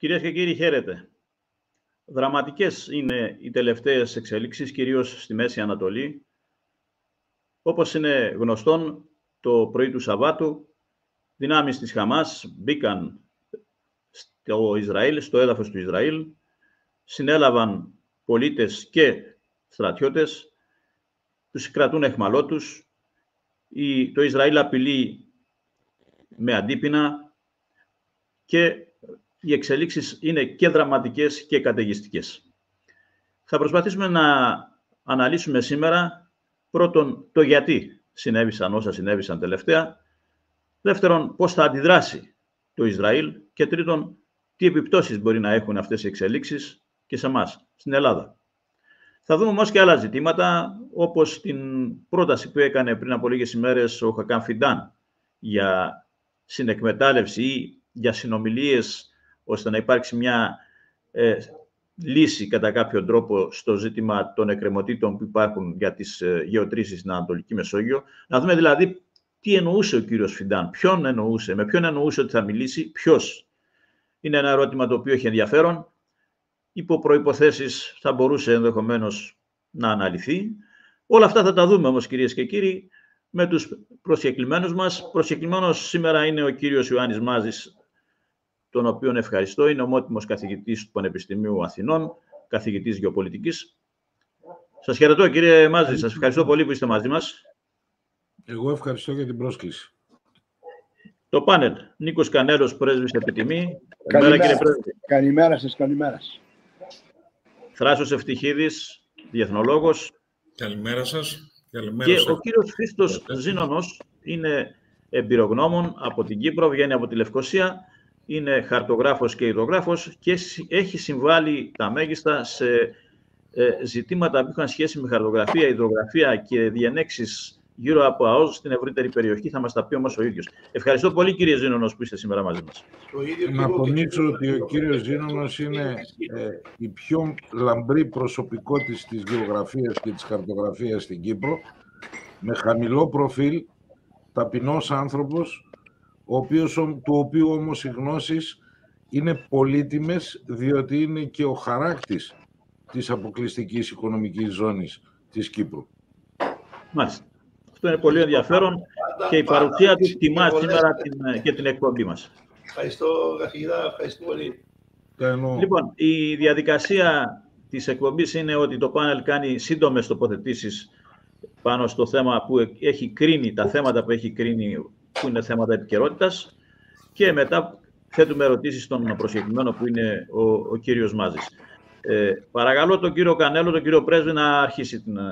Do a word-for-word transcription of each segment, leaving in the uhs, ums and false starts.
Κυρίες και κύριοι, χαίρετε. Δραματικές είναι οι τελευταίες εξελίξεις, κυρίως στη Μέση Ανατολή. Όπως είναι γνωστόν, το πρωί του Σαββάτου, δυνάμεις της Χαμάς μπήκαν στο Ισραήλ, στο έδαφος του Ισραήλ, συνέλαβαν πολίτες και στρατιώτες, τους κρατούν αιχμαλώτους. Το Ισραήλ απειλεί με αντίπεινα και οι εξελίξεις είναι και δραματικές και καταιγιστικές. Θα προσπαθήσουμε να αναλύσουμε σήμερα πρώτον το γιατί συνέβησαν όσα συνέβησαν τελευταία, δεύτερον πώς θα αντιδράσει το Ισραήλ και τρίτον τι επιπτώσεις μπορεί να έχουν αυτές οι εξελίξεις και σε εμάς, στην Ελλάδα. Θα δούμε όμως και άλλα ζητήματα, όπως την πρόταση που έκανε πριν από λίγες ημέρες ο Χακάν Φιντάν για συνεκμετάλλευση ή για συνομιλίες ώστε να υπάρξει μια ε, λύση κατά κάποιο τρόπο στο ζήτημα των εκκρεμωτήτων που υπάρχουν για τις ε, γεωτρήσεις στην Ανατολική Μεσόγειο. Να δούμε δηλαδή τι εννοούσε ο κύριος Φιντάν, ποιον εννοούσε, με ποιον εννοούσε ότι θα μιλήσει, ποιος. Είναι ένα ερώτημα το οποίο έχει ενδιαφέρον. Υπό προϋποθέσεις θα μπορούσε ενδεχομένως να αναλυθεί. Όλα αυτά θα τα δούμε όμως, κυρίες και κύριοι, με τους προσκεκλημένους μας. Προσκεκλημένος σήμερα είναι ο κύριος Ιωάννης Μάζης, τον οποίον ευχαριστώ. Είναι ομότιμος καθηγητής του Πανεπιστημίου Αθηνών, καθηγητής γεωπολιτικής. Σας χαιρετώ, κύριε Μάζη. Σας ευχαριστώ πολύ που είστε μαζί μας. Εγώ ευχαριστώ για την πρόσκληση. Το πάνελ. Νίκος Κανέλος, πρέσβης επιτιμή. Καλημέρα, κύριε πρέσβη. Καλημέρα σας, καλημέρα σας. Θράσος Ευτυχίδης, διεθνολόγος. Καλημέρα σας. Καλημέρα και σας. ο κύριος Χρήστος Ζήνονος είναι εμπειρογνώμων από την Κύπρο, βγαίνει από τη Λευκοσία, είναι χαρτογράφος και υδρογράφος και έχει συμβάλει τα μέγιστα σε ζητήματα που είχαν σχέση με χαρτογραφία, υδρογραφία και διενέξεις γύρω από ΑΟΣ στην ευρύτερη περιοχή. Θα μας τα πει όμως ο ίδιος. Ευχαριστώ πολύ, κύριε Ζήνονος, που είστε σήμερα μαζί μας. Να τονίσω ότι ο κύριος Ζήνονος είναι ε, η πιο λαμπρή προσωπικότητα της γεωγραφίας και της χαρτογραφίας στην Κύπρο, με χαμηλό προφίλ, ταπεινός άνθρωπος, ο οποίος, του οποίου όμως οι γνώσεις είναι πολύτιμες, διότι είναι και ο χαράκτης της αποκλειστικής οικονομικής ζώνης της Κύπρου. Μάλιστα. Αυτό είναι πολύ ενδιαφέρον και η παρουσία του τιμά σήμερα την, και την εκπομπή μας. Ευχαριστώ, καθηγητά. Ευχαριστώ πολύ. Λοιπόν, η διαδικασία της εκπομπής είναι ότι το πάνελ κάνει σύντομες τοποθετήσεις πάνω στο θέμα που έχει κρίνει, τα θέματα που έχει κρίνει, που είναι θέματα επικαιρότητας, και μετά θέτουμε ερωτήσεις στον προσκεκλημένο που είναι ο, ο κύριος Μάζης. Ε, παρακαλώ τον κύριο Κανέλο, τον κύριο πρέσβη, να αρχίσει την,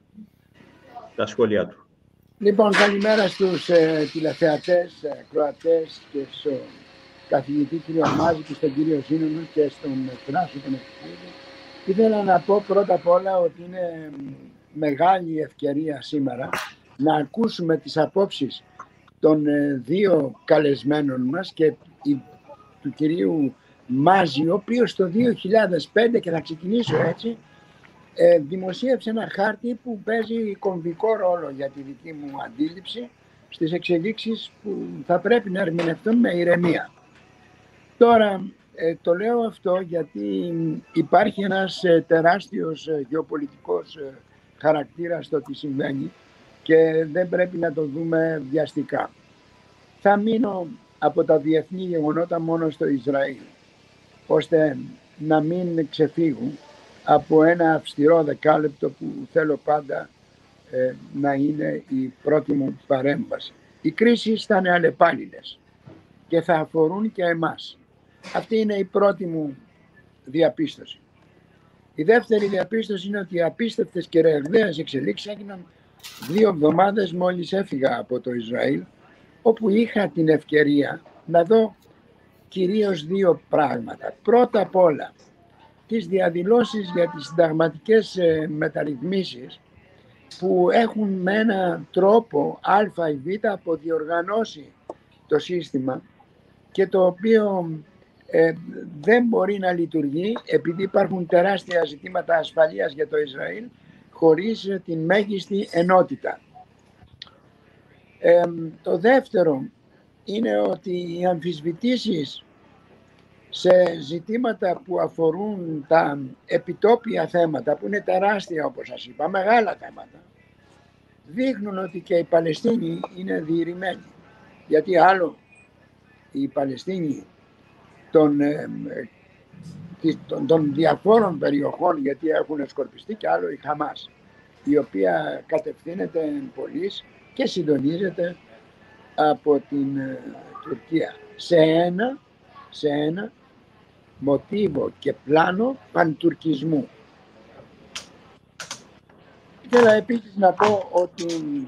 τα σχόλιά του. Λοιπόν, καλημέρα στους ε, τηλεθεατές, ε, κροατές και στον καθηγητή κύριο Μάζη και στον κύριο Ζήνονο και στον Θράσο τον Ευτυχίδη. Ήθελα να πω πρώτα απ' όλα ότι είναι μεγάλη ευκαιρία σήμερα να ακούσουμε τις απόψεις των ε, δύο καλεσμένων μας και η, του κυρίου Μάζη, ο οποίος το δύο χιλιάδες πέντε, και θα ξεκινήσω έτσι, Ε, δημοσίευσε ένα χάρτη που παίζει κομβικό ρόλο για τη δική μου αντίληψη στις εξελίξεις που θα πρέπει να ερμηνευτούν με ηρεμία. Τώρα ε, το λέω αυτό γιατί υπάρχει ένας ε, τεράστιος ε, γεωπολιτικός ε, χαρακτήρας στο τι συμβαίνει και δεν πρέπει να το δούμε βιαστικά. Θα μείνω από τα διεθνή γεγονότα μόνο στο Ισραήλ, ώστε να μην ξεφύγουν από ένα αυστηρό δεκάλεπτο που θέλω πάντα ε, να είναι η πρώτη μου παρέμβαση. Οι κρίσεις θα είναι αλλεπάλληλες και θα αφορούν και εμάς. Αυτή είναι η πρώτη μου διαπίστωση. Η δεύτερη διαπίστωση είναι ότι οι απίστευτες και ρεγδαίες εξελίξεις έγιναν δύο εβδομάδες μόλις έφυγα από το Ισραήλ, όπου είχα την ευκαιρία να δω κυρίως δύο πράγματα. Πρώτα απ' όλα, τις διαδηλώσεις για τις συνταγματικές μεταρρυθμίσεις που έχουν με έναν τρόπο α ή β αποδιοργανώσει το σύστημα και το οποίο ε, δεν μπορεί να λειτουργεί επειδή υπάρχουν τεράστια ζητήματα ασφαλείας για το Ισραήλ χωρίς την μέγιστη ενότητα. Ε, το δεύτερο είναι ότι οι αμφισβητήσεις σε ζητήματα που αφορούν τα επιτόπια θέματα, που είναι τεράστια όπως σας είπα, μεγάλα θέματα, δείχνουν ότι και οι Παλαιστίνοι είναι διηρημένοι. Γιατί άλλο οι Παλαιστίνοι των, ε, των, των διαφόρων περιοχών, γιατί έχουν σκορπιστεί, και άλλο η Χαμάς, η οποία κατευθύνεται πολύς και συντονίζεται από την ε, Τουρκία σε ένα, σε ένα μοτίβο και πλάνο παντουρκισμού. Θέλω επίσης να πω ότι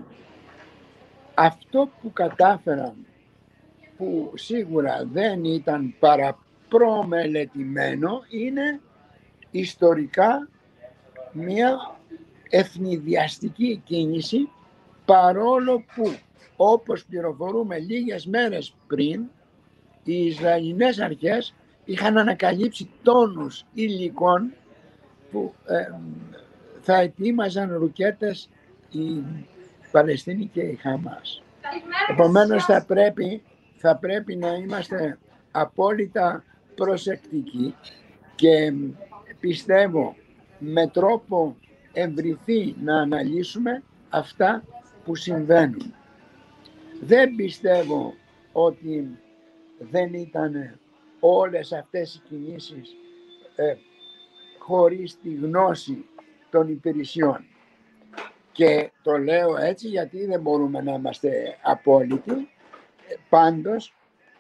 αυτό που κατάφεραν, που σίγουρα δεν ήταν παραπρομελετημένο, είναι ιστορικά μια ευνηδιαστική κίνηση, παρόλο που, όπως πληροφορούμε λίγες μέρες πριν, οι Ισραηλινές αρχές είχαν ανακαλύψει τόνους υλικών που ε, θα ετοίμαζαν ρουκέτες οι Παλαιστίνοι και η Χαμάς. Επομένως θα πρέπει, θα πρέπει να είμαστε απόλυτα προσεκτικοί και πιστεύω με τρόπο ευρυθή να αναλύσουμε αυτά που συμβαίνουν. Δεν πιστεύω ότι δεν ήταν όλες αυτές οι κινήσεις ε, χωρίς τη γνώση των υπηρεσιών. Και το λέω έτσι γιατί δεν μπορούμε να είμαστε απόλυτοι. Πάντως,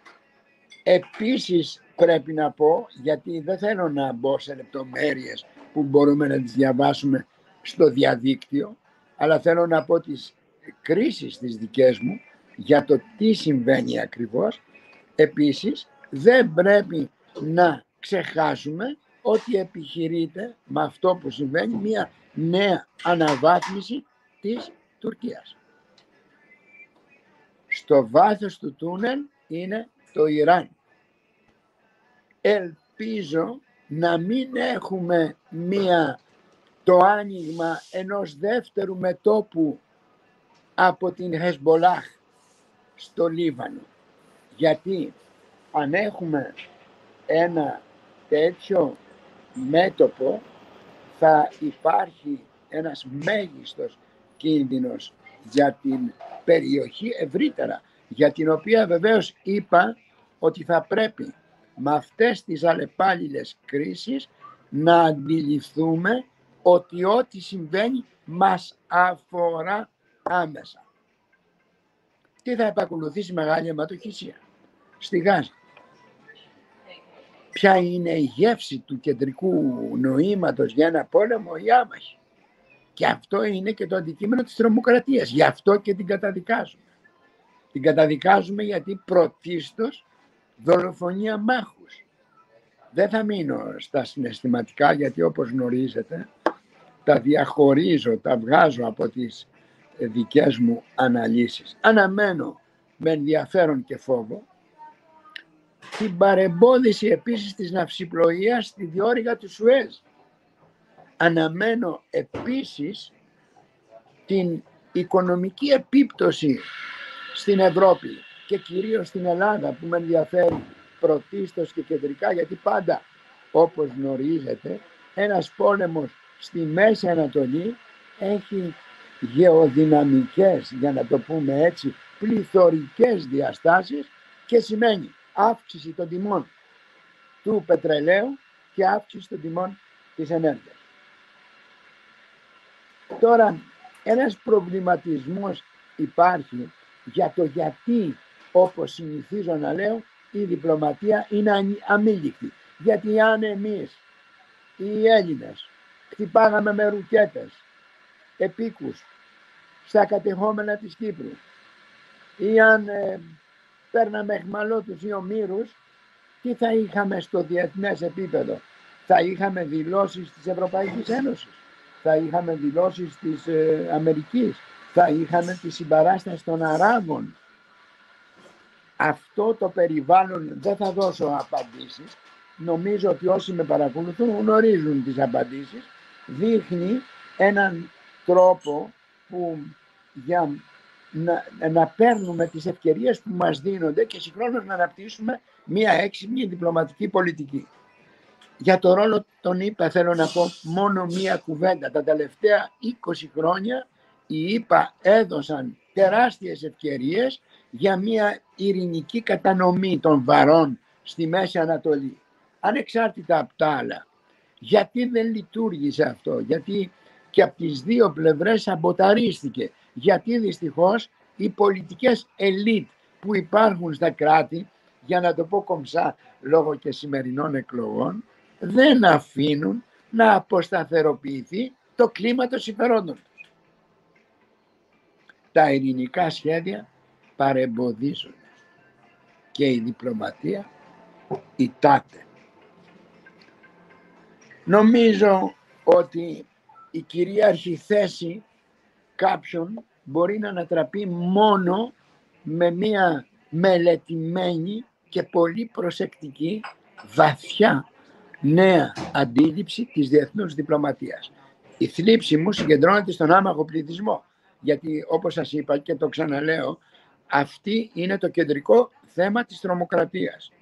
επίσης πρέπει να πω, γιατί δεν θέλω να μπω σε λεπτομέρειες που μπορούμε να τις διαβάσουμε στο διαδίκτυο, αλλά θέλω να πω τις κρίσεις τις δικές μου για το τι συμβαίνει ακριβώς. Επίσης, δεν πρέπει να ξεχάσουμε ότι επιχειρείται με αυτό που συμβαίνει μια νέα αναβάθμιση της Τουρκίας. Στο βάθος του τούνελ είναι το Ιράν. Ελπίζω να μην έχουμε μια, το άνοιγμα ενός δεύτερου μετώπου από την Χεσμπολάχ στο Λίβανο. Γιατί αν έχουμε ένα τέτοιο μέτωπο, θα υπάρχει ένας μέγιστος κίνδυνος για την περιοχή ευρύτερα, για την οποία βεβαίως είπα ότι θα πρέπει με αυτές τις αλλεπάλληλες κρίσεις να αντιληφθούμε ότι ό,τι συμβαίνει μας αφορά άμεσα. Τι θα επακολουθήσει μεγάλη αιματοχυσία στη Γάζα. Ποια είναι η γεύση του κεντρικού νοήματος για ένα πόλεμο? Η άμαχη. Και αυτό είναι και το αντικείμενο της τρομοκρατίας. Γι' αυτό και την καταδικάζουμε. Την καταδικάζουμε γιατί πρωτίστως δολοφονία μάχους. Δεν θα μείνω στα συναισθηματικά, γιατί όπως γνωρίζετε τα διαχωρίζω, τα βγάζω από τις δικές μου αναλύσεις. Αναμένω με ενδιαφέρον και φόβο την παρεμπόδιση επίσης της ναυσιπλοείας στη διόρυγα του Σουέζ. Αναμένω επίσης την οικονομική επίπτωση στην Ευρώπη και κυρίως στην Ελλάδα, που με ενδιαφέρει πρωτίστως και κεντρικά, γιατί πάντα, όπως γνωρίζετε, ένας πόλεμος στη Μέση Ανατολή έχει γεωδυναμικές, για να το πούμε έτσι, πληθωρικές διαστάσεις και σημαίνει αύξηση των τιμών του πετρελαίου και αύξηση των τιμών της ενέργειας. Τώρα, ένας προβληματισμός υπάρχει για το γιατί, όπως συνηθίζω να λέω, η διπλωματία είναι αμήλικτη. Γιατί αν εμείς οι Έλληνες χτυπάγαμε με ρουκέτες επίκους στα κατεχόμενα της Κύπρου, ή αν ε, παίρναμε αιχμαλώτους ή ομήρους, τι θα είχαμε στο διεθνές επίπεδο? Θα είχαμε δηλώσεις της Ευρωπαϊκής Ένωσης, θα είχαμε δηλώσεις της ε, Αμερικής, θα είχαμε τη συμπαράσταση των Αράβων. Αυτό το περιβάλλον, δεν θα δώσω απαντήσεις, νομίζω ότι όσοι με παρακολουθούν γνωρίζουν τις απαντήσεις, δείχνει έναν τρόπο που για να, να παίρνουμε τις ευκαιρίες που μας δίνονται και συγχρόνως να αναπτύσσουμε μία έξυπνη διπλωματική πολιτική. Για το ρόλο των ΗΠΑ θέλω να πω μόνο μία κουβέντα. Τα τελευταία είκοσι χρόνια οι ΗΠΑ έδωσαν τεράστιες ευκαιρίες για μία ειρηνική κατανομή των βαρών στη Μέση Ανατολή. Ανεξάρτητα από τα άλλα. Γιατί δεν λειτουργήσε αυτό? Γιατί και από τις δύο πλευρές αμποταρίστηκε? Γιατί δυστυχώς οι πολιτικές ελίτ που υπάρχουν στα κράτη, για να το πω κομψά λόγω και σημερινών εκλογών, δεν αφήνουν να αποσταθεροποιηθεί το κλίμα των συμφερόντων. Τα ειρηνικά σχέδια παρεμποδίζονται και η διπλωματία ητάται. Νομίζω ότι η κυρίαρχη θέση κάποιον μπορεί να ανατραπεί μόνο με μία μελετημένη και πολύ προσεκτική, βαθιά νέα αντίληψη της διεθνούς διπλωματίας. Η θλίψη μου συγκεντρώνεται στον άμαχο πληθυσμό, γιατί όπως σας είπα και το ξαναλέω, αυτή είναι το κεντρικό θέμα της τρομοκρατίας.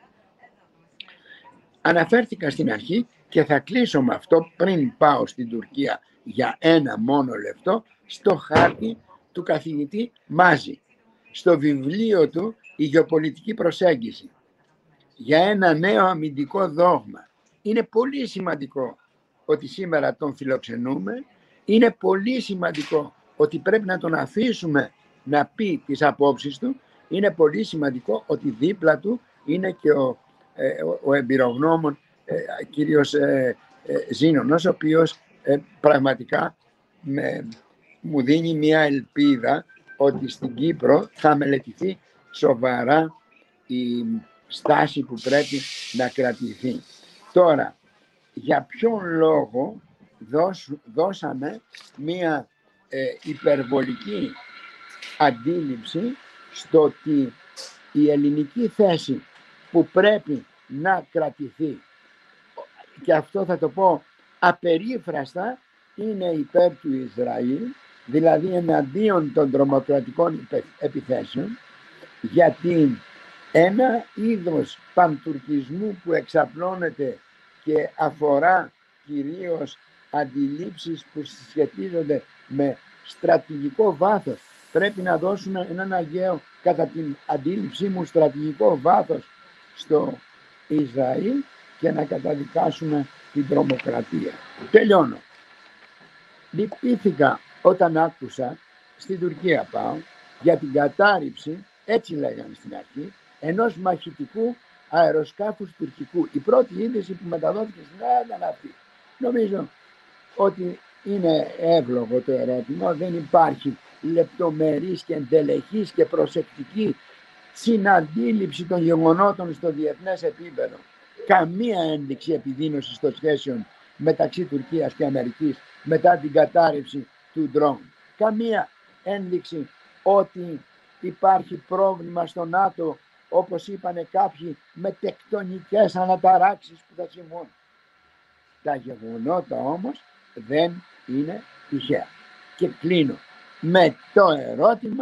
Αναφέρθηκα στην αρχή και θα κλείσω με αυτό πριν πάω στην Τουρκία για ένα μόνο λεπτό, στο χάρτη του καθηγητή Μάζη, στο βιβλίο του «Η γεωπολιτική προσέγγιση» για ένα νέο αμυντικό δόγμα. Είναι πολύ σημαντικό ότι σήμερα τον φιλοξενούμε, είναι πολύ σημαντικό ότι πρέπει να τον αφήσουμε να πει τις απόψεις του, είναι πολύ σημαντικό ότι δίπλα του είναι και ο, ε, ο, ο εμπειρογνώμων ε, κύριος ε, ε, Ζήνωνος, ο οποίος ε, πραγματικά με, μου δίνει μια ελπίδα ότι στην Κύπρο θα μελετηθεί σοβαρά η στάση που πρέπει να κρατηθεί. Τώρα, για ποιον λόγο δώσ, δώσαμε μια ε, υπερβολική αντίληψη στο ότι η ελληνική θέση που πρέπει να κρατηθεί, και αυτό θα το πω απερίφραστα, είναι υπέρ του Ισραήλ, δηλαδή εναντίον των τρομοκρατικών επιθέσεων, γιατί ένα είδος παντουρκισμού που εξαπλώνεται και αφορά κυρίως αντιλήψεις που σχετίζονται με στρατηγικό βάθος. Πρέπει να δώσουμε έναν αγαίο, κατά την αντίληψή μου, στρατηγικό βάθος στο Ισραήλ και να καταδικάσουμε την τρομοκρατία. Τελειώνω. Λυπήθηκα όταν άκουσα, στην Τουρκία πάω, για την κατάρριψη, έτσι λέγανε στην αρχή, ενός μαχητικού αεροσκάφους τουρκικού. Η πρώτη είδηση που μεταδόθηκε στην Ελλάδα ήταν αυτή. Νομίζω ότι είναι εύλογο το ερώτημα, δεν υπάρχει λεπτομερής και εντελεχής και προσεκτική συναντήληψη των γεγονότων στο διεθνές επίπεδο. Καμία ένδειξη επιδείνωσης των σχέσεων μεταξύ Τουρκίας και Αμερικής μετά την κατάρριψη του ντρόουν. Καμία ένδειξη ότι υπάρχει πρόβλημα στο ΝΑΤΟ, όπως είπανε κάποιοι, με τεκτονικές αναταράξεις που θα συμβούν. Τα γεγονότα όμως δεν είναι τυχαία. Και κλείνω με το ερώτημα,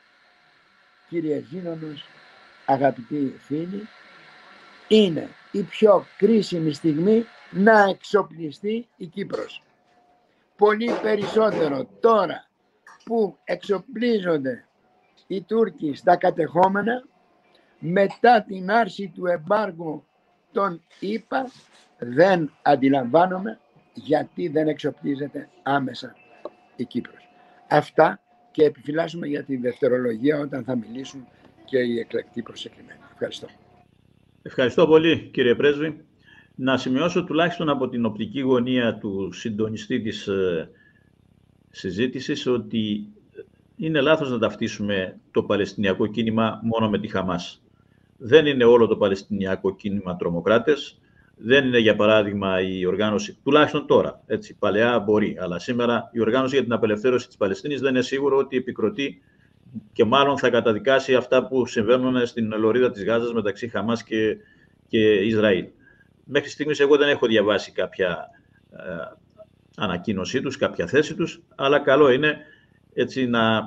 κύριε Ζήνωνος, αγαπητοί φίλοι, είναι η πιο κρίσιμη στιγμή να εξοπλιστεί η Κύπρος. Πολύ περισσότερο τώρα που εξοπλίζονται οι Τούρκοι στα κατεχόμενα, μετά την άρση του εμπάργου των ΗΠΑ, δεν αντιλαμβάνομαι γιατί δεν εξοπλίζεται άμεσα η Κύπρος. Αυτά, και επιφυλάσσουμε για τη δευτερολογία όταν θα μιλήσουν και οι εκλεκτοί προσκεκλημένοι. Ευχαριστώ. Ευχαριστώ πολύ, κύριε Πρέσβη. Να σημειώσω τουλάχιστον από την οπτική γωνία του συντονιστή της ε, συζήτησης ότι είναι λάθος να ταυτίσουμε το Παλαιστινιακό κίνημα μόνο με τη Χαμάς. Δεν είναι όλο το Παλαιστινιακό κίνημα τρομοκράτες. Δεν είναι, για παράδειγμα, η οργάνωση, τουλάχιστον τώρα, έτσι, παλαιά μπορεί, αλλά σήμερα η οργάνωση για την απελευθέρωση της Παλαιστίνης δεν είναι σίγουρο ότι επικροτεί και μάλλον θα καταδικάσει αυτά που συμβαίνουν στην λωρίδα της Γάζας μεταξύ Χαμάς και, και Ισραήλ. Μέχρι στιγμής εγώ δεν έχω διαβάσει κάποια ε, ανακοίνωσή τους, κάποια θέση τους, αλλά καλό είναι έτσι να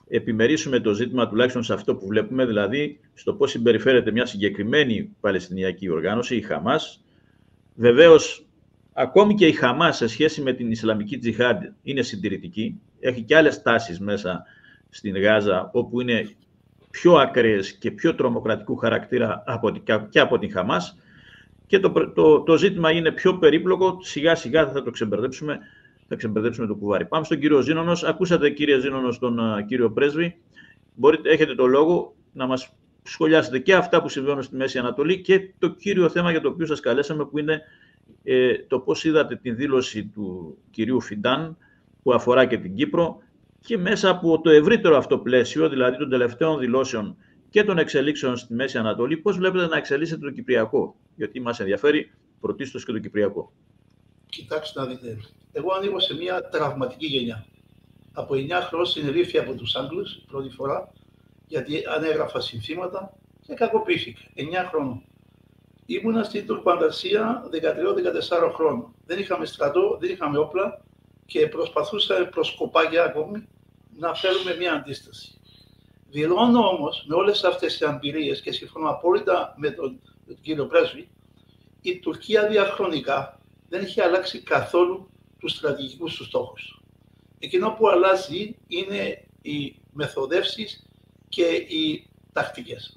επιμερίσουμε το ζήτημα τουλάχιστον σε αυτό που βλέπουμε, δηλαδή στο πώς συμπεριφέρεται μια συγκεκριμένη Παλαιστινιακή οργάνωση, η Χαμάς. Βεβαίως, ακόμη και η Χαμάς σε σχέση με την Ισλαμική Τζιχάντ είναι συντηρητική. Έχει και άλλες τάσεις μέσα στην Γάζα, όπου είναι πιο ακραίες και πιο τρομοκρατικού χαρακτήρα από, και από την Χαμάς. Και το, το, το ζήτημα είναι πιο περίπλοκο. Σιγά σιγά θα το ξεμπερδέψουμε. Θα ξεμπερδέψουμε το κουβάρι. Πάμε στον κύριο Ζήνονος. Ακούσατε, κύριε Ζήνονος, τον uh, κύριο πρέσβη. Μπορείτε, έχετε το λόγο να μας σχολιάσετε και αυτά που συμβαίνουν στη Μέση Ανατολή και το κύριο θέμα για το οποίο σας καλέσαμε, που είναι ε, το πώς είδατε τη δήλωση του κυρίου Φιντάν, που αφορά και την Κύπρο, και μέσα από το ευρύτερο αυτό πλαίσιο, δηλαδή των τελευταίων δηλώσεων και των εξελίξεων στη Μέση Ανατολή, πώς βλέπετε να εξελίσσεται το Κυπριακό, γιατί μας ενδιαφέρει πρωτίστως και το Κυπριακό. Κοιτάξτε να δείτε. Εγώ ανήκω σε μια τραυματική γενιά. Από εννιά χρόνια συνελήφθη από τους Άγγλους πρώτη φορά, γιατί ανέγραφα συνθήματα και κακοποιήθηκα. εννιά χρόνων. Ήμουνα στην Τουρκμαντασία δεκατρία δεκατέσσερα χρόνων. Δεν είχαμε στρατό, δεν είχαμε όπλα και προσπαθούσαμε προς κοπάκια ακόμη να φέρουμε μια αντίσταση. Δηλώνω όμως με όλες αυτές τις εμπειρίες και συμφωνώ απόλυτα με τον, τον κύριο πρέσβη, η Τουρκία διαχρονικά δεν έχει αλλάξει καθόλου τους στρατηγικούς τους στόχους. Εκείνο που αλλάζει είναι οι μεθοδεύσεις και οι τακτικές.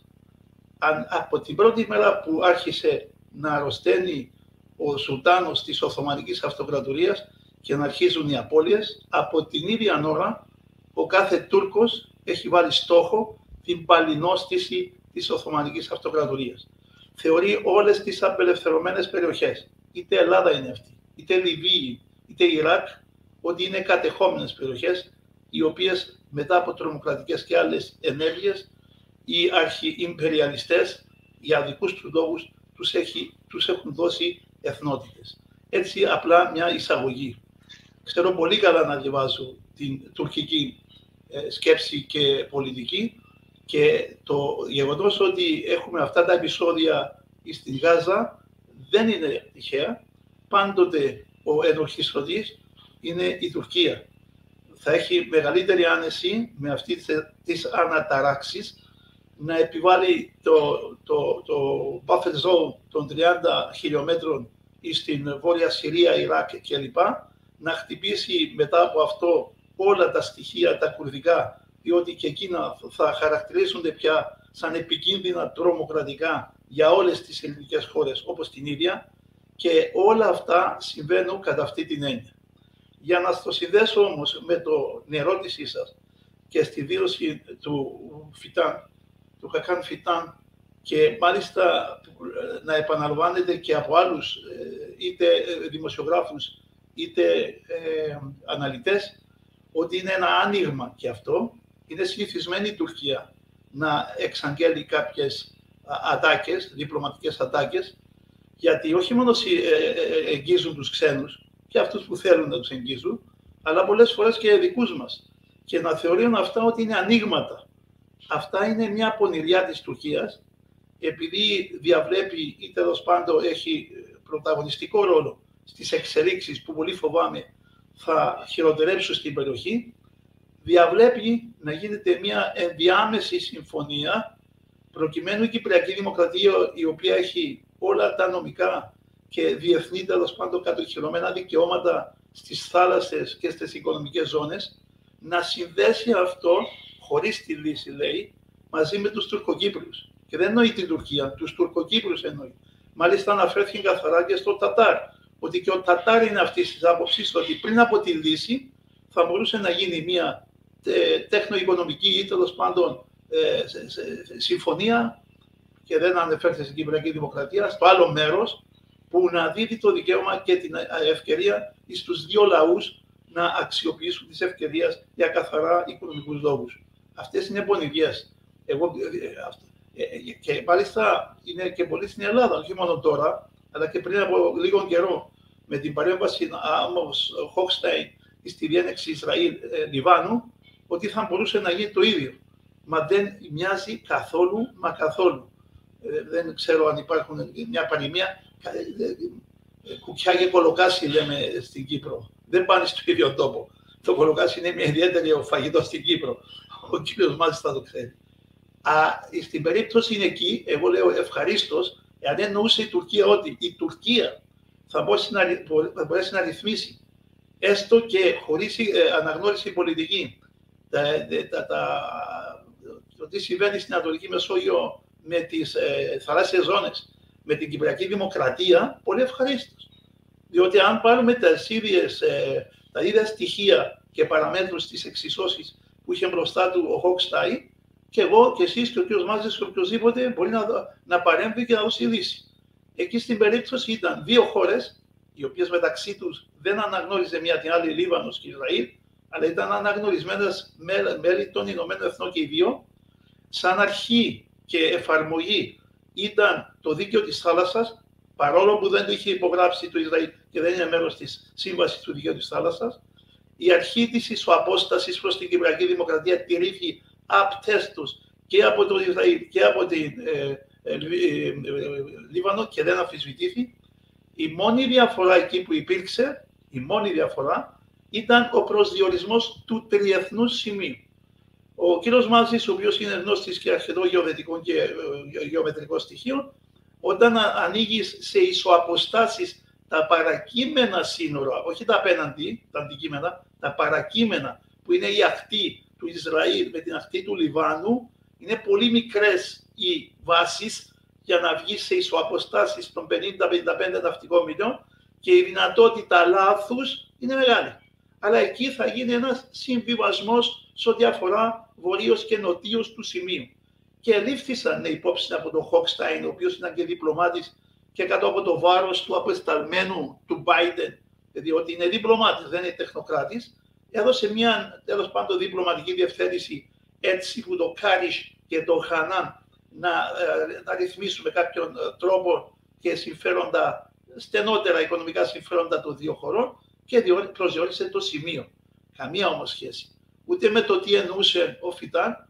Αν, από την πρώτη μέρα που άρχισε να αρρωσταίνει ο Σουλτάνος της Οθωμανικής Αυτοκρατορίας και να αρχίζουν οι απώλειες, από την ίδια ώρα ο κάθε Τούρκος έχει βάλει στόχο την παλινόστηση της Οθωμανικής Αυτοκρατορίας. Θεωρεί όλες τις απελευθερωμένες περιοχές, είτε Ελλάδα είναι αυτή, είτε Λιβύη, είτε Ιράκ, ότι είναι κατεχόμενες περιοχές, οι οποίες μετά από τρομοκρατικές και άλλες ενέργειες, οι αρχιιμπεριαλιστές για δικούς τους λόγους τους, έχει, τους έχουν δώσει εθνότητες. Έτσι απλά μια εισαγωγή. Ξέρω πολύ καλά να διαβάζω την τουρκική ε, σκέψη και πολιτική και το γεγονός ότι έχουμε αυτά τα επεισόδια στην Γάζα δεν είναι τυχαία. Πάντοτε ο ενορχιστρωτής είναι η Τουρκία. Θα έχει μεγαλύτερη άνεση με αυτή τις αναταράξεις να επιβάλλει το, το, το buffer zone των τριάντα χιλιόμετρων στην Βόρεια Συρία, Ιράκ κλπ. Να χτυπήσει μετά από αυτό όλα τα στοιχεία, τα κουρδικά, διότι και εκείνα θα χαρακτηρίζονται πια σαν επικίνδυνα τρομοκρατικά για όλες τις ελληνικές χώρες όπως την ίδια, και όλα αυτά συμβαίνουν κατά αυτή την έννοια. Για να το συνδέσω όμως με την ερώτησή σας και στη δήλωση του Φιτάν, του Χακάν Φιτάν, και μάλιστα να επαναλαμβάνεται και από άλλους είτε δημοσιογράφους είτε ε, αναλυτές, ότι είναι ένα άνοιγμα και αυτό. Είναι συνηθισμένη η Τουρκία να εξαγγέλει κάποιες ατάκες, διπλωματικές ατάκες, γιατί όχι μόνο εγγίζουν τους ξένους και αυτούς που θέλουν να τους εγγίζουν, αλλά πολλές φορές και δικούς μας. Και να θεωρούν αυτά ότι είναι ανοίγματα. Αυτά είναι μια πονηριά της Τουρκίας, επειδή διαβλέπει ή τέλος πάντων έχει πρωταγωνιστικό ρόλο στις εξελίξεις που πολύ φοβάμαι θα χειροτερέψουν στην περιοχή, διαβλέπει να γίνεται μια ενδιάμεση συμφωνία προκειμένου η Κυπριακή Δημοκρατία, η οποία έχει όλα τα νομικά και διεθνή τέλος πάντων κατοχυρωμένα δικαιώματα στις θάλασσες και στις οικονομικές ζώνες, να συνδέσει αυτό χωρίς τη λύση, λέει, μαζί με τους Τουρκοκύπριους. Και δεν εννοεί την Τουρκία, τους Τουρκοκύπριους εννοεί. Μάλιστα αναφέρθηκε καθαρά και στο Τατάρ, ότι και ο Τατάρ είναι αυτή τη άποψη ότι πριν από τη λύση θα μπορούσε να γίνει μια τέχνο-οικονομική ή τέλος πάντων ε, συμφωνία, και δεν αναφέρθηκε στην Κυπριακή Δημοκρατία, στο άλλο μέρος, που να δίδει το δικαίωμα και την ευκαιρία στους δύο λαούς να αξιοποιήσουν τις ευκαιρίες για καθαρά οικονομικούς λόγους. Αυτές είναι πονηριές. Εγώ, και μάλιστα είναι και πολύ στην Ελλάδα, όχι μόνο τώρα, αλλά και πριν από λίγο καιρό, με την παρέμβαση Άμος Χόκσταϊν στη διένεξη Ισραήλ-Λιβάνου, ότι θα μπορούσε να γίνει το ίδιο. Μα δεν μοιάζει καθόλου, μα καθόλου. Ε, δεν ξέρω αν υπάρχουν μια παροιμία, κουκιά και κολοκάσι λέμε στην Κύπρο. Δεν πάνε στο ίδιο τόπο. Το κολοκάσι είναι μια ιδιαίτερη φαγητό στην Κύπρο. ο κύριος μάλιστα το ξέρει. Α, στην περίπτωση είναι εκεί, εγώ λέω ευχαρίστως, εάν εννοούσε η Τουρκία ότι η Τουρκία θα μπορέσει να, θα μπορέσει να ρυθμίσει, έστω και χωρίς ε, αναγνώριση πολιτική, τα, τα, τα, το τι συμβαίνει στην Ανατολική Μεσόγειο με τις ε, θαλάσσιες ζώνες, με την Κυπριακή Δημοκρατία, πολύ ευχαρίστως. Διότι αν πάρουμε τα ίδιες, ε, τα ίδια στοιχεία και παραμέτρους της εξισώσης που είχε μπροστά του ο Χόκσταϊν, και εγώ και εσείς και ο κ. Μάζης και οποιοδήποτε μπορεί να, να παρέμβει και να δώσει λύση. Εκεί στην περίπτωση ήταν δύο χώρες, οι οποίες μεταξύ τους δεν αναγνώριζε μία την άλλη, Λίβανος και Ισραήλ, αλλά ήταν αναγνωρισμένες μέλη των Ηνωμένων Εθνών και οι δύο. Σαν αρχή και εφαρμογή ήταν το δίκαιο της θάλασσας, παρόλο που δεν το είχε υπογράψει το Ισραήλ και δεν είναι μέρος της σύμβασης του δικαίου της θάλασσας. Η αρχή της ισοαπόστασης προς την Κυπριακή Δημοκρατία τηρήθη απτέστος και από το Ισραήλ και από την ε, ε, ε, ε, Λίβανο και δεν αμφισβητήθη. Η μόνη διαφορά εκεί που υπήρξε, η μόνη διαφορά ήταν ο προσδιορισμός του τριεθνούς σημείου. Ο κύριος Μάζης, ο οποίος είναι γνώστης και αρχαιετών γεωδετικών και ε, γεωμετρικών στοιχείων, όταν ανοίγεις σε ισοαποστάσεις τα παρακείμενα σύνορα, όχι τα απέναντι, τα αντικείμενα, τα παρακείμενα που είναι η ακτή του Ισραήλ με την ακτή του Λιβάνου, είναι πολύ μικρές οι βάσεις για να βγει σε ισοαποστάσεις των πενήντα με πενήντα πέντε ναυτικών μιλιών και η δυνατότητα λάθους είναι μεγάλη. Αλλά εκεί θα γίνει ένας συμβιβασμός σε ό,τι αφορά βορείος και νοτίος του σημείου. Και ελήφθησαν υπόψη από τον Χόκσταϊν, ο οποίος ήταν και διπλωμάτης και κάτω από το βάρος του απεσταλμένου του Biden, διότι είναι διπλωμάτης, δεν είναι τεχνοκράτης, έδωσε μια τέλος πάντων διπλωματική διευθέτηση έτσι που το Κάρισ και το Χανάν να, να ρυθμίσουν με κάποιον τρόπο και συμφέροντα, στενότερα οικονομικά συμφέροντα των δύο χωρών και προσδιορίσε το σημείο. Καμία όμως σχέση. Ούτε με το τι εννοούσε ο Φιτάν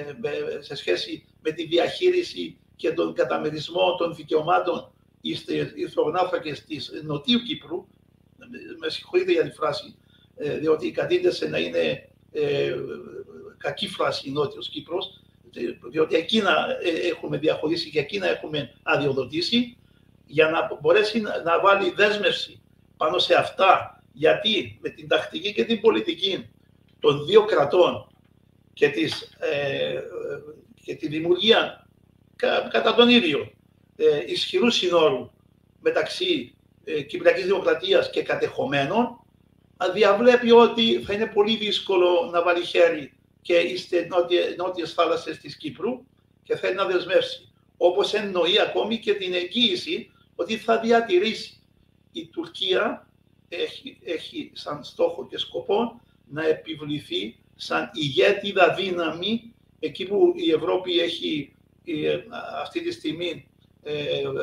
σε σχέση με τη διαχείριση και τον καταμερισμό των δικαιωμάτων ηθρογνάφρακες της Νοτιού Κύπρου, με συγχωρείτε για τη φράση, διότι κατήντεσε να είναι ε, κακή φράση η Νότιος Κύπρος, διότι εκείνα έχουμε διαχωρίσει και εκείνα έχουμε αδειοδοτήσει, για να μπορέσει να, να βάλει δέσμευση πάνω σε αυτά, γιατί με την τακτική και την πολιτική των δύο κρατών και, της, ε, και τη δημιουργία κα, κατά τον ίδιο ε, ισχυρού συνόρου μεταξύ ε, Κυπριακής Δημοκρατίας και κατεχομένων, διαβλέπει ότι θα είναι πολύ δύσκολο να βάλει χέρι και στις νότιες θάλασσες της Κύπρου και θέλει να δεσμεύσει. Όπως εννοεί ακόμη και την εγγύηση ότι θα διατηρήσει. Η Τουρκία έχει, έχει σαν στόχο και σκοπό να επιβληθεί σαν ηγέτιδα δύναμη εκεί που η Ευρώπη έχει αυτή τη στιγμή ε,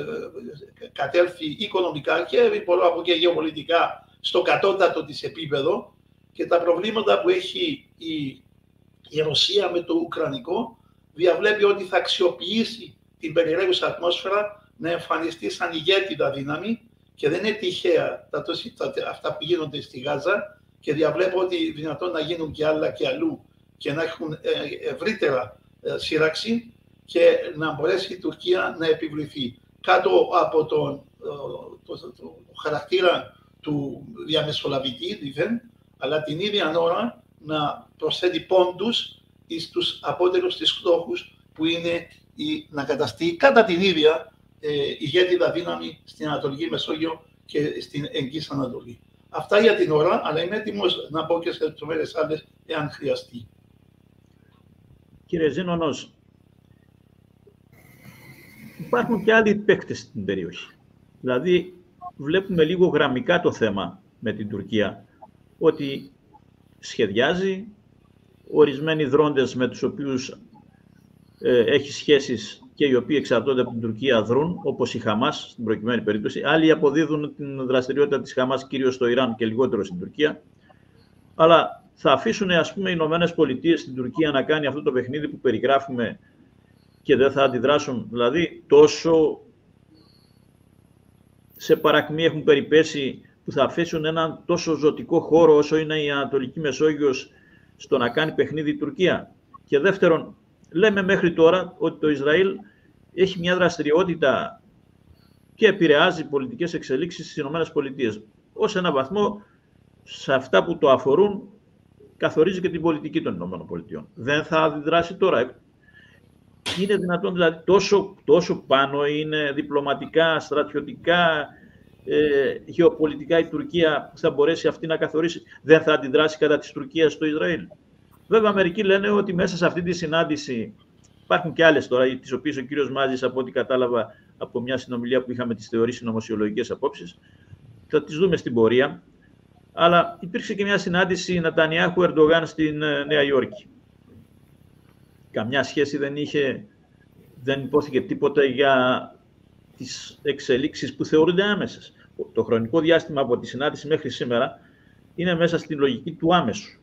κατέλθει οικονομικά και μπορώ να πω και γεωπολιτικά στο κατώτατο της επίπεδο και τα προβλήματα που έχει η, η Ρωσία με το Ουκρανικό διαβλέπει ότι θα αξιοποιήσει την περιραίουσα ατμόσφαιρα να εμφανιστεί σαν ηγέτιδα δύναμη και δεν είναι τυχαία τα, τα, αυτά που γίνονται στη Γάζα και διαβλέπω ότι δυνατόν να γίνουν και άλλα και αλλού και να έχουν ευρύτερα σύραξη και να μπορέσει η Τουρκία να επιβληθεί κάτω από τον το, το, το χαρακτήρα του διαμεσολαβητή, δίθεν, αλλά την ίδια ώρα να προσθέτει πόντους στους απότερους της στόχους που είναι η, να καταστεί κατά την ίδια ε, ηγέτιδα δύναμη στην Ανατολική Μεσόγειο και στην Εγγύης Ανατολή. Αυτά για την ώρα, αλλά είμαι έτοιμος να πω και σε λεπτομέρειες άλλες, εάν χρειαστεί. Κύριε Ζήνωνος, υπάρχουν και άλλοι παίκτες στην περιοχή. Δηλαδή, βλέπουμε λίγο γραμμικά το θέμα με την Τουρκία, ότι σχεδιάζει ορισμένοι δρόντες με τους οποίους ε, έχει σχέσεις και οι οποίοι εξαρτώνται από την Τουρκία δρούν, όπως η Χαμάς στην προκειμένη περίπτωση. Άλλοι αποδίδουν την δραστηριότητα της Χαμάς κυρίως στο Ιράν και λιγότερο στην Τουρκία. Αλλά θα αφήσουν, ας πούμε, οι Ηνωμένες Πολιτείες στην Τουρκία να κάνει αυτό το παιχνίδι που περιγράφουμε και δεν θα αντιδράσουν. Δηλαδή, τόσο σε παρακμή έχουν περιπέσει που θα αφήσουν έναν τόσο ζωτικό χώρο όσο είναι η Ανατολική Μεσόγειος στο να κάνει παιχνίδι η Τουρκία. Και δεύτερον, λέμε μέχρι τώρα ότι το Ισραήλ έχει μια δραστηριότητα και επηρεάζει πολιτικές εξελίξεις στις Ηνωμένες Πολιτείες. Ως ένα βαθμό, σε αυτά που το αφορούν, καθορίζει και την πολιτική των Ηνωμένων Πολιτειών. Δεν θα αντιδράσει τώρα. Είναι δυνατόν, δηλαδή, τόσο, τόσο πάνω είναι διπλωματικά, στρατιωτικά, ε, γεωπολιτικά η Τουρκία θα μπορέσει αυτή να καθορίσει. Δεν θα αντιδράσει κατά της Τουρκίας στο Ισραήλ. Βέβαια, μερικοί λένε ότι μέσα σε αυτή τη συνάντηση υπάρχουν και άλλες τώρα, τις οποίες ο κύριος Μάζης, από ό,τι κατάλαβα από μια συνομιλία που είχαμε, τις θεωρεί συνωμοσιολογικές απόψεις. Θα τις δούμε στην πορεία. Αλλά υπήρξε και μια συνάντηση Νετανιάχου Ερντογάν στην Νέα Υόρκη. Καμιά σχέση δεν είχε, δεν υπόθηκε τίποτα για τις εξελίξεις που θεωρούνται άμεσες. Το χρονικό διάστημα από τη συνάντηση μέχρι σήμερα είναι μέσα στην λογική του άμεσου.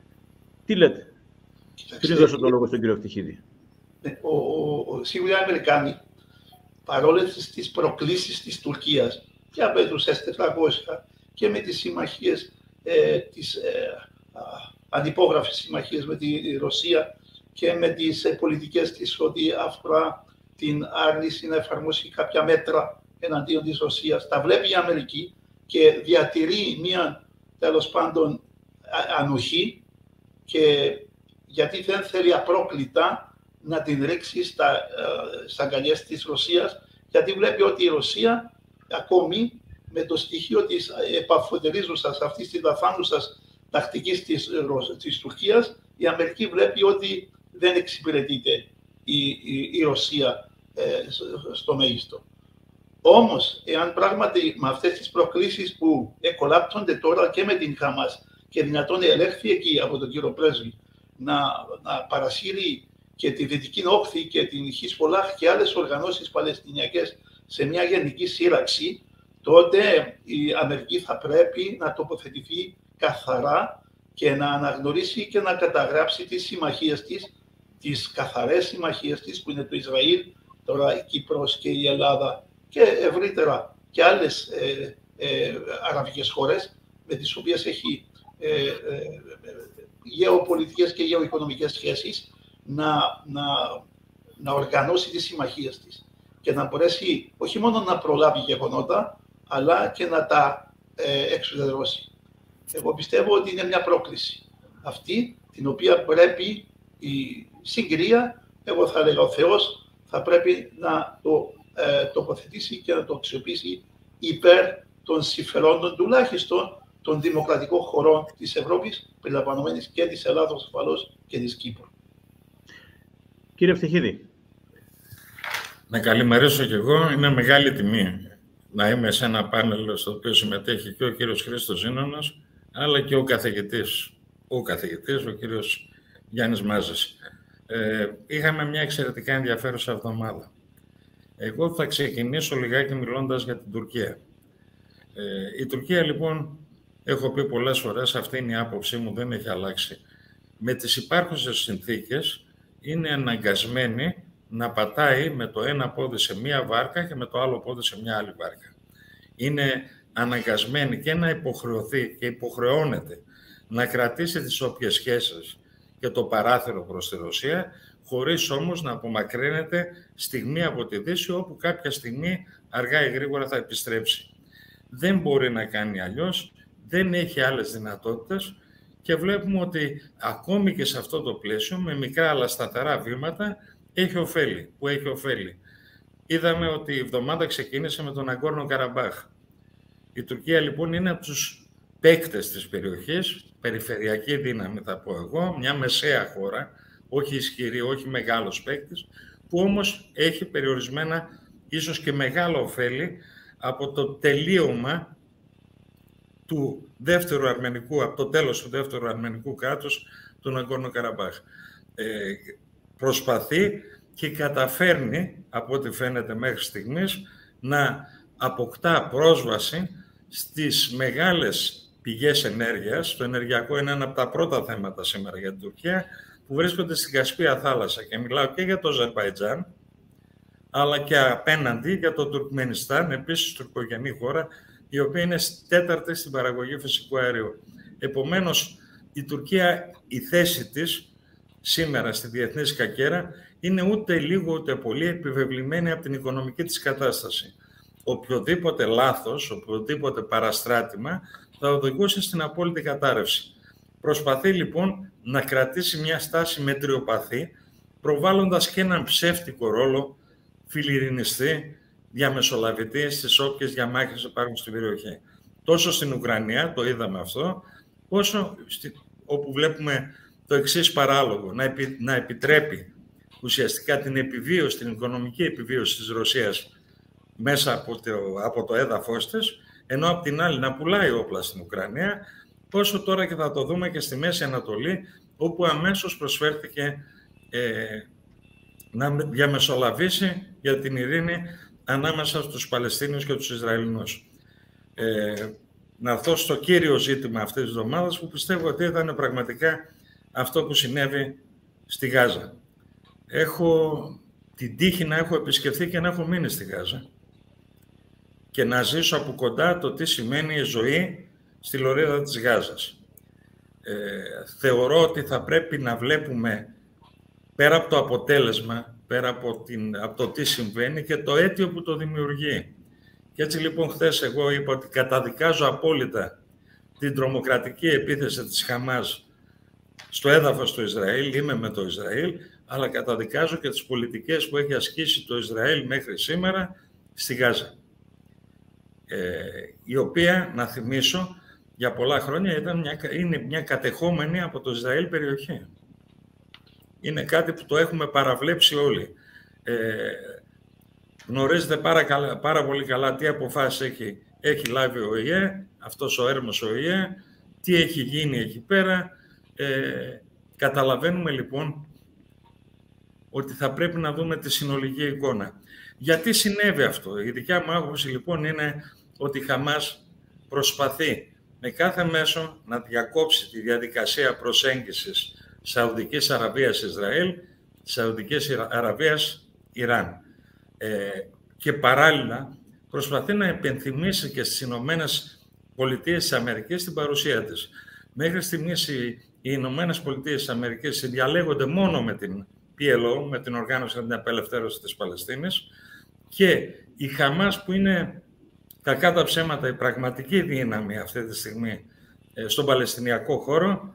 Τι λέτε? Πριν δώσω το λόγο στον κύριο Ευτυχίδη. Ο, ο, ο, σίγουρα οι Αμερικάνοι, παρόλες τις προκλήσεις της Τουρκίας και με τους ες τετρακόσια και με τις συμμαχίες, ε, τις ε, αντιπόγραφες συμμαχίες με τη Ρωσία και με τις ε, πολιτικές της ό,τι αφορά την άρνηση να εφαρμόσει κάποια μέτρα εναντίον της Ρωσίας. Τα βλέπει η Αμερική και διατηρεί μία, τέλος πάντων, ανοχή, και γιατί δεν θέλει απρόκλητα να την ρίξει στα, ε, στα αγκαλιές της Ρωσίας, γιατί βλέπει ότι η Ρωσία, ακόμη με το στοιχείο της επαφωτερίζουσας, αυτής της δαφάνουσας τακτικής της, της Τουρκίας, η Αμερική βλέπει ότι δεν εξυπηρετείται η, η, η Ρωσία ε, στο μέγιστο. Όμως, εάν πράγματι με αυτές τις προκλήσεις που εκολάπτονται τώρα και με την Χαμάς, και δυνατόν ελέγχθη εκεί από τον κύριο Πρέσβη να, να παρασύρει και τη Δυτική Όχθη και την Χισπολάχ και άλλες οργανώσεις παλαιστινιακές σε μια γενική σύραξη, τότε η Αμερική θα πρέπει να τοποθετηθεί καθαρά και να αναγνωρίσει και να καταγράψει τις συμμαχίες της, τις καθαρές συμμαχίες της, που είναι το Ισραήλ, τώρα η Κύπρος και η Ελλάδα και ευρύτερα και άλλες ε, ε, αραβικές χώρες με τις οποίες έχει ε, ε, γεωπολιτικές και γεωοικονομικές σχέσεις, να, να, να οργανώσει τις συμμαχίες της και να μπορέσει όχι μόνο να προλάβει γεγονότα, αλλά και να τα ε, εξουδετερώσει. Εγώ πιστεύω ότι είναι μια πρόκληση αυτή, την οποία πρέπει η συγκυρία, εγώ θα λέγα ο Θεός, θα πρέπει να το ε, τοποθετήσει και να το αξιοποιήσει υπέρ των συμφερόντων τουλάχιστον των δημοκρατικών χωρών της Ευρώπης, περιλαμβανομένης και της Ελλάδος ασφαλώς και της Κύπρου. Κύριε Ευτυχίδη. Να καλημερίσω κι εγώ. Είναι μεγάλη τιμή να είμαι σε ένα πάνελ στο οποίο συμμετέχει και ο κύριος Χρήστος Ζήνωνος, αλλά και ο καθηγητής, ο καθηγητής, ο κύριος Γιάννης Μάζης. Ε, είχαμε μια εξαιρετικά ενδιαφέρουσα εβδομάδα. Εγώ θα ξεκινήσω λιγάκι μιλώντας για την Τουρκία. Ε, η Τουρκία, λοιπόν, έχω πει πολλές φορές, αυτή είναι η άποψή μου, δεν έχει αλλάξει. Με τις υπάρχουσες συνθήκες είναι αναγκασμένη να πατάει με το ένα πόδι σε μία βάρκα και με το άλλο πόδι σε μια άλλη βάρκα. Είναι αναγκασμένη και να υποχρεωθεί και υποχρεώνεται να κρατήσει τις όποιες σχέσεις και το παράθυρο προς τη Ρωσία, χωρίς όμως να απομακρύνεται στιγμή από τη Δύση, όπου κάποια στιγμή αργά ή γρήγορα θα επιστρέψει. Δεν μπορεί να κάνει αλλιώς, δεν έχει άλλες δυνατότητες και βλέπουμε ότι ακόμη και σε αυτό το πλαίσιο, με μικρά αλλά σταθερά βήματα, έχει ωφέλη, που έχει ωφέλη. Είδαμε ότι η εβδομάδα ξεκίνησε με τον Αγκόρνο Καραμπάχ. Η Τουρκία λοιπόν είναι από τους παίκτες της περιοχής, περιφερειακή δύναμη θα πω εγώ, μια μεσαία χώρα, όχι ισχυρή, όχι μεγάλος παίκτης, που όμως έχει περιορισμένα ίσως και μεγάλο ωφέλη από το τελείωμα του δεύτερου αρμενικού, από το τέλος του δεύτερου αρμενικού κράτους, του Αγκόρνο Καραμπάχ. Ε, προσπαθεί και καταφέρνει, από ό,τι φαίνεται μέχρι στιγμής, να αποκτά πρόσβαση στις μεγάλες πηγές ενέργειας. Το ενεργειακό είναι ένα από τα πρώτα θέματα σήμερα για την Τουρκία, που βρίσκονται στην Κασπία θάλασσα. Και μιλάω και για το Αζερμπαϊτζάν, αλλά και απέναντι για το Τουρκμενιστάν, επίσης τουρκογενή χώρα, η οποία είναι τέταρτη στην παραγωγή φυσικού αερίου. Επομένως, η Τουρκία, η θέση της σήμερα στη διεθνή σκακέρα είναι ούτε λίγο ούτε πολύ επιβεβλημένη από την οικονομική της κατάσταση. Οποιοδήποτε λάθος, οποιοδήποτε παραστράτημα θα οδηγούσε στην απόλυτη κατάρρευση. Προσπαθεί λοιπόν να κρατήσει μια στάση μετριοπαθή, προβάλλοντας και έναν ψεύτικο ρόλο φιλιρινιστή, διαμεσολαβητή στις όποιες διαμάχες υπάρχουν στην περιοχή. Τόσο στην Ουκρανία, το είδαμε αυτό, όσο στη, όπου βλέπουμε το εξής παράλογο, να, επι, να επιτρέπει ουσιαστικά την επιβίωση, την οικονομική επιβίωση της Ρωσίας μέσα από το, από το έδαφος της, ενώ απ' την άλλη να πουλάει όπλα στην Ουκρανία, όσο τώρα και θα το δούμε και στη Μέση Ανατολή, όπου αμέσως προσφέρθηκε ε, να διαμεσολαβήσει για την ειρήνη ανάμεσα στους Παλαιστίνιους και τους Ισραηλινούς. Ε, να έρθω στο κύριο ζήτημα αυτής της εβδομάδας, που πιστεύω ότι ήταν πραγματικά αυτό που συνέβη στη Γάζα. Έχω την τύχη να έχω επισκεφθεί και να έχω μείνει στη Γάζα και να ζήσω από κοντά το τι σημαίνει η ζωή στη λωρίδα της Γάζας. Ε, θεωρώ ότι θα πρέπει να βλέπουμε πέρα από το αποτέλεσμα, πέρα από, την, από το τι συμβαίνει και το αίτιο που το δημιουργεί. Και έτσι λοιπόν χθες εγώ είπα ότι καταδικάζω απόλυτα την τρομοκρατική επίθεση της Χαμάς στο έδαφος του Ισραήλ, είμαι με το Ισραήλ, αλλά καταδικάζω και τις πολιτικές που έχει ασκήσει το Ισραήλ μέχρι σήμερα στη Γάζα. Ε, η οποία, να θυμίσω, για πολλά χρόνια ήταν μια, είναι μια κατεχόμενη από το Ισραήλ περιοχή. Είναι κάτι που το έχουμε παραβλέψει όλοι. Ε, γνωρίζετε πάρα, καλά, πάρα πολύ καλά τι αποφάσεις έχει, έχει λάβει ο ΟΗΕ, αυτός ο έρμος ο ΟΗΕ, τι έχει γίνει εκεί πέρα. Ε, καταλαβαίνουμε λοιπόν ότι θα πρέπει να δούμε τη συνολική εικόνα. Γιατί συνέβη αυτό? Η δικιά μου άποψη λοιπόν είναι ότι η Χαμάς προσπαθεί με κάθε μέσο να διακόψει τη διαδικασία προσέγγισης Σαουδικής Αραβίας-Ισραήλ, Σαουδικής Αραβίας-Ιράν. Ε, και παράλληλα προσπαθεί να επενθυμίσει και στις Ηνωμένες Πολιτείες της Αμερικής την παρουσία της. Μέχρι στιγμής οι Ηνωμένες Πολιτείες της Αμερικής συνδιαλέγονται μόνο με την πι ελ ο, με την Οργάνωση για την Απελευθέρωση της Παλαιστίνης, και η Χαμάς, που είναι κακά τα ψέματα η πραγματική δύναμη αυτή τη στιγμή στον Παλαιστινιακό χώρο,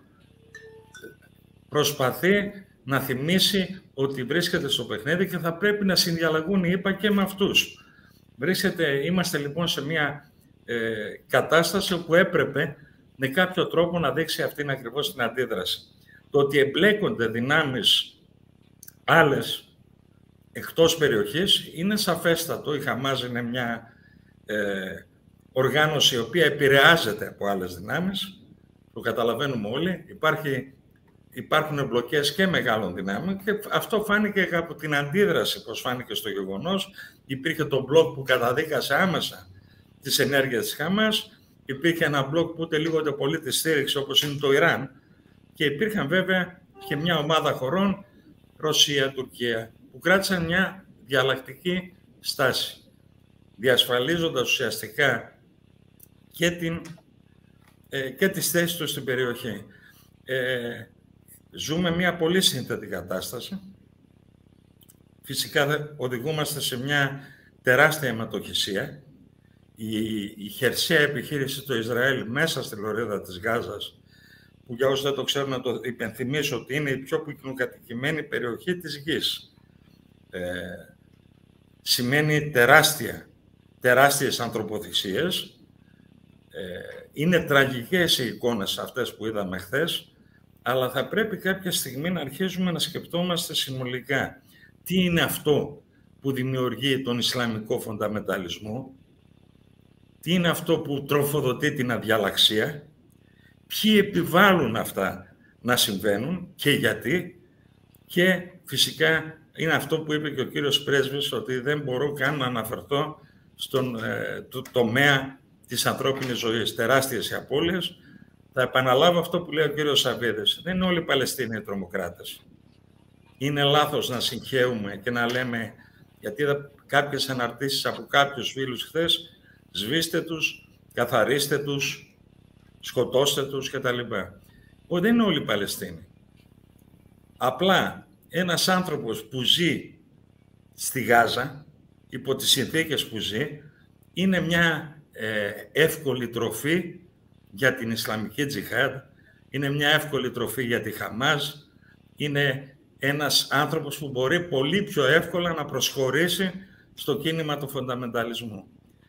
προσπαθεί να θυμίσει ότι βρίσκεται στο παιχνίδι και θα πρέπει να συνδιαλλαγούν οι ΗΠΑ και με αυτούς. Βρίσκεται, είμαστε λοιπόν σε μια ε, κατάσταση όπου έπρεπε με κάποιο τρόπο να δείξει αυτήν ακριβώς την αντίδραση. Το ότι εμπλέκονται δυνάμεις άλλες εκτός περιοχής είναι σαφέστατο. Η Χαμάς είναι μια ε, οργάνωση η οποία επηρεάζεται από άλλες δυνάμεις, το καταλαβαίνουμε όλοι. Υπάρχει, υπάρχουν εμπλοκές και μεγάλων δυνάμεων και αυτό φάνηκε από την αντίδραση, πως φάνηκε στο γεγονός. Υπήρχε το μπλοκ που καταδίκασε άμεσα τις ενέργειες της Χαμάς, υπήρχε ένα μπλοκ που ούτε λίγο ούτε πολύ τη στήριξε, όπως είναι το Ιράν, και υπήρχαν βέβαια και μια ομάδα χωρών, Ρωσία, Τουρκία, που κράτησαν μια διαλλακτική στάση, διασφαλίζοντας ουσιαστικά και, την, ε, και τις θέσεις τους στην περιοχή. Ε, ζούμε μια πολύ σύνθετη κατάσταση. Φυσικά οδηγούμαστε σε μια τεράστια αιματοχυσία. Η, η χερσαία επιχείρηση του Ισραήλ μέσα στη λωρίδα της Γάζας, που για όσους δεν το ξέρουν να το υπενθυμίσω ότι είναι η πιο πυκνοκατοικημένη περιοχή της γης. Ε, σημαίνει τεράστια, τεράστιες ανθρωποθυσίες. Ε, είναι τραγικές οι εικόνες αυτές που είδαμε χθες, αλλά θα πρέπει κάποια στιγμή να αρχίσουμε να σκεπτόμαστε συνολικά τι είναι αυτό που δημιουργεί τον Ισλαμικό φονταμεταλισμό, τι είναι αυτό που τροφοδοτεί την αδιαλαξία, ποιοι επιβάλλουν αυτά να συμβαίνουν και γιατί, και φυσικά είναι αυτό που είπε και ο κύριος Πρέσβης, ότι δεν μπορώ καν να αναφερθώ στον ε, το, τομέα της ανθρώπινης ζωής. Τεράστιες οι απώλειες. Θα επαναλάβω αυτό που λέει ο κύριος Σαββίδης. Δεν είναι όλοι οι Παλαιστίνοι τρομοκράτες. Είναι λάθος να συγχαίουμε και να λέμε, γιατί είδα κάποιες αναρτήσεις από κάποιους φίλους χθες, σβήστε τους, καθαρίστε τους, σκοτώστε τους κτλ. Δεν είναι όλοι οι Παλαιστίνοι. Απλά ένας άνθρωπος που ζει στη Γάζα, υπό τις συνθήκες που ζει, είναι μια ε, εύκολη τροφή για την Ισλαμική Τζιχάντ, είναι μια εύκολη τροφή για τη Χαμάζ, είναι ένας άνθρωπος που μπορεί πολύ πιο εύκολα να προσχωρήσει στο κίνημα του φονταμενταλισμού.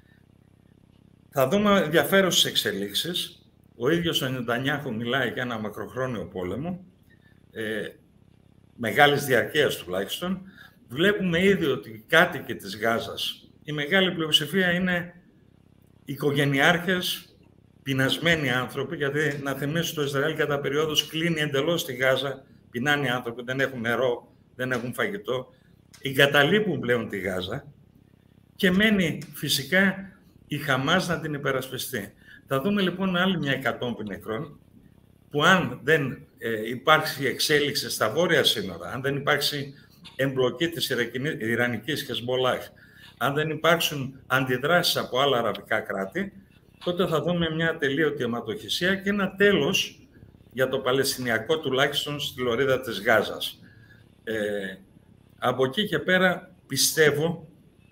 Θα δούμε ενδιαφέρουσες εξελίξεις. Ο ίδιος ο Νετανιάχου μιλάει για ένα μακροχρόνιο πόλεμο, ε, μεγάλης διαρκείας τουλάχιστον. Βλέπουμε ήδη ότι οι κάτοικοι της Γάζας, η μεγάλη πλειοψηφία είναι οικογενειάρχες, πεινασμένοι άνθρωποι, γιατί να θυμίσω το Ισραήλ κατά περιόδους κλείνει εντελώς τη Γάζα, πεινάνε οι άνθρωποι, δεν έχουν νερό, δεν έχουν φαγητό, εγκαταλείπουν πλέον τη Γάζα και μένει φυσικά η Χαμάς να την υπερασπιστεί. Θα δούμε λοιπόν άλλη μια εκατόμβη νεκρών, που αν δεν ε, υπάρξει εξέλιξη στα βόρεια σύνορα, αν δεν υπάρξει εμπλοκή της Ιρανικής Χεσμολάχ, αν δεν υπάρξουν αντιδράσεις από άλλα αραβικά κράτη, τότε θα δούμε μια ατελείωτη αιματοχυσία και ένα τέλος για το Παλαιστινιακό, τουλάχιστον στη λωρίδα της Γάζας. Ε, από εκεί και πέρα πιστεύω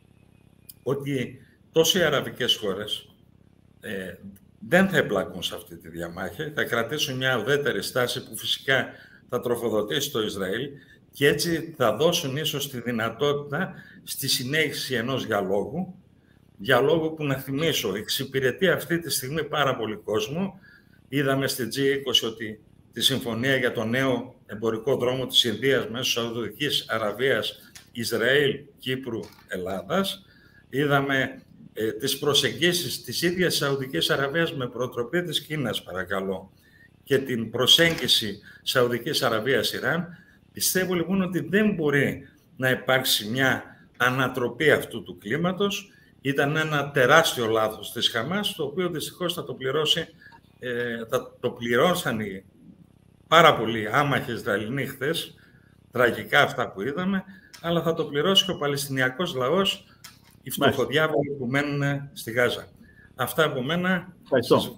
ότι τόσο οι αραβικές χώρες ε, δεν θα εμπλακούν σε αυτή τη διαμάχη, θα κρατήσουν μια ουδέτερη στάση που φυσικά θα τροφοδοτήσει το Ισραήλ και έτσι θα δώσουν ίσως τη δυνατότητα στη συνέχιση ενός διαλόγου, διαλόγου που, να θυμίσω, εξυπηρετεί αυτή τη στιγμή πάρα πολύ κόσμο. Είδαμε στη τζι είκοσι ότι τη συμφωνία για το νέο εμπορικό δρόμο της Ινδίας μέσω Σαουδικής Αραβίας, Ισραήλ, Κύπρου, Ελλάδας. Είδαμε ε, τις προσεγγίσεις της ίδιας Σαουδικής Αραβίας με προτροπή της Κίνας, παρακαλώ, και την προσέγγιση Σαουδικής Αραβίας-Ιράν. Πιστεύω λοιπόν ότι δεν μπορεί να υπάρξει μια ανατροπή αυτού του κλίματος. Ήταν ένα τεράστιο λάθος της Χαμάς, το οποίο δυστυχώς θα το πληρώσει, ε, θα το πληρώσαν οι πάρα πολλοί άμαχοι Ισραηλινοί χθες, τραγικά αυτά που είδαμε, αλλά θα το πληρώσει και ο Παλαιστινιακός λαός, οι φτωχοδιάβολοι που μένουν στη Γάζα. Αυτά από μένα. Ευχαριστώ.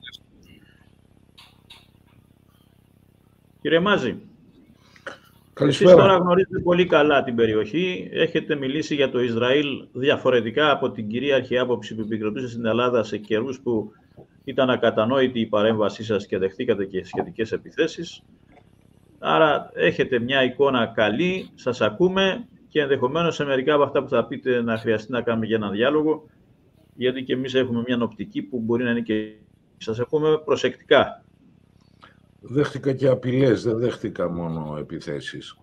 Κύριε Μάζη, εσείς τώρα γνωρίζετε πολύ καλά την περιοχή. Έχετε μιλήσει για το Ισραήλ διαφορετικά από την κυρίαρχη άποψη που επικρατούσε στην Ελλάδα σε καιρούς που ήταν ακατανόητη η παρέμβασή σας και δεχτήκατε και σχετικές επιθέσεις. Άρα έχετε μια εικόνα καλή, σας ακούμε και ενδεχομένως σε μερικά από αυτά που θα πείτε να χρειαστεί να κάνουμε για έναν διάλογο, γιατί και εμείς έχουμε μια οπτική που μπορεί να είναι και σας ακούμε προσεκτικά. Δέχτηκα και απειλές, δεν δέχτηκα μόνο επιθέσεις.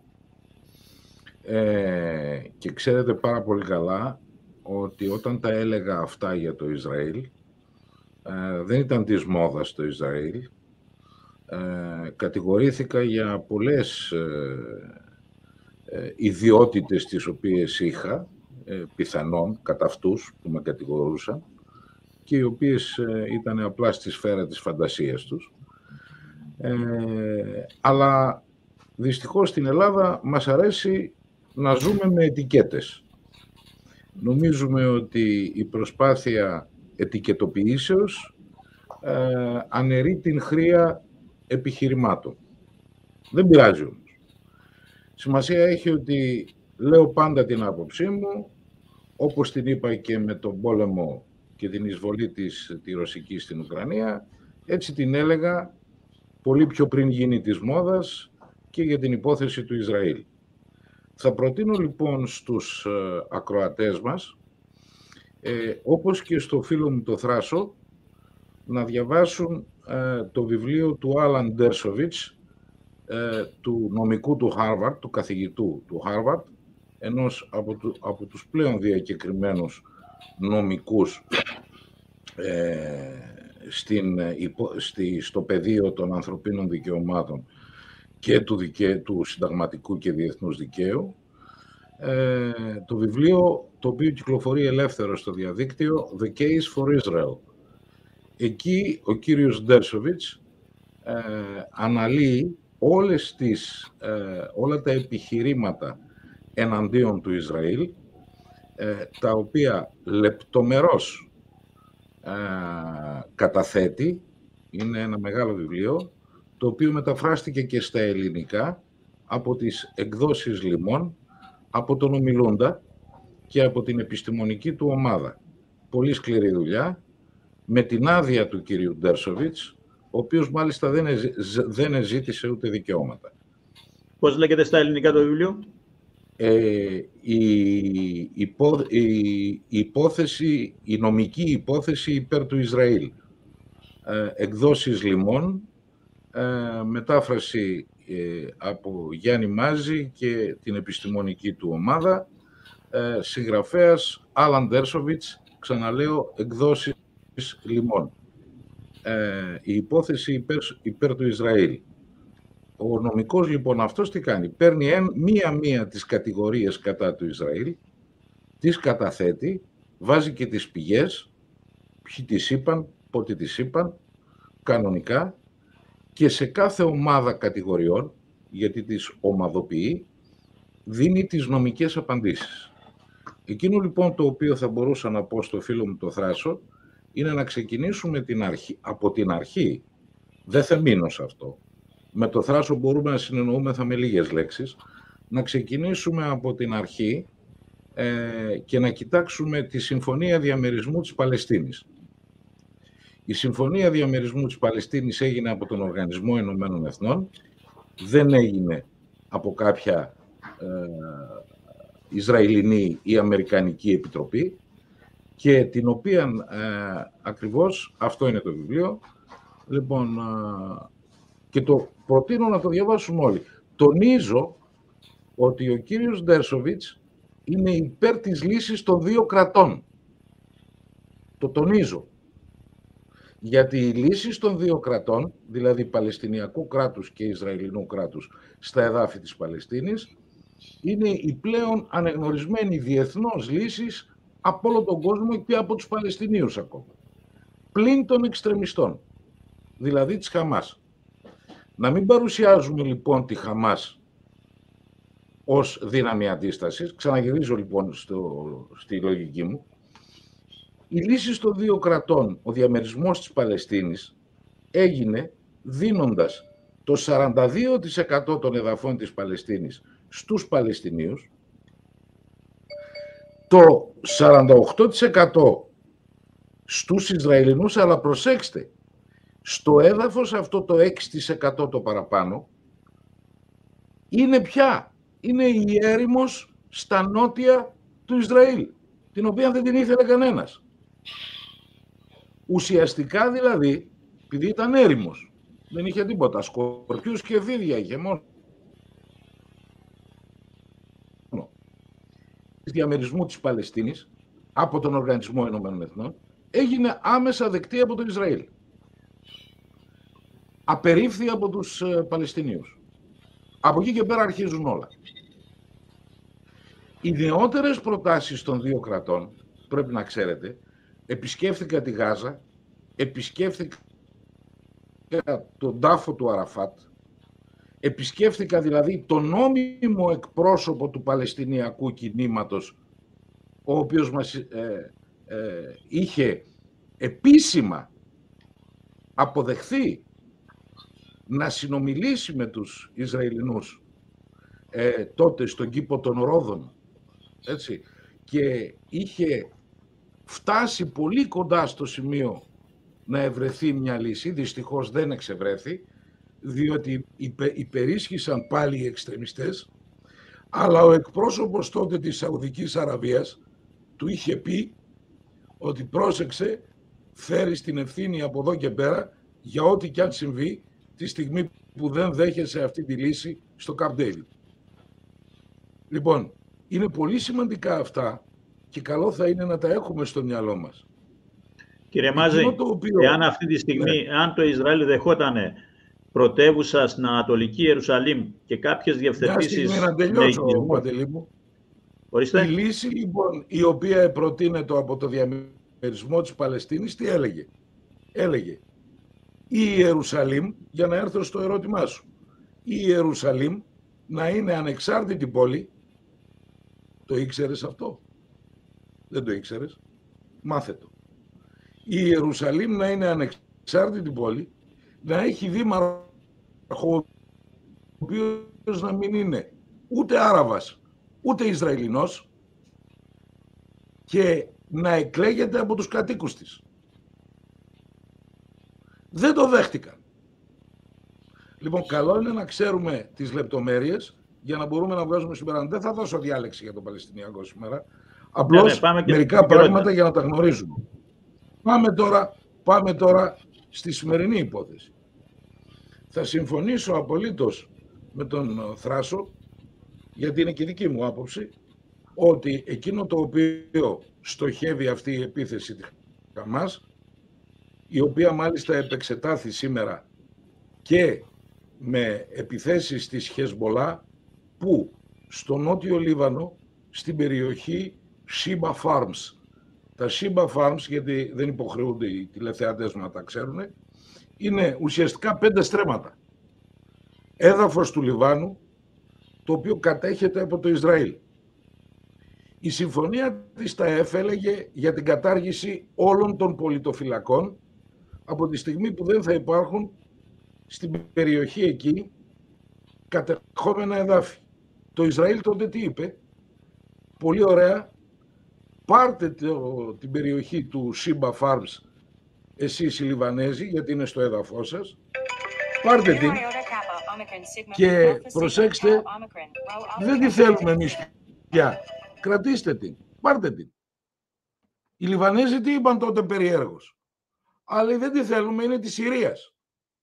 Ε, και ξέρετε πάρα πολύ καλά ότι όταν τα έλεγα αυτά για το Ισραήλ, ε, δεν ήταν της μόδας το Ισραήλ. Ε, κατηγορήθηκα για πολλές ε, ε, ιδιότητες τις οποίες είχα, ε, πιθανόν κατά αυτούς που με κατηγορούσαν, και οι οποίες ε, ήταν απλά στη σφαίρα της φαντασίας τους. Ε, αλλά δυστυχώς στην Ελλάδα μας αρέσει να ζούμε με ετικέτες. Νομίζουμε ότι η προσπάθεια ετικετοποιήσεως ε, αναιρεί την χρεία επιχειρημάτων. Δεν πειράζει όμως. Σημασία έχει ότι λέω πάντα την άποψή μου, όπως την είπα και με τον πόλεμο και την εισβολή της τη ρωσική στην Ουκρανία, έτσι την έλεγα πολύ πιο πριν γίνει της μόδας και για την υπόθεση του Ισραήλ. Θα προτείνω λοιπόν στους ε, ακροατές μας, ε, όπως και στο φίλο μου το Θράσο, να διαβάσουν ε, το βιβλίο του Άλαν Ντέρσοβιτς, ε, του νομικού του Χάρβαρτ, του καθηγητού του Χάρβαρτ, ενός από, του, από τους πλέον διακεκριμένους νομικούς ε, στην, στη, στο πεδίο των ανθρωπίνων δικαιωμάτων και του, δικαίου, του συνταγματικού και διεθνούς δικαίου. Ε, το βιβλίο, το οποίο κυκλοφορεί ελεύθερο στο διαδίκτυο, The Case for Israel. Εκεί ο κύριος Ντέρσοβιτς ε, αναλύει όλες τις, ε, όλα τα επιχειρήματα εναντίον του Ισραήλ, ε, τα οποία λεπτομερώς ε, καταθέτει. Είναι ένα μεγάλο βιβλίο, το οποίο μεταφράστηκε και στα ελληνικά από τις εκδόσεις Λιμών, από τον ομιλούντα και από την επιστημονική του ομάδα. Πολύ σκληρή δουλειά, με την άδεια του κυρίου Ντέρσοβιτς, ο οποίος μάλιστα δεν, εζ, δεν εζήτησε ούτε δικαιώματα. Πώς λέγεται στα ελληνικά το βιβλίο? Ε, η, υπό, η, η υπόθεση, η νομική υπόθεση υπέρ του Ισραήλ. Ε, εκδόσεις Λιμών, ε, μετάφραση ε, από Γιάννη Μάζη και την επιστημονική του ομάδα, ε, συγγραφέας Άλαν Ντέρσοβιτς, ξαναλέω, εκδόσεις Λιμών. Ε, η υπόθεση υπέρ, υπέρ του Ισραήλ. Ο νομικός λοιπόν αυτός τι κάνει? Παίρνει μία-μία τις κατηγορίες κατά του Ισραήλ, τις καταθέτει, βάζει και τις πηγές, ποιοι τις είπαν, πότε τις είπαν, κανονικά, και σε κάθε ομάδα κατηγοριών, γιατί τις ομαδοποιεί, δίνει τις νομικές απαντήσεις. Εκείνο λοιπόν το οποίο θα μπορούσα να πω στο φίλο μου το Θράσο, είναι να ξεκινήσουμε την αρχή, από την αρχή. Δεν θα μείνω σε αυτό. Με το Θράσο μπορούμε να συνεννοούμεθα με λίγες λέξεις. Να ξεκινήσουμε από την αρχή ε, και να κοιτάξουμε τη Συμφωνία Διαμερισμού της Παλαιστίνης. Η Συμφωνία Διαμερισμού της Παλαιστίνης έγινε από τον Οργανισμό Ηνωμένων Εθνών, δεν έγινε από κάποια ε, Ισραηλινή ή Αμερικανική επιτροπή, και την οποία ε, ακριβώς, αυτό είναι το βιβλίο, λοιπόν, ε, και το προτείνω να το διαβάσουμε όλοι. Τονίζω ότι ο κύριος Ντέρσοβιτς είναι υπέρ της λύσης των δύο κρατών. Το τονίζω. Γιατί η λύση των δύο κρατών, δηλαδή Παλαιστινιακού κράτους και Ισραηλινού κράτους στα εδάφη της Παλαιστίνης, είναι η πλέον αναγνωρισμένη διεθνώς λύση από όλο τον κόσμο και από τους Παλαιστινίους ακόμα. Πλην των εξτρεμιστών, δηλαδή της Χαμάς. Να μην παρουσιάζουμε λοιπόν τη Χαμάς ως δύναμη αντίστασης. Ξαναγυρίζω λοιπόν στο, στη λογική μου. Η λύση των δύο κρατών, ο διαμερισμός της Παλαιστίνης, έγινε δίνοντας το σαράντα δύο τοις εκατό των εδαφών της Παλαιστίνης στους Παλαιστινίους, το σαράντα οκτώ τοις εκατό στους Ισραηλινούς, αλλά προσέξτε, στο έδαφος αυτό το έξι τοις εκατό το παραπάνω είναι πια, είναι η έρημος στα νότια του Ισραήλ, την οποία δεν την ήθελε κανένας. Ουσιαστικά δηλαδή, επειδή ήταν έρημος, δεν είχε τίποτα, σκορπιούς και φίδια είχε μόνο. Διαμερισμού της Παλαιστίνης από τον Οργανισμό Ηνωμένων Εθνών έγινε άμεσα δεκτή από το Ισραήλ. Απερίφθη από τους ε, Παλαιστινίους. Από εκεί και πέρα αρχίζουν όλα. Οι νεότερες προτάσεις των δύο κρατών, πρέπει να ξέρετε, επισκέφθηκα τη Γάζα, επισκέφθηκα τον τάφο του Αραφάτ, επισκέφθηκα δηλαδή τον νόμιμο εκπρόσωπο του Παλαιστινιακού κινήματος, ο οποίος μας ε, ε, είχε επίσημα αποδεχθεί να συνομιλήσει με τους Ισραηλινούς ε, τότε στον κήπο των Ρόδων, έτσι, και είχε φτάσει πολύ κοντά στο σημείο να ευρεθεί μια λύση. Δυστυχώς δεν εξευρέθη, διότι υπε, υπερίσχυσαν πάλι οι εξτρεμιστές, αλλά ο εκπρόσωπος τότε της Σαουδικής Αραβίας του είχε πει ότι πρόσεξε, φέρεις την ευθύνη από εδώ και πέρα για ό,τι κι αν συμβεί τη στιγμή που δεν δέχεσαι αυτή τη λύση στο Camp David. Λοιπόν, είναι πολύ σημαντικά αυτά και καλό θα είναι να τα έχουμε στο μυαλό μας. Κύριε Μάζη, οποίο... εάν αυτή τη στιγμή, ναι. αν το Ισραήλ δεχότανε πρωτεύουσα στην Ανατολική Ιερουσαλήμ και κάποιες διευθετήσεις... Μια να τελειώσω, Παντελή μου. Ορίστε. Η λύση, λοιπόν, η οποία προτείνεται από το διαμερισμό της Παλαιστίνης, τι έλεγε? Έλεγε η Ιερουσαλήμ, για να έρθω στο ερώτημά σου, η Ιερουσαλήμ να είναι ανεξάρτητη πόλη. Το ήξερες αυτό? Δεν το ήξερες? Μάθε το. Η Ιερουσαλήμ να είναι ανεξάρτητη πόλη, να έχει δήμαρχο ο οποίος να μην είναι ούτε Άραβας, ούτε Ισραηλινός και να εκλέγεται από τους κατοίκους της. Δεν το δέχτηκαν. Λοιπόν, καλό είναι να ξέρουμε τις λεπτομέρειες για να μπορούμε να βγάζουμε συμπεράσματα. Δεν θα δώσω διάλεξη για το Παλαιστινιακό σήμερα. Απλώς ναι, ναι, μερικά πράγματα για να τα γνωρίζουμε. Πάμε τώρα, πάμε τώρα στη σημερινή υπόθεση. Θα συμφωνήσω απολύτως με τον Θράσο, γιατί είναι και δική μου άποψη, ότι εκείνο το οποίο στοχεύει αυτή η επίθεση της Χαμάς, η οποία μάλιστα επεξετάθη σήμερα και με επιθέσεις της Χεσμολά, που στο νότιο Λίβανο, στην περιοχή Sheba Farms. Τα Sheba Farms, γιατί δεν υποχρεούνται οι τηλεθεατές να τα ξέρουν, είναι ουσιαστικά πέντε στρέμματα. Έδαφος του Λιβάνου, το οποίο κατέχεται από το Ισραήλ. Η συμφωνία της ΤΑΕΦ έλεγε για την κατάργηση όλων των πολιτοφυλακών από τη στιγμή που δεν θα υπάρχουν στην περιοχή εκεί κατεχόμενα εδάφη. Το Ισραήλ τότε τι είπε? Πολύ ωραία, πάρτε το, την περιοχή του Sheba Farms εσείς οι Λιβανέζοι, γιατί είναι στο έδαφος σας, πάρτε την και προσέξτε, δεν τη θέλουμε εμείς πια, κρατήστε την, πάρτε την. Οι Λιβανέζοι τι είπαν τότε περιέργως? Αλλά δεν τη θέλουμε, είναι της Συρίας.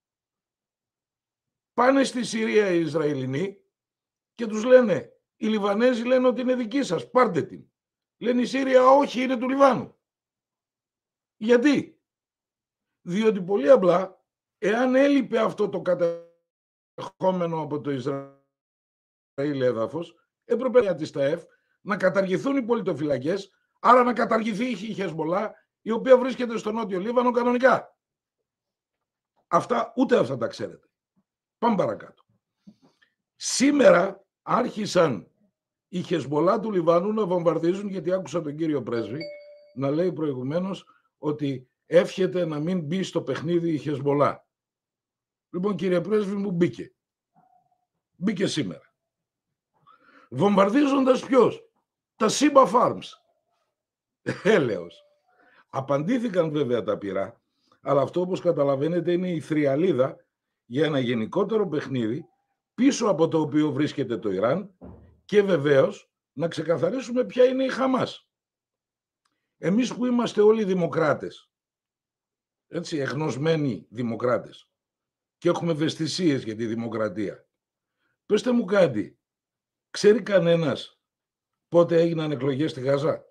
Πάνε στη Συρία οι Ισραηλινοί και τους λένε, οι Λιβανέζοι λένε ότι είναι δική σας, πάρτε την. Λένε η Σύρια, όχι, είναι του Λιβάνου. Γιατί? Διότι πολύ απλά, εάν έλειπε αυτό το κατεχόμενο από το Ισραήλ έδαφος, έπρεπε για τη ΤΑΕΦ να καταργηθούν οι πολιτοφυλακές, άρα να καταργηθεί η Χεσμολά, η οποία βρίσκεται στο νότιο Λίβανο κανονικά. Αυτά, ούτε αυτά τα ξέρετε. Πάμε παρακάτω. Σήμερα άρχισαν οι Χεσμολά του Λιβάνου να βομβαρδίζουν, γιατί άκουσα τον κύριο πρέσβη να λέει προηγουμένως ότι εύχεται να μην μπει στο παιχνίδι η Χεσμολά. Λοιπόν, κύριε πρέσβη, μου μπήκε. Μπήκε σήμερα. Βομβαρδίζοντας ποιος? Τα Sheba Farms. Έλεος. Απαντήθηκαν βέβαια τα πυρά, αλλά αυτό, όπως καταλαβαίνετε, είναι η θριαλίδα για ένα γενικότερο παιχνίδι, πίσω από το οποίο βρίσκεται το Ιράν, και βεβαίως να ξεκαθαρίσουμε ποια είναι η Χαμάς. Εμείς που είμαστε όλοι δημοκράτες, έτσι, εγνωσμένοι δημοκράτες, και έχουμε ευαισθησίες για τη δημοκρατία, πέστε μου κάτι, ξέρει κανένας πότε έγιναν εκλογές στη Γάζα?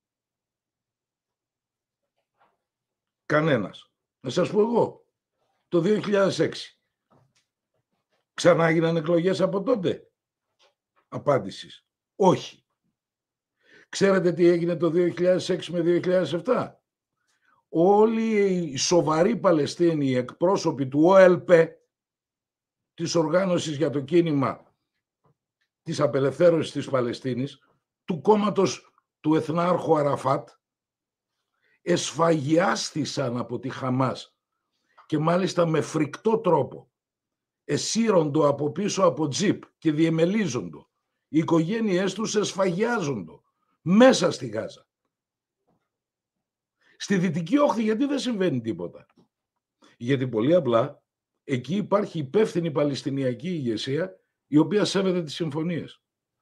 Κανένας. Να σας πω εγώ, το δύο χιλιάδες έξι. Ξανά έγιναν εκλογές από τότε? Απάντησης, όχι. Ξέρετε τι έγινε το δύο χιλιάδες έξι με δύο χιλιάδες επτά? Όλοι οι σοβαροί Παλαιστίνοι, οι εκπρόσωποι του Ο Ελ Πε, της Οργάνωσης για το Κίνημα της Απελευθέρωσης της Παλαιστίνης, του κόμματος του Εθνάρχου Αραφάτ, εσφαγιάστησαν από τη Χαμάς και μάλιστα με φρικτό τρόπο. Εσύροντο από πίσω από τζιπ και διεμελίζοντο. Οι οικογένειές τους εσφαγιάζοντο μέσα στη Γάζα. Στη Δυτική Όχθη γιατί δεν συμβαίνει τίποτα? Γιατί πολύ απλά εκεί υπάρχει υπεύθυνη Παλαιστινιακή ηγεσία, η οποία σέβεται τις συμφωνίες.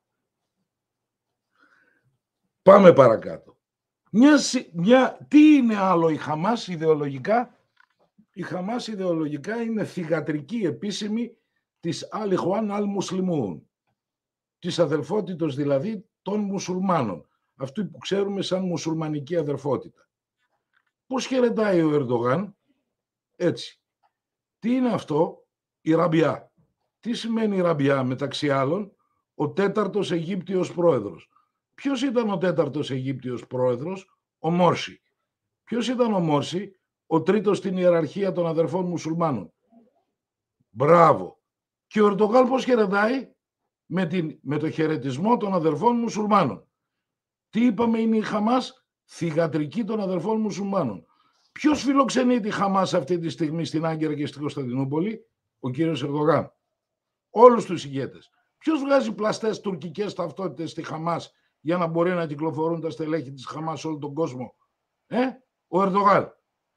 Πάμε παρακάτω. Μια, μια, τι είναι άλλο η Χαμάς ιδεολογικά? Η Χαμάς ιδεολογικά είναι θυγατρική επίσημη της Αλ-Ιχουάν Αλ-Μουσλιμούν, της αδελφότητος δηλαδή των μουσουλμάνων, αυτού που ξέρουμε σαν μουσουλμανική αδελφότητα. Πώς χαιρετάει ο Ερντογάν? Έτσι. Τι είναι αυτό? Η Ραμπιά. Τι σημαίνει η Ραμπιά? Μεταξύ άλλων, ο τέταρτος Αιγύπτιος πρόεδρος. Ποιος ήταν ο τέταρτος Αιγύπτιος πρόεδρος? Ο Μόρση. Ποιος ήταν ο Μόρση? Ο τρίτος στην ιεραρχία των αδερφών μουσουλμάνων. Μπράβο. Και ο Ερντογάν πώς χαιρετάει? Με, την, με το χαιρετισμό των αδερφών μουσουλμάνων. Τι είπαμε είναι η Χαμάς? Θυγατρική των αδερφών μουσουλμάνων. Ποιος φιλοξενεί τη Χαμάς αυτή τη στιγμή στην Άγκυρα και στην Κωνσταντινούπολη? Ο κύριος Ερντογάν. Όλους τους ηγέτες. Ποιος βγάζει πλαστές τουρκικές ταυτότητες στη Χαμάς για να μπορεί να κυκλοφορούν τα στελέχη της Χαμάς σε όλο τον κόσμο? Ε? Ο Ερντογάν.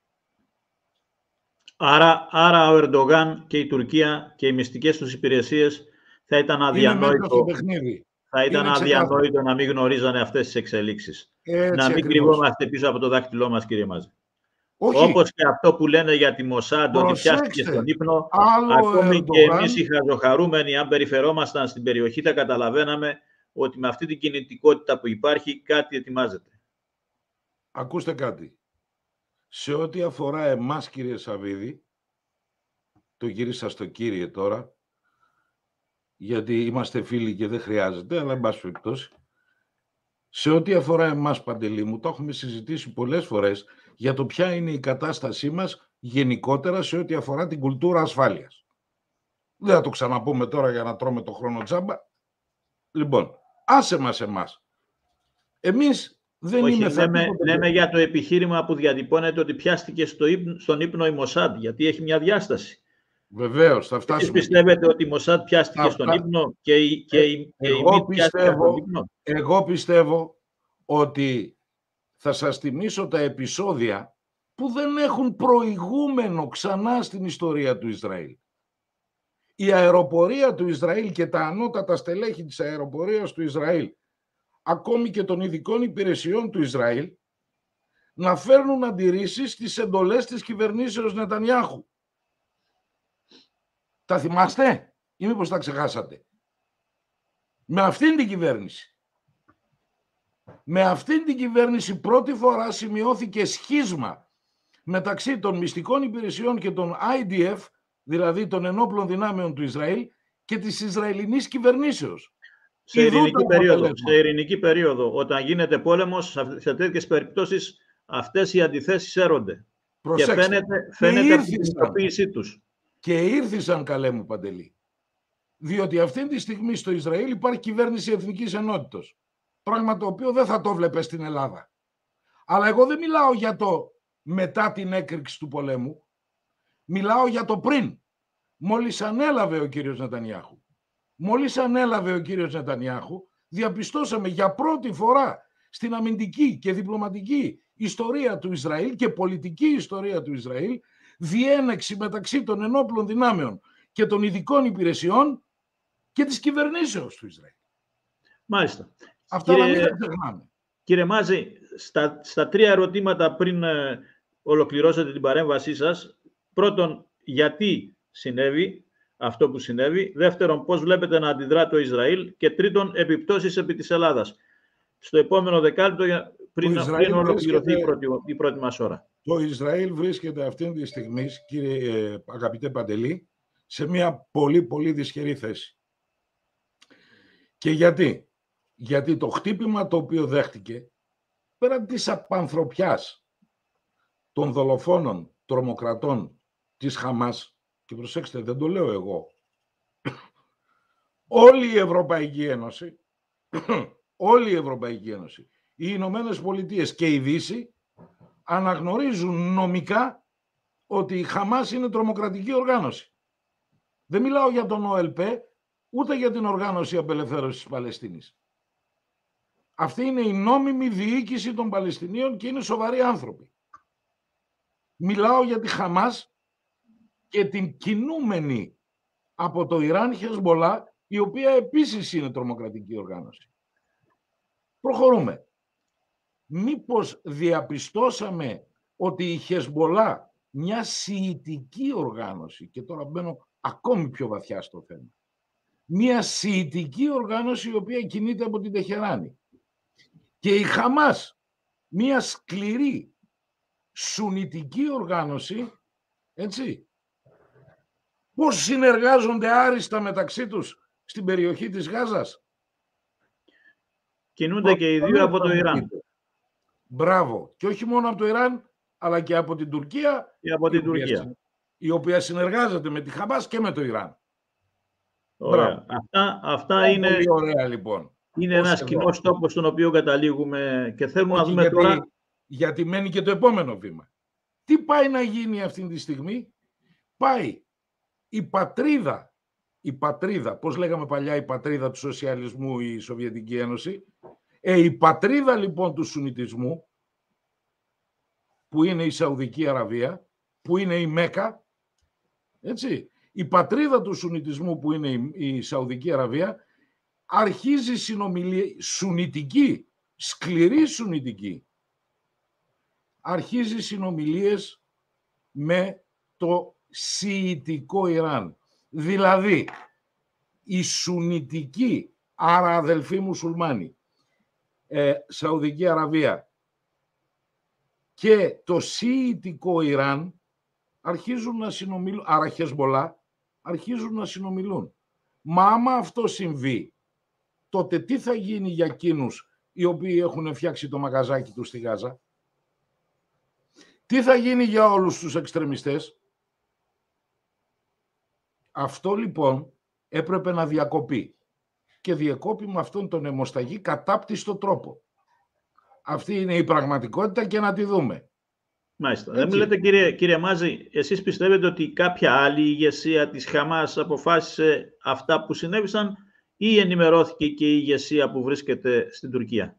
Άρα, άρα ο Ερντογάν και η Τουρκία και οι μυστικές τους υπηρεσίες θα ήταν αδιανόητο, θα ήταν αδιανόητο να μην γνωρίζανε αυτές τις εξελίξεις. Έτσι, να μην ακριβώς κρυβόμαστε πίσω από το δάχτυλό μας, κύριε Μάζη. Όχι. Όπως και αυτό που λένε για τη Μοσάντ, ότι πιάστηκε στον ύπνο, ακόμη Ερντογάν, και εμείς οι χαζοχαρούμενοι, αν περιφερόμασταν στην περιοχή, τα καταλαβαίναμε ότι με αυτή την κινητικότητα που υπάρχει κάτι ετοιμάζεται. Ακούστε κάτι. Σε ό,τι αφορά εμάς, κύριε Σαββίδη, το γύρισα στο κύριε τώρα, γιατί είμαστε φίλοι και δεν χρειάζεται, αλλά εν πάση περιπτώσει, σε ό,τι αφορά εμάς, Παντελή μου, το έχουμε συζητήσει πολλές φορές για το ποια είναι η κατάστασή μας γενικότερα σε ό,τι αφορά την κουλτούρα ασφάλειας. Δεν θα το ξαναπούμε τώρα για να τρώμε το χρόνο τζάμπα. Λοιπόν, άσε μας εμάς. Εμείς δεν Όχι, είναι... λέμε, λέμε για το επιχείρημα που διατυπώνεται ότι πιάστηκε στο ύπνο, στον ύπνο η Μοσάντ, γιατί έχει μια διάσταση. Βεβαίως, θα φτάσουμε. Εσείς πιστεύετε ότι η Μοσάντ πιάστηκε θα στον φτά... ύπνο και η, και η, και εγώ, η πιστεύω, στον ύπνο? Εγώ πιστεύω ότι θα σας θυμίσω τα επεισόδια που δεν έχουν προηγούμενο ξανά στην ιστορία του Ισραήλ. Η αεροπορία του Ισραήλ και τα ανώτατα στελέχη της αεροπορίας του Ισραήλ, ακόμη και των ειδικών υπηρεσιών του Ισραήλ, να φέρνουν αντιρρήσεις στις εντολές της κυβερνήσεως Νετανιάχου. Τα θυμάστε ή μήπως τα ξεχάσατε? Με αυτήν την κυβέρνηση. Με αυτήν την κυβέρνηση πρώτη φορά σημειώθηκε σχίσμα μεταξύ των μυστικών υπηρεσιών και των άι ντι εφ, δηλαδή των ενόπλων δυνάμεων του Ισραήλ, και της Ισραηλινής κυβερνήσεως. Σε ειρηνική, περίοδο, σε ειρηνική περίοδο, όταν γίνεται πόλεμος, σε τέτοιες περιπτώσεις αυτές οι αντιθέσεις έρονται. Προσέξτε, και φαίνεται, φαίνεται από την κινητοποίησή τους. Και ήρθησαν, καλέ μου Παντελή. Διότι αυτή τη στιγμή στο Ισραήλ υπάρχει κυβέρνηση εθνικής ενότητας. Πράγμα το οποίο δεν θα το βλέπε στην Ελλάδα. Αλλά εγώ δεν μιλάω για το μετά την έκρηξη του πολέμου. Μιλάω για το πριν. Μόλις ανέλαβε ο κύριος Νετανιάχου. Μόλις ανέλαβε ο κύριος Νετανιάχου, διαπιστώσαμε για πρώτη φορά στην αμυντική και διπλωματική ιστορία του Ισραήλ και πολιτική ιστορία του Ισραήλ διένεξη μεταξύ των ενόπλων δυνάμεων και των ειδικών υπηρεσιών και της κυβερνήσεως του Ισραήλ. Μάλιστα. Αυτά κύριε, να μην τα ξεχνάμε. Κύριε Μάζη, στα, στα τρία ερωτήματα πριν ε, ολοκληρώσετε την παρέμβασή σας, πρώτον, γιατί συνέβη αυτό που συνέβη, δεύτερον, πώς βλέπετε να αντιδρά το Ισραήλ και τρίτον, επιπτώσεις επί της Ελλάδας. Στο επόμενο δεκάλεπτο, πριν, πριν ολοκληρωθεί βρίσκεται... η, πρώτη, η πρώτη μας ώρα. Το Ισραήλ βρίσκεται αυτή τη στιγμή, κύριε ε, αγαπητέ Παντελή, σε μια πολύ πολύ δυσχερή θέση. Και γιατί? Γιατί το χτύπημα το οποίο δέχτηκε, πέραν της απανθρωπιάς των δολοφόνων τρομοκρατών της Χαμάς, και προσέξτε, δεν το λέω εγώ, όλη η Ευρωπαϊκή Ένωση, όλη η Ευρωπαϊκή Ένωση, οι Ηνωμένες Πολιτείες και η Δύση αναγνωρίζουν νομικά ότι η Χαμάς είναι τρομοκρατική οργάνωση. Δεν μιλάω για τον ο ελ πι, ούτε για την Οργάνωση Απελευθέρωσης της Παλαιστίνης. Αυτή είναι η νόμιμη διοίκηση των Παλαιστινίων και είναι σοβαροί άνθρωποι. Μιλάω για τη Χαμάς και την κινούμενη από το Ιράν Χεσμολά, η οποία επίσης είναι τρομοκρατική οργάνωση. Προχωρούμε. Μήπως διαπιστώσαμε ότι η Χεσμολά, μια σιητική οργάνωση, και τώρα μπαίνω ακόμη πιο βαθιά στο θέμα, μια σιητική οργάνωση η οποία κινείται από την Τεχεράνη, και η Χαμάς, μια σκληρή σουνιτική οργάνωση, έτσι, πώς συνεργάζονται άριστα μεταξύ τους στην περιοχή της Γάζας? Κινούνται Μπράβο, και οι δύο από το Ιράν. Μπράβο. Και όχι μόνο από το Ιράν, αλλά και από την Τουρκία, και από την η, Τουρκία. Οποία, η οποία συνεργάζεται με τη Χαμάς και με το Ιράν. Ωραία. Αυτά, αυτά είναι, πολύ ωραία, λοιπόν. είναι ένας κοινός τόπος στον οποίο καταλήγουμε και θέλουμε όχι, να δούμε γιατί, τώρα... Γιατί μένει και το επόμενο βήμα. Τι πάει να γίνει αυτή τη στιγμή? Πάει η πατρίδα η πατρίδα, πώς λέγαμε παλιά η πατρίδα του σοσιαλισμού η Σοβιετική Ένωση, ε, η πατρίδα λοιπόν του σουνιτισμού, που είναι η Σαουδική Αραβία, που είναι η Μέκα, έτσι, η πατρίδα του σουνιτισμού που είναι η, η Σαουδική Αραβία, αρχίζει συνομιλία, σουνιτική, σκληρή σουνιτική, αρχίζει συνομιλίες με το σιητικό Ιράν. Δηλαδή, η σουνιτική, άρα αδελφοί μουσουλμάνοι, ε, Σαουδική Αραβία και το σιητικό Ιράν αρχίζουν να συνομιλούν, άρα Χεσμολά, αρχίζουν να συνομιλούν. Μα άμα αυτό συμβεί, τότε τι θα γίνει για εκείνους οι οποίοι έχουν φτιάξει το μαγαζάκι τους στη Γάζα? Τι θα γίνει για όλους τους εξτρεμιστές? Αυτό λοιπόν έπρεπε να διακοπεί και διεκόπη με αυτόν τον αιμοσταγή κατάπτυστο τρόπο. Αυτή είναι η πραγματικότητα και να τη δούμε. Μάλιστα. Δεν μου λέτε, κύριε, κύριε Μάζη, εσείς πιστεύετε ότι κάποια άλλη ηγεσία της Χαμάς αποφάσισε αυτά που συνέβησαν ή ενημερώθηκε και η ηγεσία που βρίσκεται στην Τουρκία?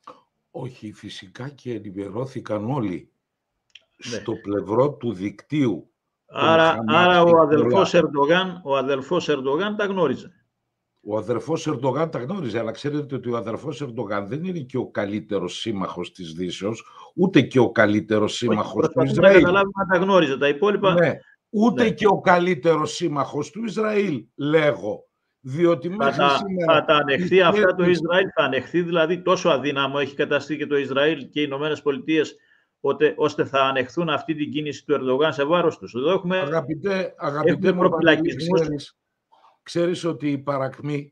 Όχι, φυσικά και ενημερώθηκαν όλοι, ναι, στο πλευρό του δικτύου. Άρα, άρα ο, αδελφός Ερντογάν, ο αδελφός Ερντογάν τα γνώριζε. Ο αδερφός Ερντογάν τα γνώριζε, αλλά ξέρετε ότι ο αδερφός Ερντογάν δεν είναι και ο καλύτερος σύμμαχος της Δύσεως, ούτε και ο καλύτερος σύμμαχος Όχι, του Ισραήλ. Να καταλάβουμε να τα γνώριζε. Τα υπόλοιπα... Ναι, ούτε ναι. Ναι. και ο καλύτερος σύμμαχος του Ισραήλ, λέγω. Διότι θα, τα, σήμερα, θα τα ανεχθεί αυτά το Ισραήλ, θα ανεχθεί δηλαδή τόσο αδύναμο έχει καταστεί και το Ισραήλ και οι Ηνωμένες Πολιτείες, ώστε θα ανεχθούν αυτή την κίνηση του Ερντογάν σε βάρος τους. Εδώ έχουμε, αγαπητέ, αγαπητέ έχουμε προπυλακισμούς. Ξέρεις, ξέρεις ότι η παρακμή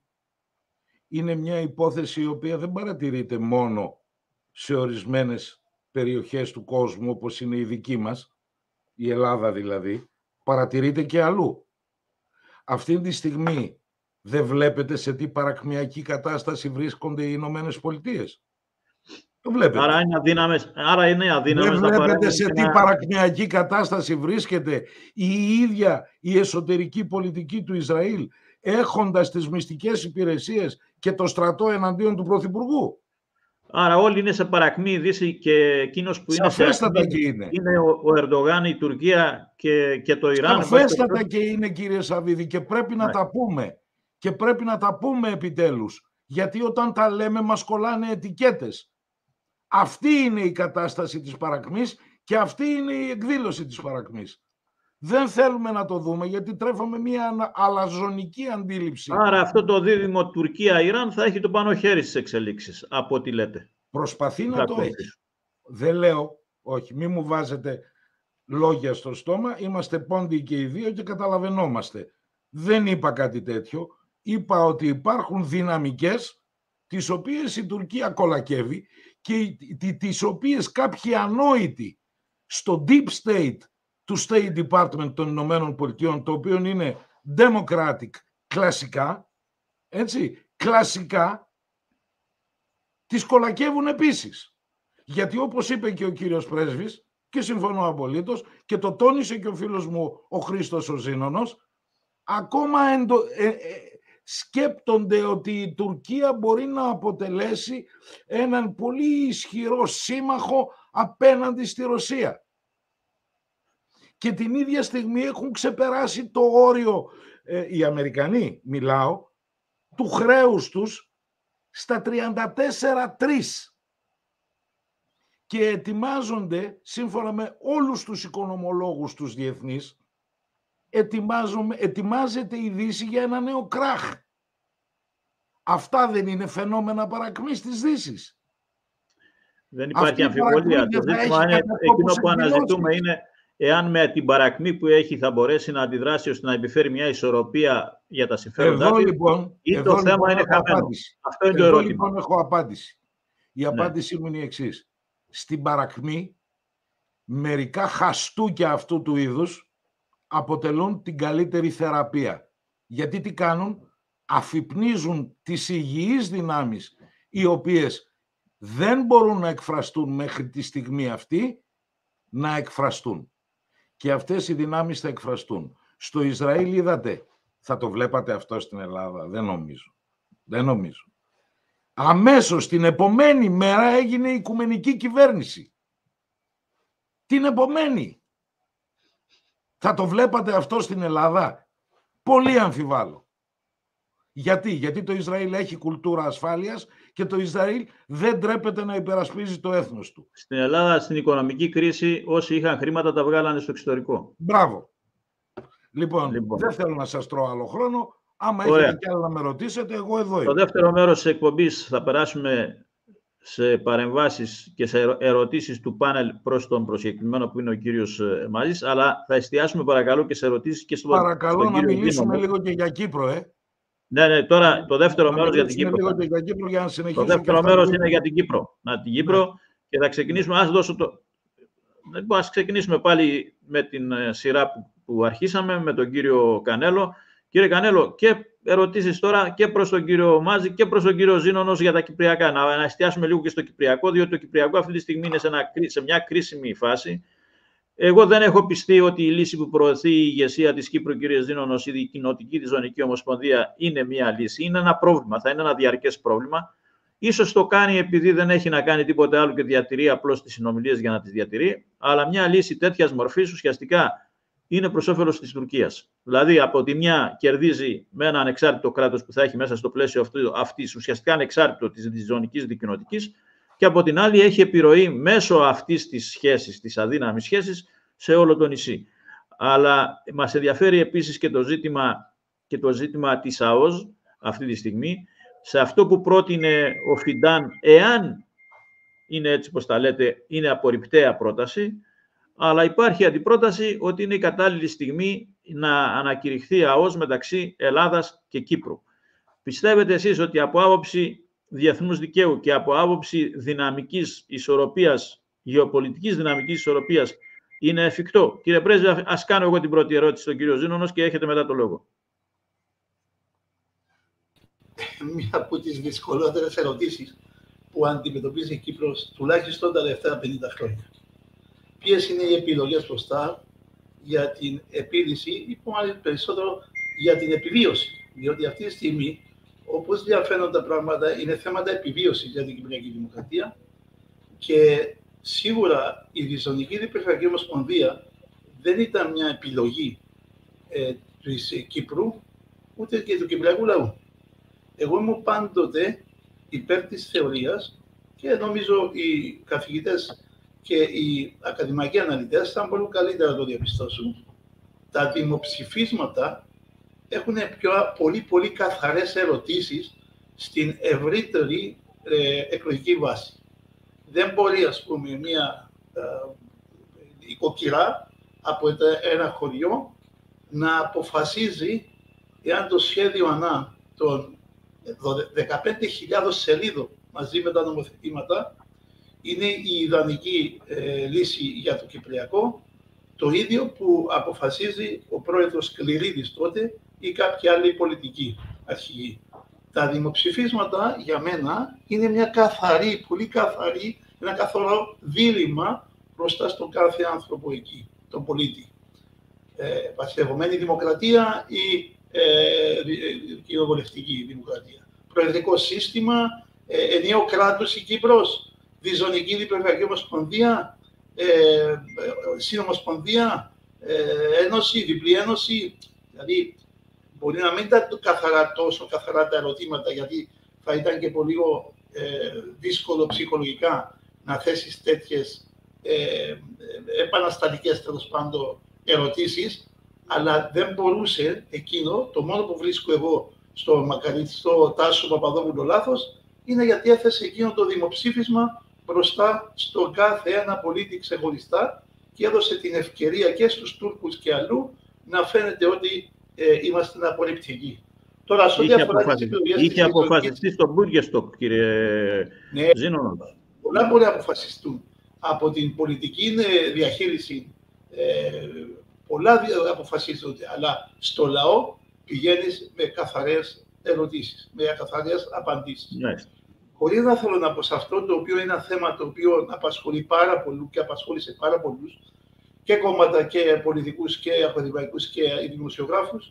είναι μια υπόθεση η οποία δεν παρατηρείται μόνο σε ορισμένες περιοχές του κόσμου, όπως είναι η δική μας, η Ελλάδα δηλαδή, παρατηρείται και αλλού. Αυτή τη στιγμή δεν βλέπετε σε τι παρακμιακή κατάσταση βρίσκονται οι Ηνωμένες Πολιτείες? Το βλέπετε. Άρα είναι αδύναμες, άρα είναι αδύναμες. Δεν βλέπετε σε τι παρακμιακή κατάσταση βρίσκεται η ίδια η εσωτερική πολιτική του Ισραήλ, έχοντας τις μυστικές υπηρεσίες και το στρατό εναντίον του Πρωθυπουργού? Άρα όλοι είναι σε παρακμή η Δύση και εκείνος που είναι Σαφέστατα σε και είναι. Είναι ο, ο Ερντογάν, η Τουρκία και, και το Ιράν. Σαφέστατα και είναι, κύριε Σαββίδη, και πρέπει να ναι. τα πούμε. Και πρέπει να τα πούμε επιτέλους. Γιατί όταν τα λέμε μας κολλάνε ετικέτες. Αυτή είναι η κατάσταση της παρακμής και αυτή είναι η εκδήλωση της παρακμής. Δεν θέλουμε να το δούμε γιατί τρέφαμε μια αλαζονική αντίληψη. Άρα αυτό το δίδυμο Τουρκία-Ιράν θα έχει το πάνω χέρι στις εξελίξεις, από ό,τι λέτε. Προσπαθεί να το έχει. Δεν λέω, όχι, μη μου βάζετε λόγια στο στόμα. Είμαστε πόντιοι και οι δύο και καταλαβαίνόμαστε. Δεν είπα κάτι τέτοιο. Είπα ότι υπάρχουν δυναμικές τις οποίες η Τουρκία κολακεύει και τις οποίες κάποιοι ανόητοι στο deep state του State Department των Ηνωμένων Πολιτειών, το οποίο είναι democratic κλασικά, έτσι, κλασικά, τις κολακεύουν επίσης. Γιατί όπως είπε και ο κύριος Πρέσβης, και συμφωνώ απολύτως, και το τόνισε και ο φίλος μου ο Χρήστος ο Ζήνωνος, ακόμα εντο, ε, ε, σκέπτονται ότι η Τουρκία μπορεί να αποτελέσει έναν πολύ ισχυρό σύμμαχο απέναντι στη Ρωσία. Και την ίδια στιγμή έχουν ξεπεράσει το όριο, ε, οι Αμερικανοί μιλάω, του χρέους τους στα τριάντα τέσσερα τρία. Και ετοιμάζονται, σύμφωνα με όλους τους οικονομολόγους τους διεθνείς, ετοιμάζεται η Δύση για ένα νέο κράχ. Αυτά δεν είναι φαινόμενα παρακμής της Δύσης? Δεν υπάρχει αμφιβολία. Το ζήτημα είναι, εκείνο που αναζητούμε είναι εάν με την παρακμή που έχει θα μπορέσει να αντιδράσει ώστε να επιφέρει μια ισορροπία για τα συμφέροντά του, λοιπόν, ή το θέμα λοιπόν είναι χαμένο. Απάντηση. Αυτό είναι εδώ, το ερώτημα. Λοιπόν έχω απάντηση. Η ναι. απάντησή μου είναι η εξής. Στην παρακμή μερικά χαστούκια αυτού του είδους αποτελούν την καλύτερη θεραπεία. Γιατί τι κάνουν? Αφυπνίζουν τις υγιείς δυνάμεις οι οποίες δεν μπορούν να εκφραστούν μέχρι τη στιγμή αυτή, να εκφραστούν. Και αυτές οι δυνάμεις θα εκφραστούν. Στο Ισραήλ είδατε, Θα το βλέπατε αυτό στην Ελλάδα? Δεν νομίζω. Δεν νομίζω. Αμέσως την επομένη μέρα έγινε η οικουμενική κυβέρνηση. Την επομένη. Θα το βλέπατε αυτό στην Ελλάδα? Πολύ αμφιβάλλω. Γιατί? Γιατί το Ισραήλ έχει κουλτούρα ασφάλειας και το Ισραήλ δεν τρέπεται να υπερασπίζει το έθνος του. Στην Ελλάδα, στην οικονομική κρίση, όσοι είχαν χρήματα τα βγάλανε στο εξωτερικό. Μπράβο. Λοιπόν, λοιπόν. δεν θέλω να σας τρώω άλλο χρόνο. Άμα Ωραία. έχετε κι άλλο να με ρωτήσετε, εγώ εδώ είμαι. Στο δεύτερο μέρος της εκπομπής θα περάσουμε σε παρεμβάσεις και σε ερωτήσεις του πάνελ προς τον προσκεκλημένο που είναι ο κύριος Μάζης, αλλά θα εστιάσουμε παρακαλώ και σε ερωτήσεις και στον, παρακαλώ στον να κύριο μιλήσουμε Δήμο. λίγο και για Κύπρο, ε. Ναι, ναι, τώρα το δεύτερο να μέρος για την Κύπρο. Λίγο και για Κύπρο για να το δεύτερο μέρος είναι για την Κύπρο. Να την Κύπρο ναι. Και θα ξεκινήσουμε, ας δώσω το... Λοιπόν, ας ξεκινήσουμε πάλι με την σειρά που, που αρχίσαμε, με τον κύριο Κανέλο. Κύριε Κανέλο, και ερωτήσεις τώρα και προς τον κύριο Μάζη και προς τον κύριο Ζήνονος για τα κυπριακά. Να, να εστιάσουμε λίγο και στο κυπριακό, διότι το κυπριακό αυτή τη στιγμή είναι σε, ένα, σε μια κρίσιμη φάση. Εγώ δεν έχω πιστεί ότι η λύση που προωθεί η ηγεσία της Κύπρου, κύριε Ζήνονος, η κοινοτική της Ζωνική Ομοσπονδία, είναι μια λύση. Είναι ένα πρόβλημα, θα είναι ένα διαρκές πρόβλημα. Ίσως το κάνει επειδή δεν έχει να κάνει τίποτε άλλο και διατηρεί απλώς τις συνομιλίες για να τις διατηρεί. Αλλά μια λύση τέτοιας μορφής ουσιαστικά είναι προς όφελος της Τουρκίας. Δηλαδή, από τη μια κερδίζει με ένα ανεξάρτητο κράτος που θα έχει μέσα στο πλαίσιο αυτής, ουσιαστικά ανεξάρτητο της ζωνικής δικοινοτικής, και από την άλλη έχει επιρροή μέσω αυτής της σχέσης, της αδύναμης σχέσης, σε όλο το νησί. Αλλά μας ενδιαφέρει επίσης και το ζήτημα, και το ζήτημα της ΑΟΣ αυτή τη στιγμή, σε αυτό που πρότεινε ο Φιντάν, εάν είναι έτσι πως τα λέτε, είναι απορριπταία πρόταση, αλλά υπάρχει αντιπρόταση ότι είναι η κατάλληλη στιγμή να ανακηρυχθεί ΑΟΣ μεταξύ Ελλάδας και Κύπρου. Πιστεύετε εσείς ότι από άποψη διεθνούς δικαίου και από άποψη δυναμικής ισορροπίας, γεωπολιτικής δυναμικής ισορροπίας, είναι εφικτό? Κύριε Πρέσβη, ας κάνω εγώ την πρώτη ερώτηση στον κύριο Ζήνονος και έχετε μετά το λόγο. Μία από τις δυσκολότερες ερωτήσεις που αντιμετωπίζει η Κύπρος τουλάχιστον τα τελευταία πενήντα χρόνια. Ποιες είναι οι επιλογές μπροστά για την επίλυση ή περισσότερο για την επιβίωση? Διότι αυτή τη στιγμή, όπως διαφαίνονται τα πράγματα, είναι θέματα επιβίωσης για την Κυπριακή Δημοκρατία και σίγουρα η Διζωνική Διπεριφερειακή Ομοσπονδία δεν ήταν μια επιλογή ε, της Κύπρου ούτε και του Κυπριακού λαού. Εγώ ήμουν πάντοτε υπέρ της θεωρίας και νομίζω οι καθηγητές και οι ακαδημαϊκοί αναλυτές θα μπορούν καλύτερα να το διαπιστώσουν. Τα δημοψηφίσματα έχουν πιο, πολύ, πολύ καθαρές ερωτήσεις στην ευρύτερη ε, εκλογική βάση. Δεν μπορεί, ας πούμε, μια ε, οικοκυρά από ένα χωριό να αποφασίζει εάν το σχέδιο ΑΝΑ των δεκαπέντε χιλιάδες σελίδων μαζί με τα νομοθετήματα είναι η ιδανική ε, λύση για το Κυπριακό, το ίδιο που αποφασίζει ο πρόεδρος Κληρίδης τότε ή κάποια άλλη πολιτική αρχηγή. Τα δημοψηφίσματα για μένα είναι μια καθαρή, πολύ καθαρή, ένα καθαρό δίλημμα μπροστά στον κάθε άνθρωπο εκεί, τον πολίτη. Ε, Παστευωμένη δημοκρατία ή ε, κοινοβουλευτική δημοκρατία. Προεδρικό σύστημα, ε, ενιαίο κράτος η Κύπρος, διζωνική διπεριφερειακή ομοσπονδία, ε, συνομοσπονδία, ε, ένωση, διπλή ένωση. Δηλαδή, μπορεί να μην ήταν καθαρά, τόσο καθαρά τα ερωτήματα, γιατί θα ήταν και πολύ ε, δύσκολο ψυχολογικά να θέσεις τέτοιες ε, επαναστατικές, τέλος πάντων, ερωτήσεις, αλλά δεν μπορούσε εκείνο, το μόνο που βρίσκω εγώ στο μακαριστό Τάσο Παπαδόπουλο λάθος, είναι γιατί έθεσε εκείνο το δημοψήφισμα μπροστά στον κάθε ένα πολίτη ξεχωριστά και έδωσε την ευκαιρία και στους Τούρκους και αλλού να φαίνεται ότι ε, είμαστε απορριπτικοί. Τώρα, σε ό,τι αφορά τις επιλογές... Είχε αποφασιστεί στο Μπούργεστοκ, κύριε ναι, Ζήνονο. Πολλά μπορεί να αποφασιστούν. Από την πολιτική διαχείριση ε, πολλά αποφασίζονται, αλλά στο λαό πηγαίνεις με καθαρές ερωτήσεις, με καθαρές απαντήσεις. Ναι. Χωρίς να θέλω να πω σε αυτό, το οποίο είναι ένα θέμα το οποίο απασχολεί πάρα πολλούς και απασχόλησε πάρα πολλούς και κόμματα και πολιτικούς και ακαδημαϊκούς και δημοσιογράφους,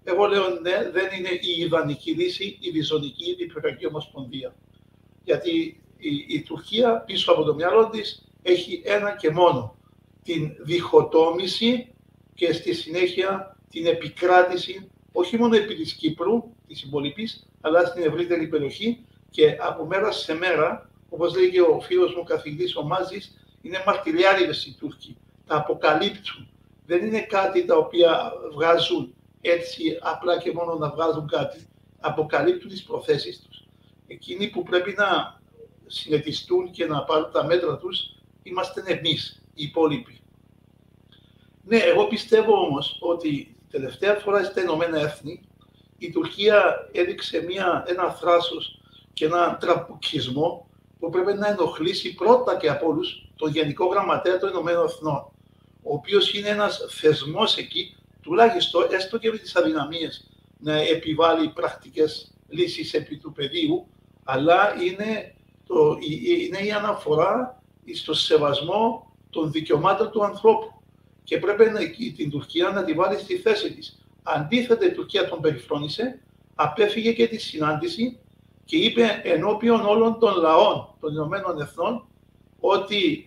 Εγώ λέω ναι, δεν είναι η ιδανική λύση, η διζωνική, η Διπυριακή Ομοσπονδία. Γιατί η, η Τουρκία πίσω από το μυαλό της έχει ένα και μόνο, την διχοτόμηση και στη συνέχεια την επικράτηση όχι μόνο επί της Κύπρου, της υπόλοιπης, αλλά στην ευρύτερη περιοχή και από μέρα σε μέρα, όπως λέει και ο φίλος μου καθηγητής ο Μάζης, είναι μαρτυριάριδες οι Τούρκοι, τα αποκαλύπτουν. Δεν είναι κάτι τα οποία βγάζουν έτσι απλά και μόνο να βγάζουν κάτι. Αποκαλύπτουν τις προθέσεις τους. Εκείνοι που πρέπει να συνετιστούν και να πάρουν τα μέτρα τους, είμαστε εμείς, οι υπόλοιποι. Ναι, εγώ πιστεύω όμως ότι τελευταία φορά στα Ηνωμένα Έθνη η Τουρκία έδειξε μια, ένα θράσος και ένα τραμπουκισμό που πρέπει να ενοχλήσει πρώτα και από όλους τον Γενικό Γραμματέα των Ηνωμένων Εθνών, ο οποίος είναι ένας θεσμός εκεί, τουλάχιστον έστω και με τις αδυναμίες, να επιβάλλει πρακτικές λύσεις επί του πεδίου, αλλά είναι, το, είναι η αναφορά στο σεβασμό των δικαιωμάτων του ανθρώπου. Και πρέπει να, την Τουρκία να τη βάλει στη θέση της. Αντίθετα, η Τουρκία τον περιφρόνησε, απέφυγε και τη συνάντηση και είπε ενώπιον όλων των λαών των Ηνωμένων Εθνών ότι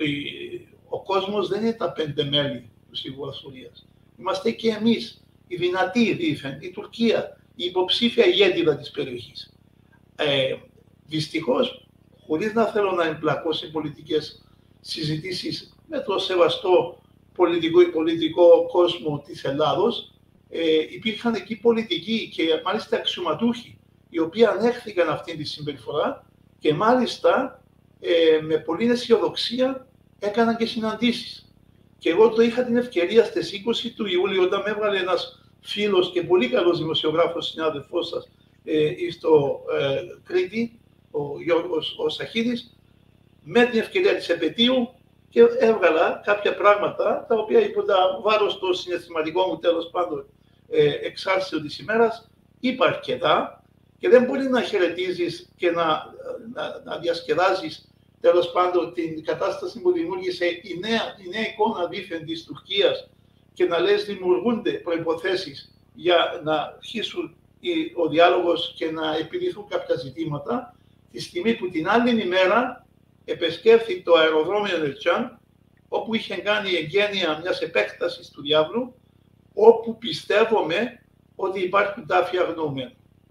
ο κόσμος δεν είναι τα πέντε μέλη του Συμβουλίου Ασφαλείας. Είμαστε και εμείς, οι δυνατοί δήθεν, η Τουρκία, η υποψήφια ηγέτιδα της περιοχής. Ε, δυστυχώς, χωρίς να θέλω να εμπλακώ σε πολιτικές συζητήσεις με το σεβαστό πολιτικό, πολιτικό κόσμο της Ελλάδος, ε, υπήρχαν εκεί πολιτικοί και μάλιστα αξιωματούχοι, οι οποίοι ανέχθηκαν αυτή τη συμπεριφορά και μάλιστα ε, με πολλή αισιοδοξία έκαναν και συναντήσεις. Και εγώ το είχα την ευκαιρία στις είκοσι του Ιούλιου, όταν με έβγαλε ένας φίλος και πολύ καλός δημοσιογράφος, συνάδελφός σας, ε, στο ε, Κρήτη, ο Γιώργος ο Σαχίδης, με την ευκαιρία της επετείου και έβγαλα κάποια πράγματα, τα οποία υπό τα βάρος το συναισθηματικό μου τέλος πάντων ε, εξάρτησεων της ημέρας, είπα αρκετά και δεν μπορεί να χαιρετίζεις και να, να, να διασκεδάζεις τέλος πάντων την κατάσταση που δημιούργησε η νέα, η νέα εικόνα δήθεν της Τουρκίας και να λες δημιουργούνται προϋποθέσεις για να αρχίσουν ο διάλογος και να επιληθούν κάποια ζητήματα, τη στιγμή που την άλλη ημέρα επισκέφθη το αεροδρόμιο Νερτσάν, όπου είχε κάνει εγγένεια μιας επέκτασης του διάβλου, όπου πιστεύουμε ότι υπάρχουν τάφοι αγνοούμενοι.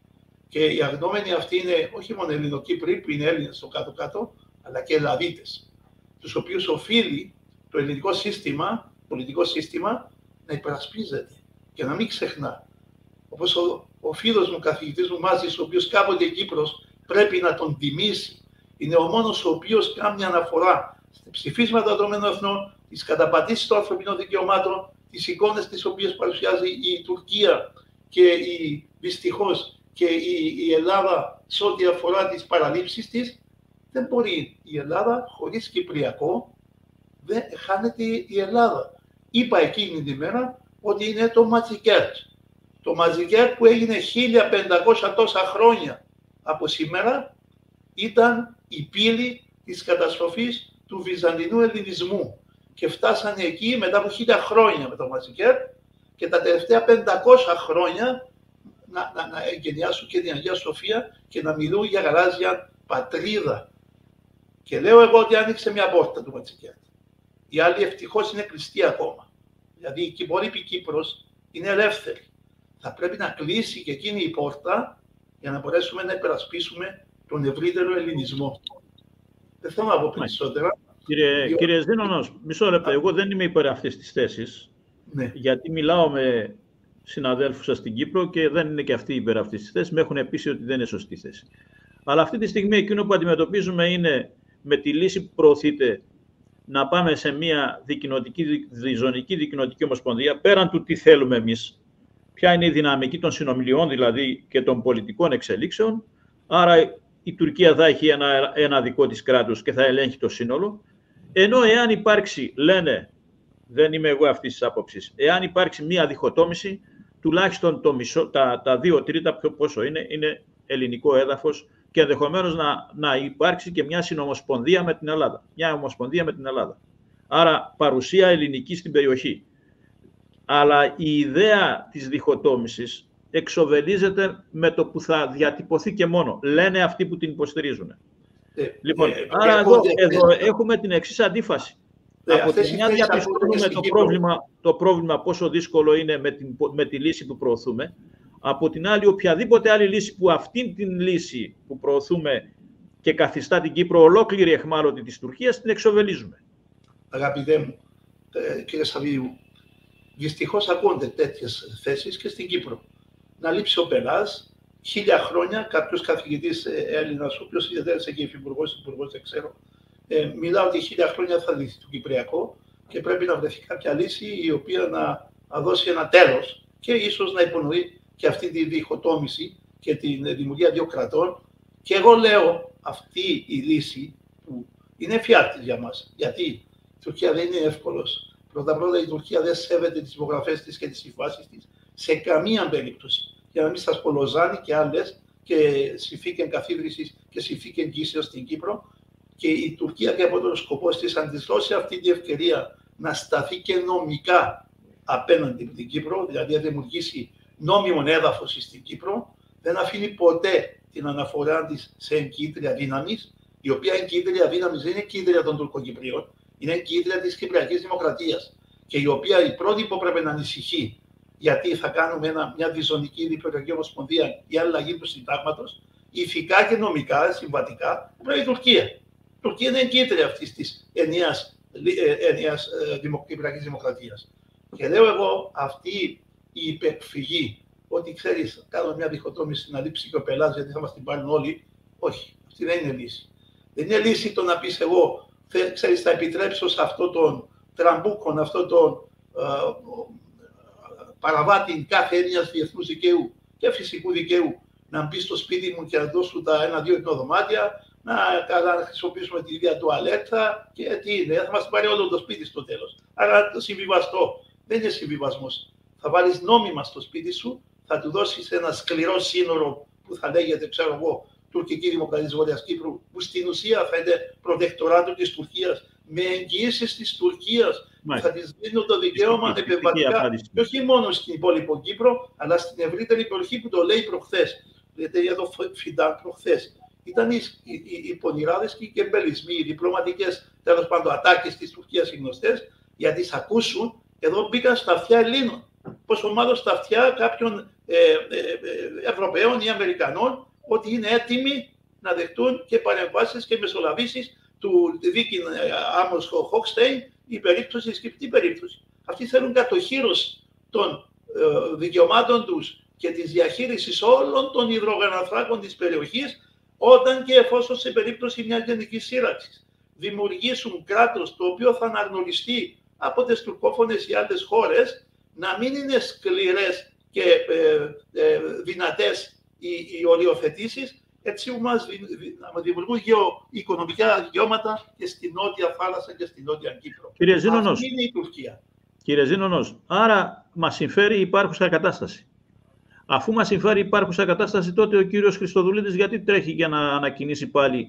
Και οι αγνοούμενοι αυτοί είναι όχι μόνο Ελληνοκύπροι, που είναι Έλληνες στο κάτω-κάτω, αλλά και Ελλαδίτες, τους οποίους οφείλει το ελληνικό σύστημα, πολιτικό σύστημα, να υπερασπίζεται και να μην ξεχνά. Όπως ο, ο φίλος μου, καθηγητής μου Μάζης, ο οποίος κάποτε η Κύπρος πρέπει να τον τιμήσει, είναι ο μόνος ο οποίος κάνει αναφορά στα ψηφίσματα των Εθνών, τις καταπατήσεις των ανθρωπίνων δικαιωμάτων, τις εικόνες τις οποίες παρουσιάζει η Τουρκία και η, δυστυχώς και η, η Ελλάδα σε ό,τι αφορά τις παραλήψεις της. Δεν μπορεί η Ελλάδα χωρίς Κυπριακό, δεν χάνεται η Ελλάδα. Είπα εκείνη την ημέρα ότι είναι το Ματζικέρ. Το Ματζικέρ που έγινε χίλια πεντακόσια τόσα χρόνια από σήμερα ήταν η πύλη της καταστροφής του βυζαντινού ελληνισμού. Και φτάσανε εκεί μετά από χίλια χρόνια με το Ματζικέρ και τα τελευταία πεντακόσια χρόνια να, να, να εγκαινιάσουν και την Αγία Σοφία και να μιλούν για γαλάζια πατρίδα. Και λέω εγώ ότι άνοιξε μια πόρτα του Ματζικέρ. Η άλλη ευτυχώς είναι κλειστή ακόμα. Δηλαδή η υπόλοιπη Κύπρος είναι ελεύθερη. Θα πρέπει να κλείσει και εκείνη η πόρτα για να μπορέσουμε να υπερασπίσουμε τον ευρύτερο ελληνισμό. Δεν θέλω να πω περισσότερα. Κύριε, Διό... κύριε Ζήνωνος, μισό λεπτό. Εγώ δεν είμαι υπέρ αυτής της θέσης. Ναι. Γιατί μιλάω με συναδέλφους σας στην Κύπρο και δεν είναι και αυτοί υπέρ αυτής της θέσης. Με έχουν πείσει ότι δεν είναι σωστή θέση. Αλλά αυτή τη στιγμή εκείνο που αντιμετωπίζουμε είναι με τη λύση που προωθείται να πάμε σε μια δικοινοτική, διζωνική δικοινοτική ομοσπονδία, πέραν του τι θέλουμε εμείς, ποια είναι η δυναμική των συνομιλιών δηλαδή και των πολιτικών εξελίξεων. Άρα η Τουρκία θα έχει ένα, ένα δικό της κράτος και θα ελέγχει το σύνολο. Ενώ εάν υπάρξει, λένε, δεν είμαι εγώ αυτής της άποψης, εάν υπάρξει μια διχοτόμηση, τουλάχιστον το μισό, τα, τα δύο τρίτα, πιο πόσο είναι, είναι ελληνικό έδαφος και ενδεχομένως να, να υπάρξει και μια συνομοσπονδία με την Ελλάδα. Μια ομοσπονδία με την Ελλάδα. Άρα παρουσία ελληνική στην περιοχή. αλλά η ιδέα της διχοτόμησης εξοβελίζεται με το που θα διατυπωθεί και μόνο. Λένε αυτοί που την υποστηρίζουν. Ε, λοιπόν, ε, άρα ε, εδώ, ε, εδώ έχουμε την εξής αντίφαση. Ε, από τη μια διαπιστώνουμε το πρόβλημα, το πρόβλημα πόσο δύσκολο είναι με, την, με τη λύση που προωθούμε. Από την άλλη, οποιαδήποτε άλλη λύση που αυτήν την λύση που προωθούμε και καθιστά την Κύπρο ολόκληρη αιχμάλωτη της Τουρκίας, την εξοβελίζουμε. Αγαπητέ μου, ε, κύριε Σαββίου, δυστυχώς ακούνται τέτοιες θέσεις και στην Κύπρο. Να λείψει ο Πελάς, χίλια χρόνια, κάποιος καθηγητής Έλληνας, ο οποίος διατέλεσε και υφυπουργός, υπουργός, δεν ξέρω, ε, μιλά ότι χίλια χρόνια θα λύσει το Κυπριακό και πρέπει να βρεθεί κάποια λύση η οποία να, να δώσει ένα τέλος και ίσως να υπονοεί και αυτή τη διχοτόμηση και τη δημιουργία δύο κρατών. Και εγώ λέω αυτή η λύση που είναι εφιάλτης για μας. Γιατί η Τουρκία δεν είναι εύκολος. Πρώτα-πρώτα η Τουρκία δεν σέβεται τις υπογραφές της και τις συμφάσεις της σε καμία περίπτωση. Για να μην σας πω Λοζάνη και άλλες και συνθήκες καθίδρυσης και συνθήκες εγγύσεως στην Κύπρο. Και η Τουρκία και από τον σκοπό της αντιστρώσει αυτή την ευκαιρία να σταθεί και νομικά απέναντι από την Κύπρο, δηλαδή να δημιουργήσει νόμιμον έδαφος στην Κύπρο, δεν αφήνει ποτέ την αναφορά της σε εγκύτρια δύναμης, η οποία εγκύτρια δύναμης δεν είναι εγκύτρια των Τουρκοκυπρίων, είναι εγκύτρια της Κυπριακής Δημοκρατίας και η οποία η πρώτη που πρέπει να ανησυχεί γιατί θα κάνουμε ένα, μια διζωνική διπλωματική ομοσπονδία ή αλλαγή του συντάγματος, ηθικά και νομικά, συμβατικά, πρέπει η Τουρκία. Η Τουρκία είναι εγκύτρια αυτής της ενιαίας, ενιαίας Κυπριακής Δημοκρατίας. Και λέω εγώ αυτή η υπεκφυγή ότι ξέρεις, κάνουμε μια διχοτόμηση να λείψει και ο πελάς γιατί θα μας την πάρουν όλοι. Όχι, αυτή δεν είναι λύση. Δεν είναι λύση το να πεις εγώ, ξέρεις, θα επιτρέψω σε αυτό τον τραμπούκον, αυτό τον uh, παραβάτη κάθε έννοιας διεθνούς δικαίου και φυσικού δικαίου να μπει στο σπίτι μου και να δώσω τα ένα-δύο δωμάτια, να, να χρησιμοποιήσουμε τη ίδια τουαλέτα και τι είναι, θα μας πάρει όλο το σπίτι στο τέλος. Άρα το συμβιβαστό δεν είναι συμβιβασμός. Θα βάλεις νόμιμα στο σπίτι σου, θα του δώσεις ένα σκληρό σύνορο που θα λέγεται, ξέρω εγώ, Τουρκική Δημοκρατία της Βόρειας Κύπρου, που στην ουσία θα είναι προτεκτοράτο της Τουρκίας, με εγγυήσεις της Τουρκίας, που θα της δίνουν το δικαίωμα επεμβατικά, και όχι μόνο στην υπόλοιπο Κύπρο, αλλά στην ευρύτερη περιοχή που το λέει προχθές. Δηλαδή εδώ Φιντάν προχθές. Ήταν οι, οι, οι πονηράδες και οι κεμπελισμοί, οι διπλωματικές τέλος πάντων ατάκες της Τουρκίας οι γνωστές, γιατί τις ακούσουν, εδώ μπήκαν στα αυτιά Ελλήνων. Πως μάλλον στα αυτιά κάποιων ε, ε, ε, Ευρωπαίων ή Αμερικανών, ότι είναι έτοιμοι να δεχτούν και παρεμβάσεις και μεσολαβήσεις του δίκη Άμος Χόκστεϊν, η περίπτωση, η σκεπτή περίπτωση. Αυτοί θέλουν κατοχύρωση των ε, δικαιωμάτων τους και της διαχείρισης όλων των υδρογοναθράκων της περιοχής, όταν και εφόσον σε περίπτωση μιας γενικής σύραξης δημιουργήσουν κράτος το οποίο θα αναγνωριστεί από τις τουρκόφωνες ή άλλες χώρες, να μην είναι σκληρές και ε, ε, δυνατές οι, οι οριοθετήσεις, έτσι που μας δημιουργούν γεωοικονομικά δικαιώματα και στη Νότια Θάλασσα και στη Νότια Κύπρο. Κύριε Ζήνονος, αυτή είναι η Τουρκία. Κύριε Ζήνονος, άρα μας συμφέρει η υπάρχουσα κατάσταση. Αφού μας συμφέρει η υπάρχουσα κατάσταση, τότε ο κύριος Χριστοδουλίδης γιατί τρέχει για να ανακοινήσει πάλι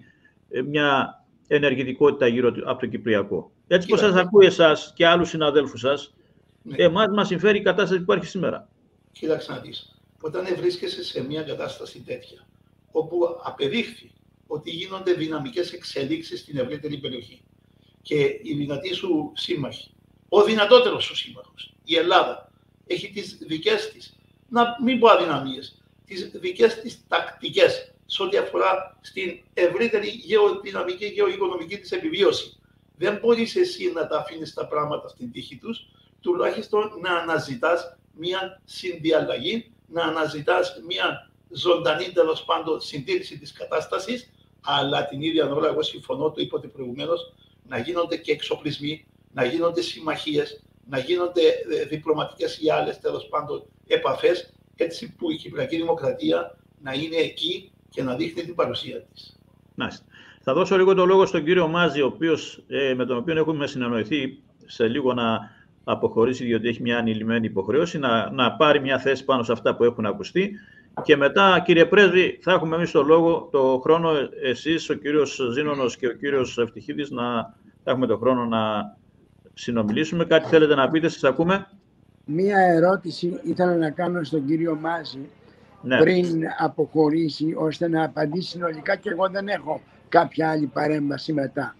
μια ενεργητικότητα γύρω από το Κυπριακό? Έτσι πως σας ακούει εσάς και άλλους συναδέλφους σας, ναι. Εμάς μας συμφέρει η κατάσταση που υπάρχει σήμερα. Κοίταξε να δεις. Όταν βρίσκεσαι σε μια κατάσταση τέτοια, όπου απεδείχθη ότι γίνονται δυναμικές εξελίξεις στην ευρύτερη περιοχή και οι δυνατοί σου σύμμαχοι, ο δυνατότερος σου σύμμαχος, η Ελλάδα, έχει τις δικές της, να μην πω αδυναμίες, τις δικές της τακτικές σε ό,τι αφορά στην ευρύτερη γεωδυναμική και γεωοικονομική της επιβίωση. Δεν μπορείς εσύ να τα αφήνεις τα πράγματα στην τύχη τους, τουλάχιστον να αναζητάς μια συνδιαλλαγή, να αναζητάς μια ζωντανή τέλος πάντων συντήρηση της κατάστασης, αλλά την ίδια ώρα, εγώ συμφωνώ, το είπατε προηγουμένως, να γίνονται και εξοπλισμοί, να γίνονται συμμαχίες, να γίνονται διπλωματικές ή άλλες τέλος πάντων επαφές, έτσι που η Κυπριακή Δημοκρατία να είναι εκεί και να δείχνει την παρουσία της. Μάλιστα. Θα δώσω λίγο το λόγο στον κύριο Μάζη, ο οποίος, ε, με τον οποίο έχουμε συνεννοηθεί σε λίγο να αποχωρήσει, διότι έχει μια ανηλυμένη υποχρέωση, να, να πάρει μια θέση πάνω σε αυτά που έχουν ακουστεί. Και μετά, κύριε Πρέσβη, θα έχουμε εμείς το λόγο, το χρόνο, εσείς, ο κύριος Ζήνονος και ο κύριος Ευτυχίδης, να θα έχουμε το χρόνο να συνομιλήσουμε. Κάτι θέλετε να πείτε, σας ακούμε? μία ερώτηση ήθελα να κάνω στον κύριο Μάζη, ναι, πριν αποχωρήσει, ώστε να απαντήσει συνολικά, και εγώ δεν έχω κάποια άλλη παρέμβαση μετά.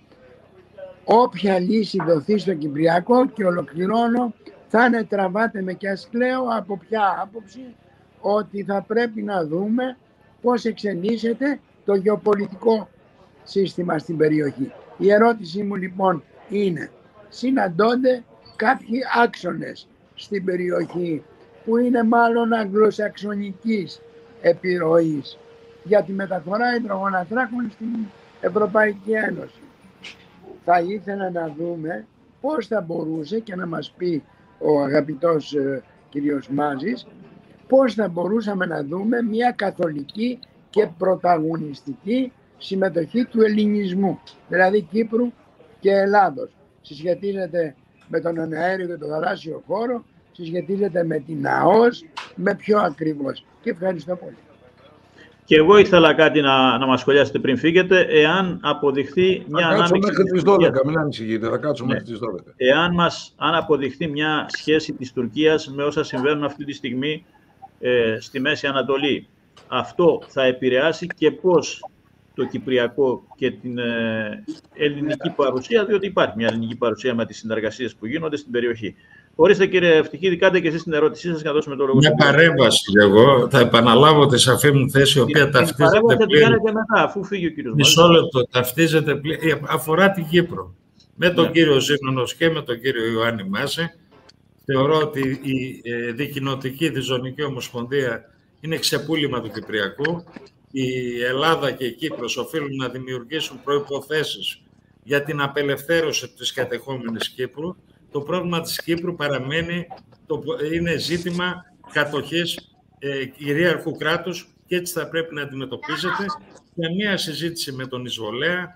Όποια λύση δοθεί στο Κυπριακό, και ολοκληρώνω, θα είναι, τραβάτε με και ας κλαίω, από ποια άποψη, ότι θα πρέπει να δούμε πώς εξελίσσεται το γεωπολιτικό σύστημα στην περιοχή. Η ερώτησή μου λοιπόν είναι, συναντώνται κάποιοι άξονες στην περιοχή που είναι μάλλον αγγλοσαξονικής επιρροής για τη μεταφορά υδρογοναθράκων στην Ευρωπαϊκή Ένωση. Θα ήθελα να δούμε πώς θα μπορούσε, και να μας πει ο αγαπητός ε, κύριος Μάζης, πώς θα μπορούσαμε να δούμε μια καθολική και πρωταγωνιστική συμμετοχή του ελληνισμού, δηλαδή Κύπρου και Ελλάδος. Συσχετίζεται με τον εναέριο και τον θαλάσσιο χώρο, συσχετίζεται με την ΑΟΣ, με πιο ακριβώς. Και ευχαριστώ πολύ. Και εγώ ήθελα κάτι να, να μας σχολιάσετε πριν φύγετε, εάν αποδειχθεί μια ανάμειξη... Θα κάτσω μέχρι τις δώδεκα, μην ανησυχείτε, θα κάτσω μέχρι τις δώδεκα. Εάν μας, αν αποδειχθεί μια σχέση της Τουρκίας με όσα συμβαίνουν αυτή τη στιγμή ε, στη Μέση Ανατολή, αυτό θα επηρεάσει και πώς το Κυπριακό και την ε, ελληνική παρουσία, διότι υπάρχει μια ελληνική παρουσία με τις συνεργασίες που γίνονται στην περιοχή. Ορίστε κύριε Ευτυχίδη, κάντε και εσείς την ερώτησή σας και να δώσουμε το λόγο. Μια παρέμβαση εγώ, θα επαναλάβω τη σαφή μου θέση, η οποία ταυτίζεται πλήρως. Μετά, αφού φύγει ο κύριος Μισό λεπτό, ταυτίζεται πλήρως, αφορά την Κύπρο. Με τον ναι. κύριο Ζήνονος και με τον κύριο Ιωάννη Μάση, θεωρώ ότι η ε, δικοινοτική διζωνική ομοσπονδία είναι ξεπούλημα του Κυπριακού. Η Ελλάδα και η Κύπρος οφείλουν να δημιουργήσουν προϋποθέσεις για την απελευθέρωση της κατεχόμενης Κύπρου. Το πρόβλημα της Κύπρου παραμένει, το, είναι ζήτημα κατοχής ε, κυρίαρχου κράτους και έτσι θα πρέπει να αντιμετωπίζεται. Καμία συζήτηση με τον εισβολέα,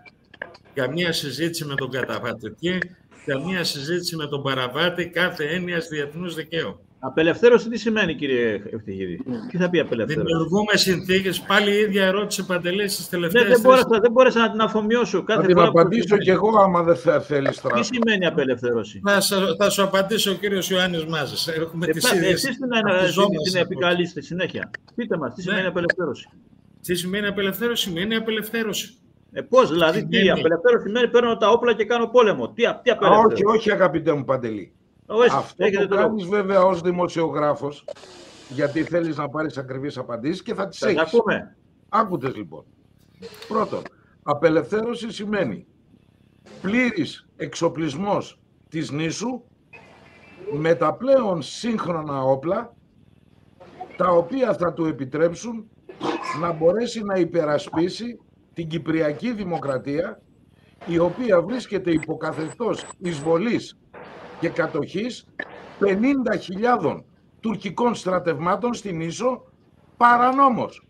καμία συζήτηση με τον καταβατητή, καμία συζήτηση με τον παραβάτη κάθε έννοιας διεθνούς δικαίου. Απελευθέρωση τι σημαίνει, κύριε Ευτυχίδη? Τι θα πει απελευθέρωση? Δημιουργούμε συνθήκες. Πάλι η ίδια ερώτηση, Παντελή, στις τελευταίες... Ναι, δεν, μπόρεσα, δεν μπόρεσα να την αφομοιώσω. Θα την απαντήσω κι εγώ, άμα δεν θα θέλεις τώρα. Τι σημαίνει απελευθέρωση? Θα, θα σου απαντήσει ο κύριος Ιωάννης Μάζης. Έχουμε ε, τις ίδιες... Εσείς την, την επικαλείστε συνέχεια. Πείτε μας, τι σημαίνει ναι. απελευθέρωση? Τι σημαίνει απελευθέρωση? Σημαίνει απελευθέρωση. Ε, πώς, δηλαδή, τι, τι απελευθέρωση σημαίνει? Παίρνω τα όπλα και κάνω πόλεμο. Τι, τι απελευθέρωση? Όχι, όχι, αγαπητέ μου Παντελή. Όχι, αυτό που κάνεις βέβαια ως δημοσιογράφος, γιατί θέλεις να πάρεις ακριβείς απαντήσεις και θα τις έχεις. Ακούμε. Άκουτες λοιπόν. Πρώτον, απελευθέρωση σημαίνει πλήρης εξοπλισμός της νήσου με τα πλέον σύγχρονα όπλα, τα οποία θα του επιτρέψουν να μπορέσει να υπερασπίσει την Κυπριακή Δημοκρατία, η οποία βρίσκεται υπό καθεστώς εισβολής και κατοχής πενήντα χιλιάδων τουρκικών στρατευμάτων στην Ίσο παρανόμως,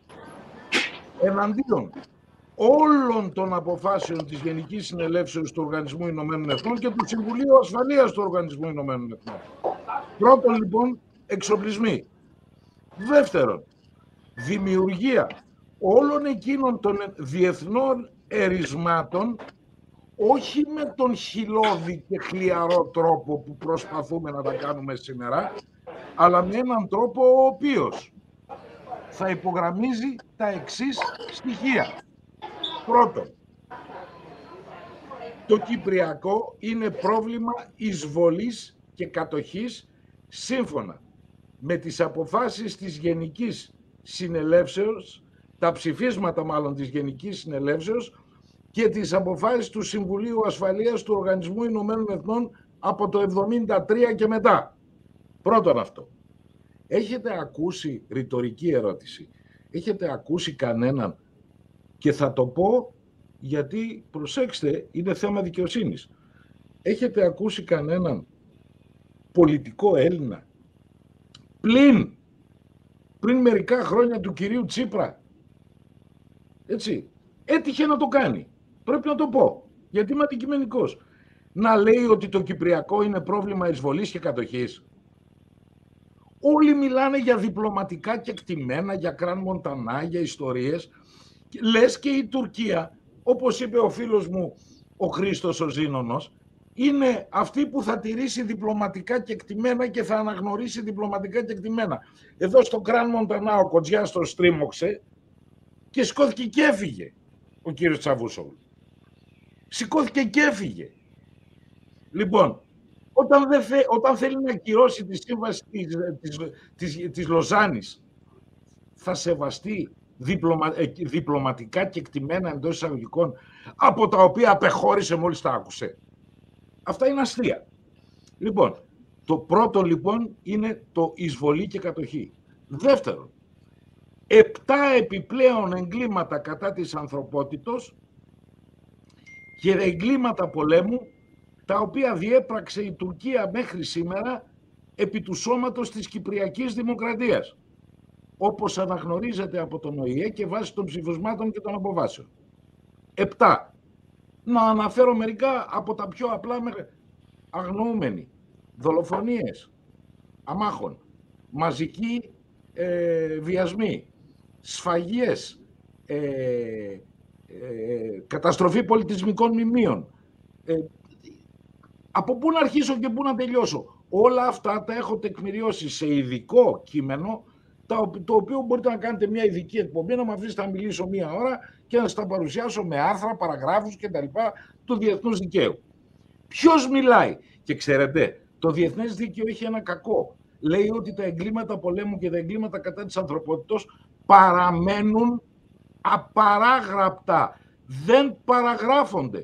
εναντίον όλων των αποφάσεων της Γενικής Συνελεύσεως του Οργανισμού Ηνωμένων Εθνών και του Συμβουλίου Ασφαλείας του Οργανισμού Ηνωμένων Εθνών. Πρώτον λοιπόν, εξοπλισμοί. Δεύτερον, δημιουργία όλων εκείνων των διεθνών ερισμάτων, όχι με τον χυλώδη και χλιαρό τρόπο που προσπαθούμε να τα κάνουμε σήμερα, αλλά με έναν τρόπο ο οποίος θα υπογραμμίζει τα εξής στοιχεία. Πρώτον, το Κυπριακό είναι πρόβλημα εισβολής και κατοχής σύμφωνα με τις αποφάσεις της Γενικής Συνελεύσεως, τα ψηφίσματα μάλλον της Γενικής Συνελεύσεως και τις αποφάσεις του Συμβουλίου Ασφαλείας του Οργανισμού Ηνωμένων Εθνών από το εβδομήντα τρία και μετά. Πρώτον αυτό. Έχετε ακούσει, ρητορική ερώτηση, έχετε ακούσει κανέναν, και θα το πω γιατί, προσέξτε, είναι θέμα δικαιοσύνης, έχετε ακούσει κανέναν πολιτικό Έλληνα πλην, πριν μερικά χρόνια του κυρίου Τσίπρα, έτσι, έτυχε να το κάνει, πρέπει να το πω, γιατί είμαι αντικειμενικός, να λέει ότι το Κυπριακό είναι πρόβλημα εισβολής και κατοχής? Όλοι μιλάνε για διπλωματικά κεκτημένα, για Κραν Μοντανά, για ιστορίες. Λες και η Τουρκία, όπως είπε ο φίλος μου ο Χρήστος ο Ζήνονος, είναι αυτή που θα τηρήσει διπλωματικά κεκτημένα και θα αναγνωρίσει διπλωματικά κεκτημένα. Εδώ στο Κραν Μοντανά ο Κοτζιάς το στρίμωξε και σηκώθηκε και έφυγε ο κύριος Τσαβούσογλου. Σηκώθηκε και έφυγε. Λοιπόν, όταν, δεν θε, όταν θέλει να ακυρώσει τη σύμβαση της, της, της, της Λοζάνης, θα σεβαστεί διπλωμα, διπλωματικά κεκτημένα εντός εισαγωγικών, από τα οποία απεχώρησε μόλις τα άκουσε. Αυτά είναι αστεία. Λοιπόν, το πρώτο λοιπόν είναι το εισβολή και κατοχή. Δεύτερον, επτά επιπλέον εγκλήματα κατά της ανθρωπότητος και εγκλήματα πολέμου, τα οποία διέπραξε η Τουρκία μέχρι σήμερα επί του σώματος της Κυπριακής Δημοκρατίας, όπως αναγνωρίζεται από τον Ο Η Ε και βάσει των ψηφισμάτων και των αποβάσεων. Επτά. Να αναφέρω μερικά από τα πιο απλά μέχρι αγνοούμενοι. Δολοφονίες αμάχων, μαζικοί ε, βιασμοί, σφαγιές, ε, ε, καταστροφή πολιτισμικών μνημείων. Ε, από πού να αρχίσω και πού να τελειώσω. Όλα αυτά τα έχω τεκμηριώσει σε ειδικό κείμενο, το οποίο μπορείτε να κάνετε μια ειδική εκπομπή, να με αφήσετε να μιλήσω μία ώρα και να σας τα παρουσιάσω με άρθρα, παραγράφους κτλ. Του διεθνούς δικαίου. Ποιος μιλάει? Και ξέρετε, το διεθνές δίκαιο έχει ένα κακό. Λέει ότι τα εγκλήματα πολέμου και τα εγκλήματα κατά της ανθρωπότητος παραμένουν απαράγραπτα. Δεν παραγράφονται.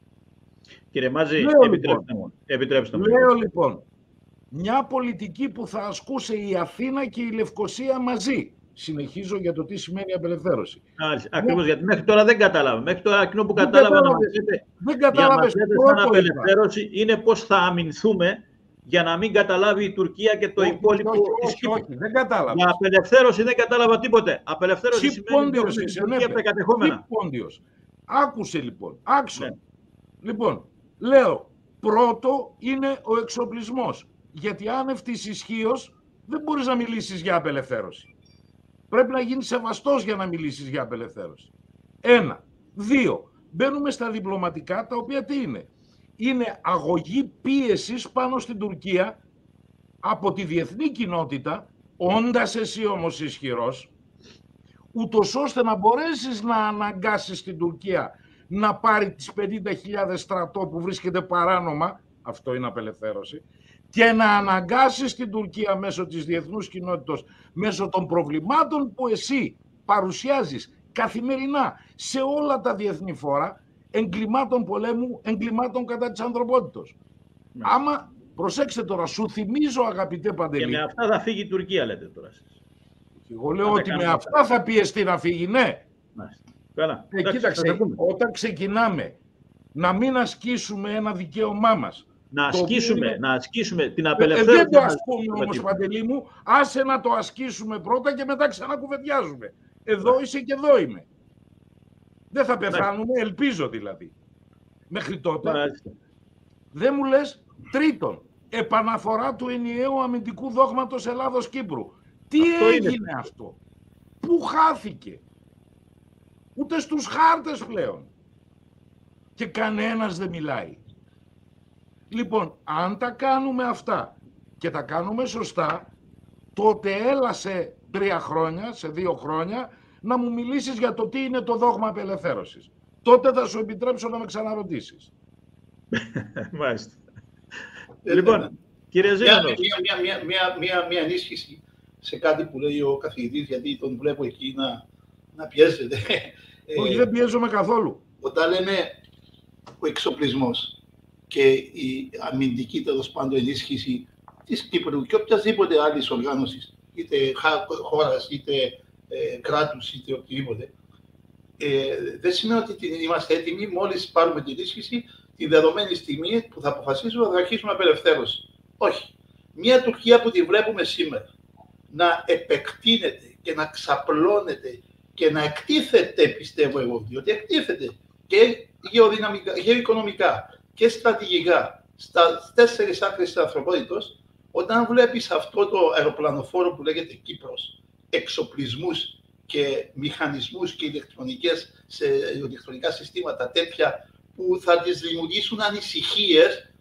Κύριε Μάζη, Λέω, επιτρέψτε λοιπόν, μου. Επιτρέψτε μου. Λέω λοιπόν, μια πολιτική που θα ασκούσε η Αθήνα και η Λευκοσία μαζί. Συνεχίζω για το τι σημαίνει απελευθέρωση. Ακριβώς, γιατί μέχρι τώρα δεν κατάλαβα. Μέχρι τώρα εκείνο που κατάλαβα να μας λέτε, δεν κατάλαβες σαν απελευθέρωση είναι πώς θα αμυνθούμε για να μην καταλάβει η Τουρκία και το όχι, υπόλοιπο όχι, της όχι, όχι, δεν κατάλαβα. Για απελευθέρωση δεν κατάλαβα τίποτε. Απελευθέρωση σημαίνει ότι η Τουρκία από τα κατεχόμενα. Άκουσε λοιπόν, άξον. Ναι. Λοιπόν, λέω, πρώτο είναι ο εξοπλισμός. Γιατί άνευ της ισχύος δεν μπορείς να μιλήσεις για απελευθέρωση. Πρέπει να γίνεις σεβαστός για να μιλήσεις για απελευθέρωση. Ένα. Δύο. Μπαίνουμε στα διπλωματικά, τα οποία τι είναι? Είναι αγωγή πίεσης πάνω στην Τουρκία από τη διεθνή κοινότητα, όντας εσύ όμως ισχυρός, ούτως ώστε να μπορέσεις να αναγκάσεις την Τουρκία να πάρει τις πενήντα χιλιάδες στρατό που βρίσκεται παράνομα, αυτό είναι απελευθέρωση, και να αναγκάσεις την Τουρκία μέσω της διεθνούς κοινότητας, μέσω των προβλημάτων που εσύ παρουσιάζεις καθημερινά σε όλα τα διεθνή φόρα, εγκλημάτων πολέμου, εγκλημάτων κατά της ανθρωπότητος. Ναι. Άμα, προσέξτε τώρα, σου θυμίζω αγαπητέ Παντελή. Και με αυτά θα φύγει η Τουρκία, λέτε τώρα. Εγώ λέω ότι με αυτά θα πιεστεί να φύγει, ναι. Καλά. Ε, κοίταξε, όταν ξεκινάμε να μην ασκήσουμε ένα δικαίωμά μας, Να ασκήσουμε, είναι... να ασκήσουμε την ε, απελευθέρωση. Ε, δεν το ασκούμε όμως, Παντελή μου. Άσε να το ασκήσουμε πρώτα και μετά ξανακουβεντιάζουμε. Εδώ είσαι και εδώ είμαι. Δεν θα πεθάνουμε, ελπίζω δηλαδή. Μέχρι τότε. Μάλιστα. Δεν μου λες. Τρίτον, επαναφορά του ενιαίου αμυντικού δόγματος Ελλάδος-Κύπρου. Τι αυτό έγινε είναι. Αυτό? Πού χάθηκε? Ούτε στους χάρτες πλέον. Και κανένας δεν μιλάει. Λοιπόν, αν τα κάνουμε αυτά και τα κάνουμε σωστά, τότε έλα σε τρία χρόνια, σε δύο χρόνια, να μου μιλήσεις για το τι είναι το δόγμα απελευθέρωσης. Τότε θα σου επιτρέψω να με ξαναρωτήσεις. Μάλιστα. Λοιπόν, κύριε Ζήνανος. Μια, μια, μια, μια, μια ενίσχυση σε κάτι που λέει ο καθηγητής, γιατί τον βλέπω εκεί να, να πιέζεται. Όχι, δεν πιέζομαι καθόλου. Όταν λέμε ο εξοπλισμός και η αμυντική τέλος πάντων ενίσχυση της Κύπρου και οποιασδήποτε άλλης οργάνωσης, είτε χώρας, είτε ε, κράτους, είτε οτιδήποτε, ε, δεν σημαίνει ότι είμαστε έτοιμοι μόλις πάρουμε την ενίσχυση τη δεδομένη στιγμή που θα αποφασίσουμε να αρχίσουμε απελευθέρωση. Όχι. Μια Τουρκία που τη βλέπουμε σήμερα να επεκτείνεται και να ξαπλώνεται και να εκτίθεται, πιστεύω εγώ, διότι εκτίθεται και γεωδυναμικά, γεωοικονομικά και στρατηγικά στα τέσσερις άκρες της ανθρωπότητας, όταν βλέπεις αυτό το αεροπλανοφόρο που λέγεται Κύπρος, εξοπλισμούς και μηχανισμούς και ηλεκτρονικές, σε ηλεκτρονικά συστήματα τέτοια που θα τις δημιουργήσουν ανησυχίες,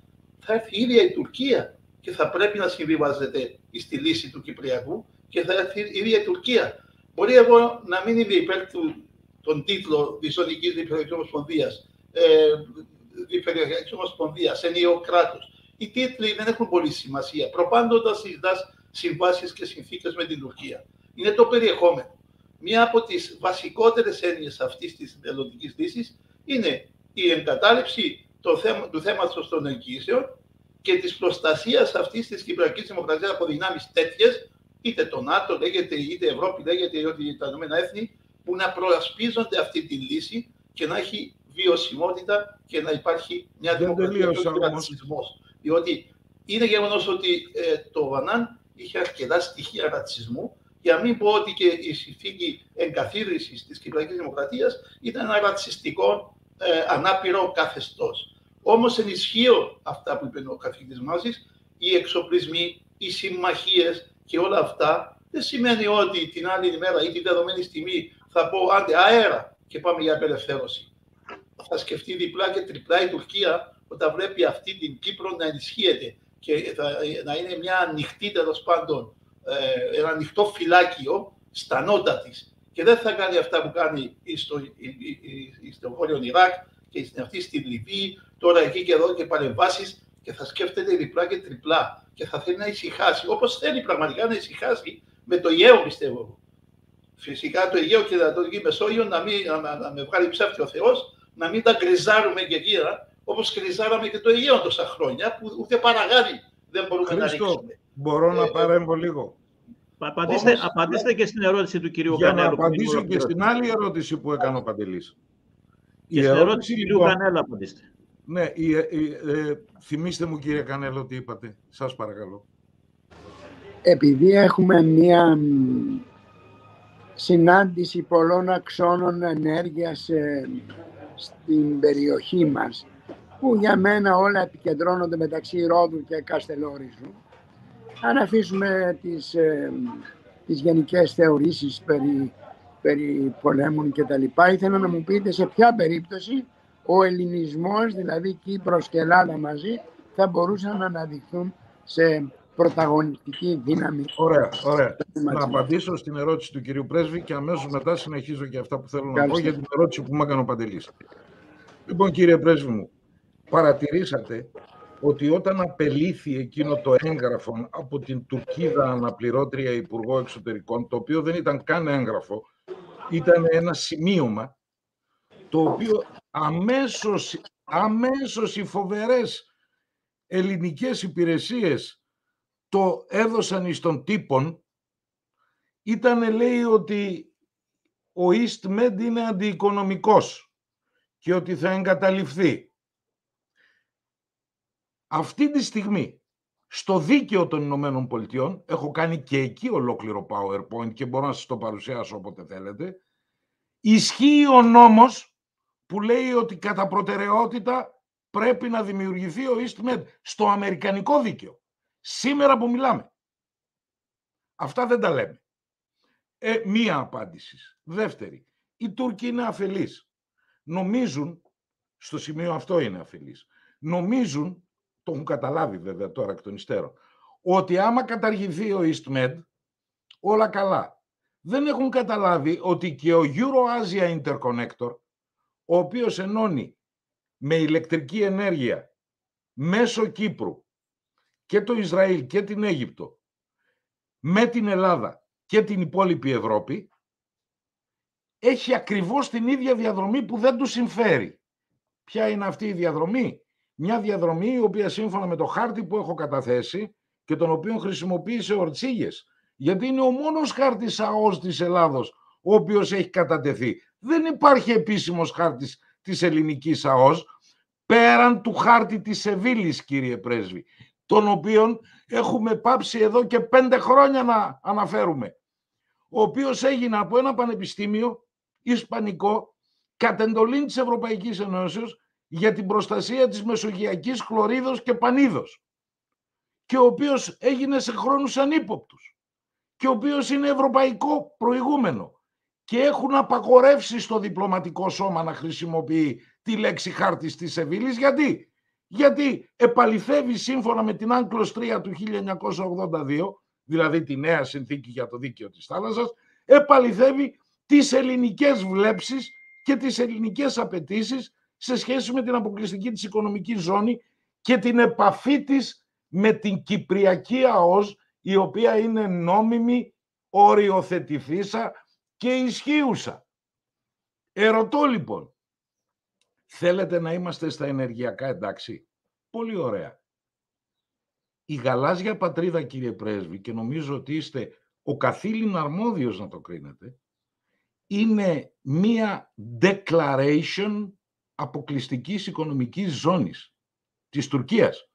θα έρθει η ίδια η Τουρκία και θα πρέπει να συμβιβάζεται στη λύση του Κυπριακού και θα έρθει η ίδια η Τουρκία. Μπορεί εγώ να μην είμαι υπέρ του τον τίτλο Διζωνικής Διπεριοχικής Ομοσπονδίας, ε, Διπεριοχικής Ομοσπονδίας, ενιαίο κράτος. Οι τίτλοι δεν έχουν πολύ σημασία. Προπάντοτε συζητάς συμβάσεις και συνθήκες με την Τουρκία. Είναι το περιεχόμενο. Μία από τις βασικότερες έννοιες αυτής της μελλοντικής λύσης είναι η εγκατάλειψη το θέμα, του θέματος των εγγύσεων και της προστασίας αυτής της Κυπριακής Δημοκρατίας από δυνάμεις τέτοιες, είτε το ΝΑΤΟ λέγεται, είτε η Ευρώπη λέγεται, είτε τα Ηνωμένα Έθνη, που να προασπίζονται αυτή τη λύση και να έχει βιωσιμότητα και να υπάρχει μια δημοκρατία και όχι ρατσισμός. Διότι είναι γεγονός ότι ε, το Βανάν είχε αρκετά στοιχεία ρατσισμού, για να μην πω ότι και η συνθήκη εγκαθίδρυσης της Κυπριακής Δημοκρατίας ήταν ένα ρατσιστικό ε, ανάπηρο καθεστώς. Όμως ενισχύω αυτά που είπε ο καθηγητής Μάζης, οι εξοπλισμοί, οι συμμαχίες και όλα αυτά δεν σημαίνει ότι την άλλη ημέρα ή την δεδομένη στιγμή θα πω άντε αέρα και πάμε για απελευθέρωση. Θα σκεφτεί διπλά και τριπλά η Τουρκία όταν βλέπει αυτή την Κύπρο να ενισχύεται και θα, να είναι μια ανοιχτή, τέλος πάντων, ε, ένα ανοιχτό φυλάκιο στα νότα της. Και δεν θα κάνει αυτά που κάνει στο, στο Βόρειο Ιράκ και στην αυτή στη Λιβύη, τώρα εκεί και εδώ και παρεμβάσεις, και θα σκέφτεται διπλά και τριπλά και θα θέλει να ησυχάσει, όπως θέλει πραγματικά να ησυχάσει με το Αιγαίο, πιστεύω. Φυσικά το Αιγαίο και το Ανατολική Μεσόγειο να, μην, να, να με βγάλει ψεύτη ο Θεός, να μην τα γκριζάρουμε και εκεί, όπως γκριζάραμε και το Αιγαίο τόσα χρόνια, που ούτε παραγάδι δεν μπορούμε Χρήστο, να ρίξουμε. Μπορώ ε, να παρέμβω λίγο. Απαντήστε, Όμως, απαντήστε και στην ερώτηση του κυρίου για Κανέλου. Για να απαντήσω και στην άλλη ερώτηση που έκανε ο Παντελής. Και η στην ερώτηση του κυρίου Κανέλου απαντήστε. Ναι, η, η, ε, θυμίστε μου κύριε Κανέλο τι είπατε. Σας παρακαλώ. Επειδή έχουμε μία συνάντηση πολλών αξώνων ενέργειας ε, στην περιοχή μας, που για μένα όλα επικεντρώνονται μεταξύ Ρόδου και Καστελόριζου, αν αφήσουμε τις, ε, τις γενικές θεωρήσεις περί, περί πολέμων και τα λοιπά, ήθελα να μου πείτε σε ποια περίπτωση ο ελληνισμός, δηλαδή Κύπρος και Ελλάδα μαζί, θα μπορούσαν να αναδειχθούν σε πρωταγωνιστική δύναμη. Ωραία, ωραία. Να απαντήσω στην ερώτηση του κυρίου Πρέσβη και αμέσως μετά συνεχίζω και αυτά που θέλω να πω για την ερώτηση που μου έκανε ο Παντελής. Λοιπόν, κύριε Πρέσβη μου, παρατηρήσατε ότι όταν απελήθη εκείνο το έγγραφο από την Τουρκίδα αναπληρώτρια Υπουργό Εξωτερικών, το οποίο δεν ήταν καν έγγραφο, ήταν ένα σημείωμα, το οποίο αμέσως, αμέσως οι φοβερές ελληνικές υπηρεσίες το έδωσαν εις των τύπων, ήταν, λέει, ότι ο EastMed είναι αντιοικονομικός και ότι θα εγκαταλειφθεί. Αυτή τη στιγμή, στο δίκαιο των Ηνωμένων Πολιτειών, έχω κάνει και εκεί ολόκληρο PowerPoint και μπορώ να σας το παρουσιάσω όποτε θέλετε, ισχύει ο νόμος που λέει ότι κατά προτεραιότητα πρέπει να δημιουργηθεί ο EastMed στο αμερικανικό δίκαιο. Σήμερα που μιλάμε. Αυτά δεν τα λέμε. Ε, μία απάντηση. Δεύτερη, οι Τούρκοι είναι αφελείς. Νομίζουν, στο σημείο αυτό είναι αφελείς, νομίζουν, το έχουν καταλάβει βέβαια τώρα εκ των υστέρων, ότι άμα καταργηθεί ο EastMed, όλα καλά. Δεν έχουν καταλάβει ότι και ο Euro-Asia Interconnector, ο οποίος ενώνει με ηλεκτρική ενέργεια μέσω Κύπρου και το Ισραήλ και την Αίγυπτο, με την Ελλάδα και την υπόλοιπη Ευρώπη, έχει ακριβώς την ίδια διαδρομή που δεν του συμφέρει. Ποια είναι αυτή η διαδρομή? Μια διαδρομή η οποία σύμφωνα με το χάρτη που έχω καταθέσει και τον οποίο χρησιμοποίησε ο Ορτσίγες, γιατί είναι ο μόνος χάρτης ΑΟΣ της Ελλάδος ο οποίος έχει κατατεθεί. Δεν υπάρχει επίσημος χάρτης της ελληνικής ΑΟΣ πέραν του χάρτη της Σεβίλης, κύριε Πρέσβη, τον οποίον έχουμε πάψει εδώ και πέντε χρόνια να αναφέρουμε, ο οποίος έγινε από ένα πανεπιστήμιο ισπανικό κατ' εντολή της Ευρωπαϊκής Ενώσεως για την προστασία της μεσογειακής χλωρίδος και πανίδος και ο οποίος έγινε σε χρόνους ανύποπτους και ο οποίος είναι ευρωπαϊκό προηγούμενο και έχουν απαγορεύσει στο διπλωματικό σώμα να χρησιμοποιεί τη λέξη χάρτης της Σεβίλης. Γιατί? Γιατί επαληθεύει σύμφωνα με την Άγκλος τρία του χίλια εννιακόσια ογδόντα δύο, δηλαδή τη νέα συνθήκη για το δίκαιο της θάλασσας, επαληθεύει τις ελληνικές βλέψεις και τις ελληνικές απαιτήσεις σε σχέση με την αποκλειστική της οικονομική ζώνη και την επαφή της με την Κυπριακή ΑΟΣ, η οποία είναι νόμιμη, οριοθετηθήσα και ισχύουσα. Ερωτώ λοιπόν, θέλετε να είμαστε στα ενεργειακά εντάξει? Πολύ ωραία. Η γαλάζια πατρίδα, κύριε Πρέσβη, και νομίζω ότι είστε ο καθήλυν αρμόδιος να το κρίνετε, είναι μία declaration αποκλειστικής οικονομικής ζώνης της Τουρκίας.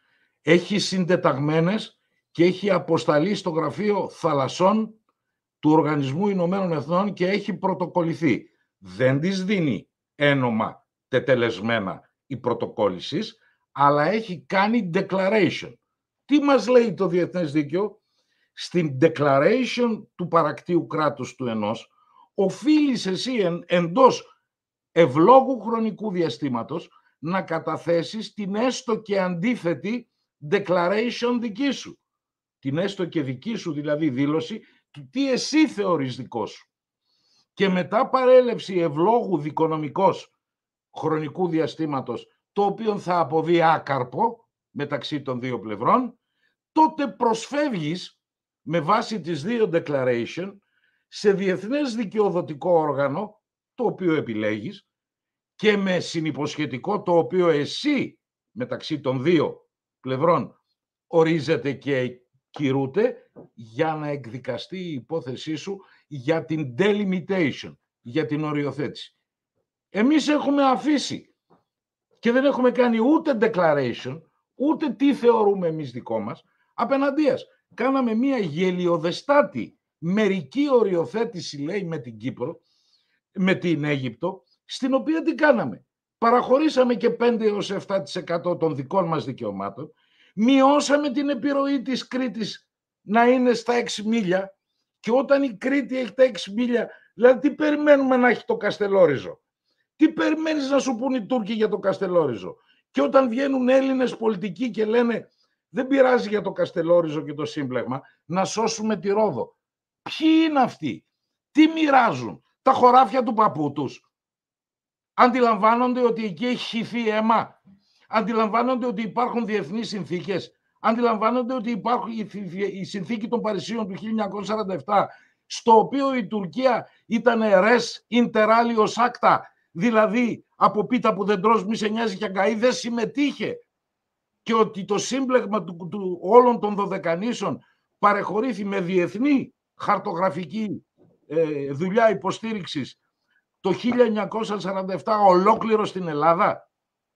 Έχει συντεταγμένες και έχει αποσταλεί στο Γραφείο Θαλασσών του Οργανισμού Ηνωμένων Εθνών και έχει πρωτοκολληθεί. Δεν της δίνει ένομα τετελεσμένα η πρωτοκόλληση, αλλά έχει κάνει declaration. Τι μας λέει το διεθνές δίκαιο? Στην declaration του παρακτήου κράτους του ενός, οφείλεις εσύ εν, εντός ευλόγου χρονικού διαστήματος να καταθέσεις την έστω και αντίθετη declaration δική σου. Την έστω και δική σου δηλαδή δήλωση του τι εσύ θεωρείς δικό σου. Και μετά παρέλευση ευλόγου δικονομικός χρονικού διαστήματος, το οποίο θα αποβεί άκαρπο μεταξύ των δύο πλευρών, τότε προσφεύγεις με βάση τις δύο declaration σε διεθνές δικαιοδοτικό όργανο, το οποίο επιλέγεις, και με συνυποσχετικό το οποίο εσύ μεταξύ των δύο πλευρών ορίζεται και κηρούται, για να εκδικαστεί η υπόθεσή σου για την delimitation, για την οριοθέτηση. Εμείς έχουμε αφήσει και δεν έχουμε κάνει ούτε declaration, ούτε τι θεωρούμε εμείς δικό μας. Απέναντίας, κάναμε μία γελιοδεστάτη μερική οριοθέτηση, λέει, με την Κύπρο, με την Αίγυπτο, στην οποία τι κάναμε? Παραχωρήσαμε και πέντε έως επτά τοις εκατό των δικών μας δικαιωμάτων, μειώσαμε την επιρροή της Κρήτης να είναι στα έξι μίλια, και όταν η Κρήτη έχει τα έξι μίλια, δηλαδή τι περιμένουμε να έχει το Καστελόριζο? Τι περιμένεις να σου πούν οι Τούρκοι για το Καστελόριζο? Και όταν βγαίνουν Έλληνες πολιτικοί και λένε δεν πειράζει για το Καστελόριζο και το σύμπλεγμα, να σώσουμε τη Ρόδο. Ποιοι είναι αυτοί? Τι μοιράζουν? Τα χωράφια του παππού τους? Αντιλαμβάνονται ότι εκεί έχει χυθεί αίμα? Αντιλαμβάνονται ότι υπάρχουν διεθνείς συνθήκες? Αντιλαμβάνονται ότι υπάρχει η συνθήκη των Παρισίων του χίλια εννιακόσια σαράντα επτά, στο οποίο η Τουρκία ήταν res inter alios acta, δηλαδή από πίτα που δεν τρως μη σε νοιάζει και αγκαεί, δεν συμμετείχε, και ότι το σύμπλεγμα του, του όλων των Δωδεκανήσων παρεχωρήθη με διεθνή χαρτογραφική ε, δουλειά υποστήριξης το χίλια εννιακόσια σαράντα επτά ολόκληρο στην Ελλάδα.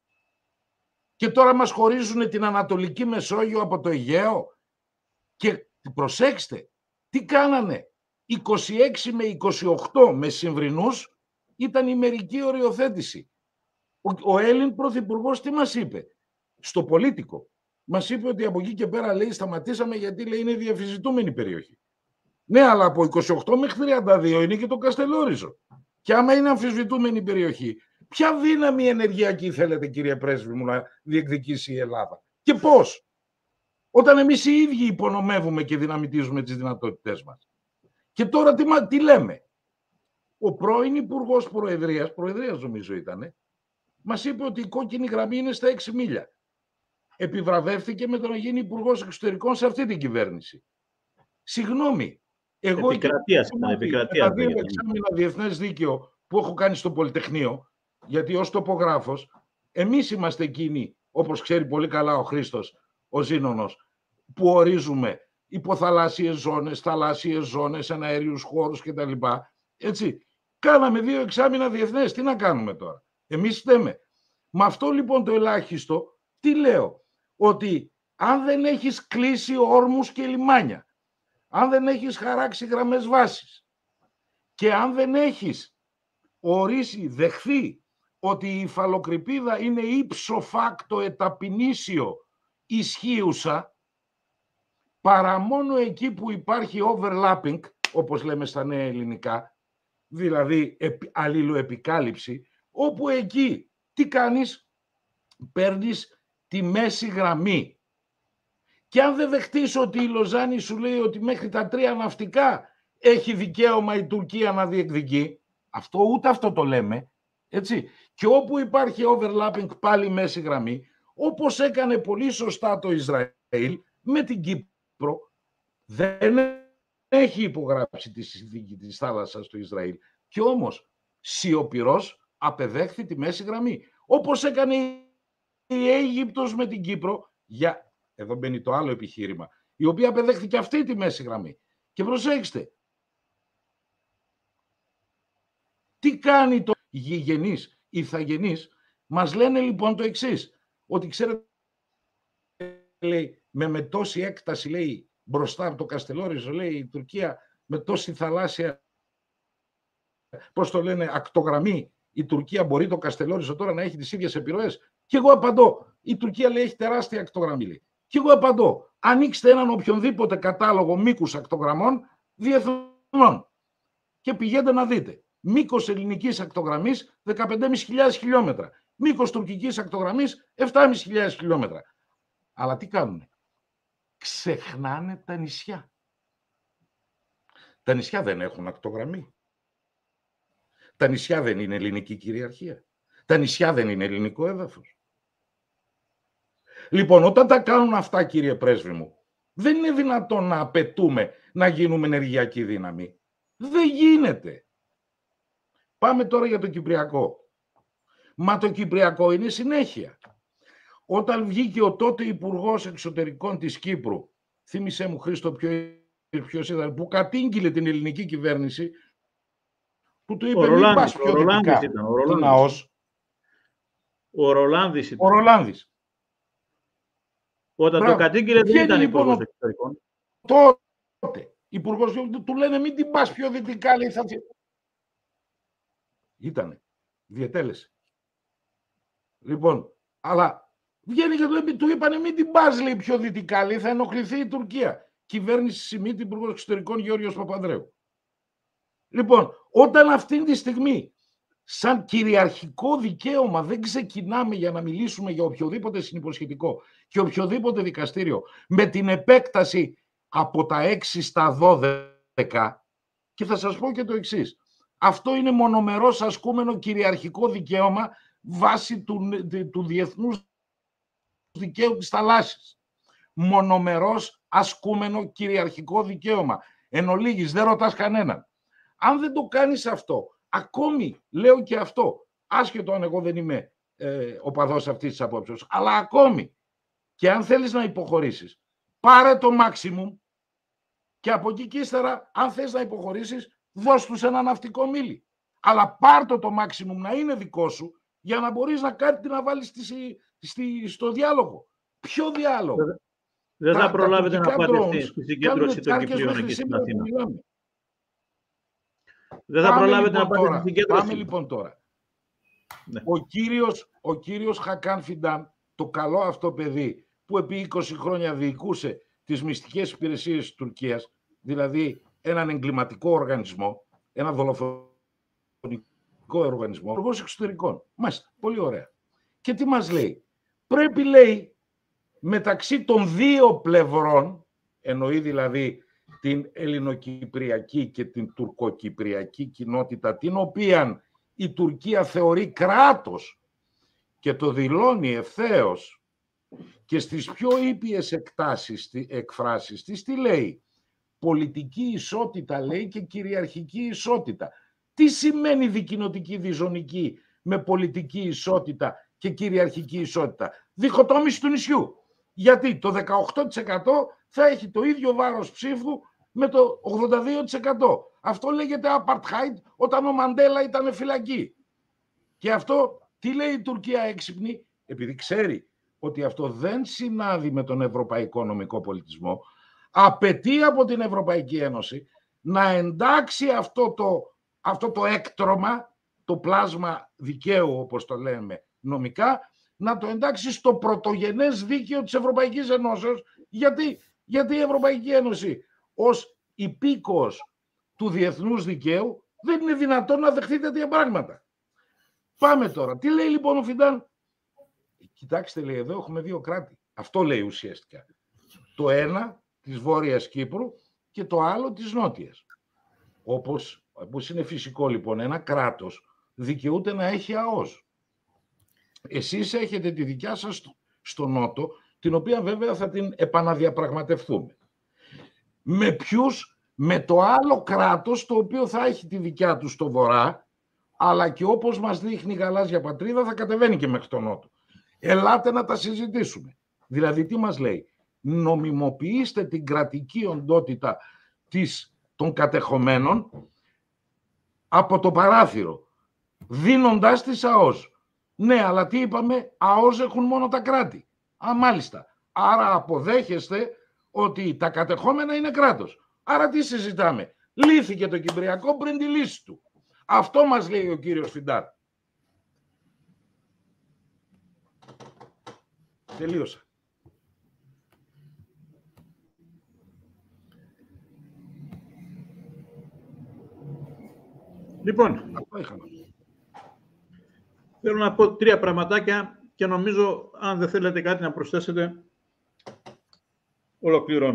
Και τώρα μας χωρίζουν την Ανατολική Μεσόγειο από το Αιγαίο. Και προσέξτε, τι κάνανε? είκοσι έξι με είκοσι οκτώ μεσημβρινούς ήταν η μερική οριοθέτηση. Ο, ο Έλλην Πρωθυπουργός τι μας είπε? Στο Πολίτικο μας είπε ότι από εκεί και πέρα, λέει, σταματήσαμε γιατί, λέει, είναι διαφυζητούμενη περιοχή. Ναι, αλλά από είκοσι οκτώ μέχρι τριάντα δύο είναι και το Καστελόριζο. Και άμα είναι αμφισβητούμενη περιοχή, ποια δύναμη ενεργειακή θέλετε, κύριε Πρέσβη μου, να διεκδικήσει η Ελλάδα? Και πώς? Όταν εμείς οι ίδιοι υπονομεύουμε και δυναμητίζουμε τις δυνατότητές μας. Και τώρα τι, τι λέμε? Ο πρώην Υπουργός Προεδρίας, Προεδρίας νομίζω ήτανε, μας είπε ότι η κόκκινη γραμμή είναι στα έξι μίλια. Επιβραβεύτηκε με το να γίνει Υπουργός Εξωτερικών σε αυτή την κυβέρνηση. Συγγνώμη. Εγώ επικρατείας, ήταν, επικρατείας, τα δύο εξάμηνα διεθνές δίκαιο που έχω κάνει στο Πολυτεχνείο, γιατί ως τοπογράφος, εμείς είμαστε εκείνοι, όπως ξέρει πολύ καλά ο Χρήστος, ο Ζήνωνος, που ορίζουμε υποθαλάσσιες ζώνες, θαλάσσιες ζώνες, εναέριους χώρους κτλ. Έτσι, κάναμε δύο εξάμηνα διεθνές. Τι να κάνουμε τώρα? Εμείς φταίμε. Με αυτό λοιπόν το ελάχιστο, τι λέω? Ότι αν δεν έχεις κλείσει όρμους και λιμάνια, αν δεν έχεις χαράξει γραμμές βάσης και αν δεν έχεις ορίσει, δεχθεί ότι η υφαλοκρηπίδα είναι ύψο φάκτο εταπεινήσιο ισχύουσα, παρά μόνο εκεί που υπάρχει overlapping, όπως λέμε στα νέα ελληνικά, δηλαδή αλληλοεπικάλυψη, όπου εκεί τι κάνεις? Παίρνεις τη μέση γραμμή. Και αν δεν δεχτείς ότι η Λοζάνη σου λέει ότι μέχρι τα τρία ναυτικά έχει δικαίωμα η Τουρκία να διεκδικεί, αυτό ούτε αυτό το λέμε, έτσι. Και όπου υπάρχει overlapping πάλι μέση γραμμή, όπως έκανε πολύ σωστά το Ισραήλ με την Κύπρο, δεν έχει υπογράψει τη συνθήκη της θάλασσας του Ισραήλ και όμως σιωπηρός απεδέχθη τη μέση γραμμή. Όπως έκανε η Αίγυπτος με την Κύπρο, για... εδώ μπαίνει το άλλο επιχείρημα, η οποία απεδέχθηκε αυτή τη μέση γραμμή. Και προσέξτε, τι κάνει το γηγενής, ηθαγενής, μας λένε λοιπόν το εξής, ότι ξέρετε, λέει, με, με τόση έκταση, λέει, μπροστά από το Καστελόριζο, λέει, η Τουρκία με τόση θαλάσσια, πώς το λένε, ακτογραμμή, η Τουρκία μπορεί το Καστελόριζο τώρα να έχει τις ίδιες επιρροές. Και εγώ απαντώ, η Τουρκία, λέει, έχει τεράστια ακτογραμμή, λέει. Και εγώ απαντώ, ανοίξτε έναν οποιονδήποτε κατάλογο μήκους ακτογραμμών διεθνών και πηγαίνετε να δείτε. Μήκος ελληνικής ακτογραμμής δεκαπέντε χιλιάδες πεντακόσια χιλιόμετρα. Μήκος τουρκικής ακτογραμμής επτά χιλιάδες πεντακόσια χιλιόμετρα. Αλλά τι κάνουνε? Ξεχνάνε τα νησιά. Τα νησιά δεν έχουν ακτογραμμή. Τα νησιά δεν είναι ελληνική κυριαρχία. Τα νησιά δεν είναι ελληνικό έδαφος. Λοιπόν, όταν τα κάνουν αυτά, κύριε πρέσβη μου, δεν είναι δυνατόν να απαιτούμε να γίνουμε ενεργειακή δύναμη. Δεν γίνεται. Πάμε τώρα για το Κυπριακό. Μα το Κυπριακό είναι συνέχεια. Όταν βγήκε ο τότε Υπουργός Εξωτερικών της Κύπρου, θύμισέ μου, Χρήστο, ποιος ήταν, που κατήγγειλε την ελληνική κυβέρνηση, που του είπε μην πας πιο δυτικά. Ο ναός. Ο Ρολάνδης ήταν. Ο Ρολάνδης. Όταν Μπράβο. το κατήγγειλε δεν ήταν λοιπόν, Υπουργός Εξωτερικών. Τότε, Υπουργός, του λένε μην την πας πιο δυτικά, λέει, θα... Ήτανε. Διετέλεσε. Λοιπόν, αλλά βγαίνει και του, λέει, του είπανε μην την πας, λέει, πιο δυτικά, λέει, θα ενοχληθεί η Τουρκία. Κυβέρνηση Σιμίτη, Υπουργός Εξωτερικών Γεώργιος Παπανδρέου. Λοιπόν, όταν αυτή τη στιγμή σαν κυριαρχικό δικαίωμα δεν ξεκινάμε για να μιλήσουμε για οποιοδήποτε συνυποσχετικό και οποιοδήποτε δικαστήριο με την επέκταση από τα έξι στα δώδεκα, και θα σας πω και το εξής. Αυτό είναι μονομερώς ασκούμενο κυριαρχικό δικαίωμα βάσει του, του διεθνούς δικαίου της θαλάσσης. Μονομερώς ασκούμενο κυριαρχικό δικαίωμα. Εν ολίγης, δεν ρωτάς κανέναν. Αν δεν το κάνεις αυτό, ακόμη λέω και αυτό, άσχετο αν εγώ δεν είμαι ε, οπαδός αυτής της απόψεως, αλλά ακόμη και αν θέλεις να υποχωρήσεις, πάρε το maximum και από εκεί και ύστερα, αν θες να υποχωρήσεις, δώσ' τους ένα ναυτικό μίλι. Αλλά πάρ' το το maximum να είναι δικό σου, για να μπορείς να κάτι να βάλεις στη, στη, στο διάλογο. Ποιο διάλογο? Δεν θα προλάβετε να πάτε στη συγκέντρωση των Κυπρίων εκεί στην Αθήνα. Δεν θα πάμε προλάβετε λοιπόν να πάτε στη συγκέντρωση. Πάμε λοιπόν τώρα. Ναι. Ο κύριος, ο κύριος Χακάν Φιντάν, το καλό αυτό παιδί, που επί είκοσι χρόνια διοικούσε τις μυστικές υπηρεσίες της Τουρκίας, δηλαδή έναν εγκληματικό οργανισμό, ένα δολοφονικό οργανισμό, υπουργός εξωτερικών. Μάλιστα, πολύ ωραία. Και τι μας λέει? Πρέπει, λέει, μεταξύ των δύο πλευρών, εννοεί δηλαδή την ελληνοκυπριακή και την τουρκοκυπριακή κοινότητα, την οποία η Τουρκία θεωρεί κράτος και το δηλώνει ευθέως, και στις πιο ήπιες εκτάσεις, εκφράσεις της, τι λέει? Πολιτική ισότητα, λέει, και κυριαρχική ισότητα. Τι σημαίνει δικοινοτική διζωνική με πολιτική ισότητα και κυριαρχική ισότητα? Διχοτόμηση του νησιού. Γιατί το δεκαοκτώ τοις εκατό θα έχει το ίδιο βάρος ψήφου με το ογδόντα δύο τοις εκατό. Αυτό λέγεται apartheid όταν ο Μαντέλα ήταν φυλακή. Και αυτό τι λέει η Τουρκία έξυπνη? Επειδή ξέρει ότι αυτό δεν συνάδει με τον ευρωπαϊκό νομικό πολιτισμό, απαιτεί από την Ευρωπαϊκή Ένωση να εντάξει αυτό το, αυτό το έκτρωμα, το πλάσμα δικαίου όπως το λέμε νομικά, να το εντάξει στο πρωτογενές δίκαιο της Ευρωπαϊκής Ενώσεως. Γιατί, γιατί η Ευρωπαϊκή Ένωση ως υπήκοος του διεθνούς δικαίου δεν είναι δυνατόν να δεχτεί τέτοια πράγματα. Πάμε τώρα. Τι λέει λοιπόν ο Φιντάν? κοιτάξτε, λέει, εδώ έχουμε δύο κράτη. Αυτό λέει ουσιαστικά. Το ένα της Βόρειας Κύπρου και το άλλο της Νότιας. Όπως, όπως είναι φυσικό λοιπόν, ένα κράτος δικαιούται να έχει ΑΟΣ. Εσείς έχετε τη δικιά σας στο Νότο, την οποία βέβαια θα την επαναδιαπραγματευτούμε. Με ποιους? Με το άλλο κράτος, το οποίο θα έχει τη δικιά του στο Βορρά, αλλά και όπως μας δείχνει η γαλάζια πατρίδα θα κατεβαίνει και μέχρι τον Νότο. Ελάτε να τα συζητήσουμε. Δηλαδή τι μας λέει? Νομιμοποιήστε την κρατική οντότητα της, των κατεχομένων από το παράθυρο, δίνοντάς τις ΑΟΣ. Ναι, αλλά τι είπαμε? ΑΟΣ έχουν μόνο τα κράτη. Α, μάλιστα. Άρα αποδέχεστε ότι τα κατεχόμενα είναι κράτος. Άρα τι συζητάμε? Λύθηκε το Κυπριακό πριν τη λύση του. Αυτό μας λέει ο κύριος Φιντάρ. Τελείωσα. Λοιπόν, θέλω να πω τρία πραγματάκια και νομίζω, αν δεν θέλετε κάτι να προσθέσετε, ολοκληρώνω.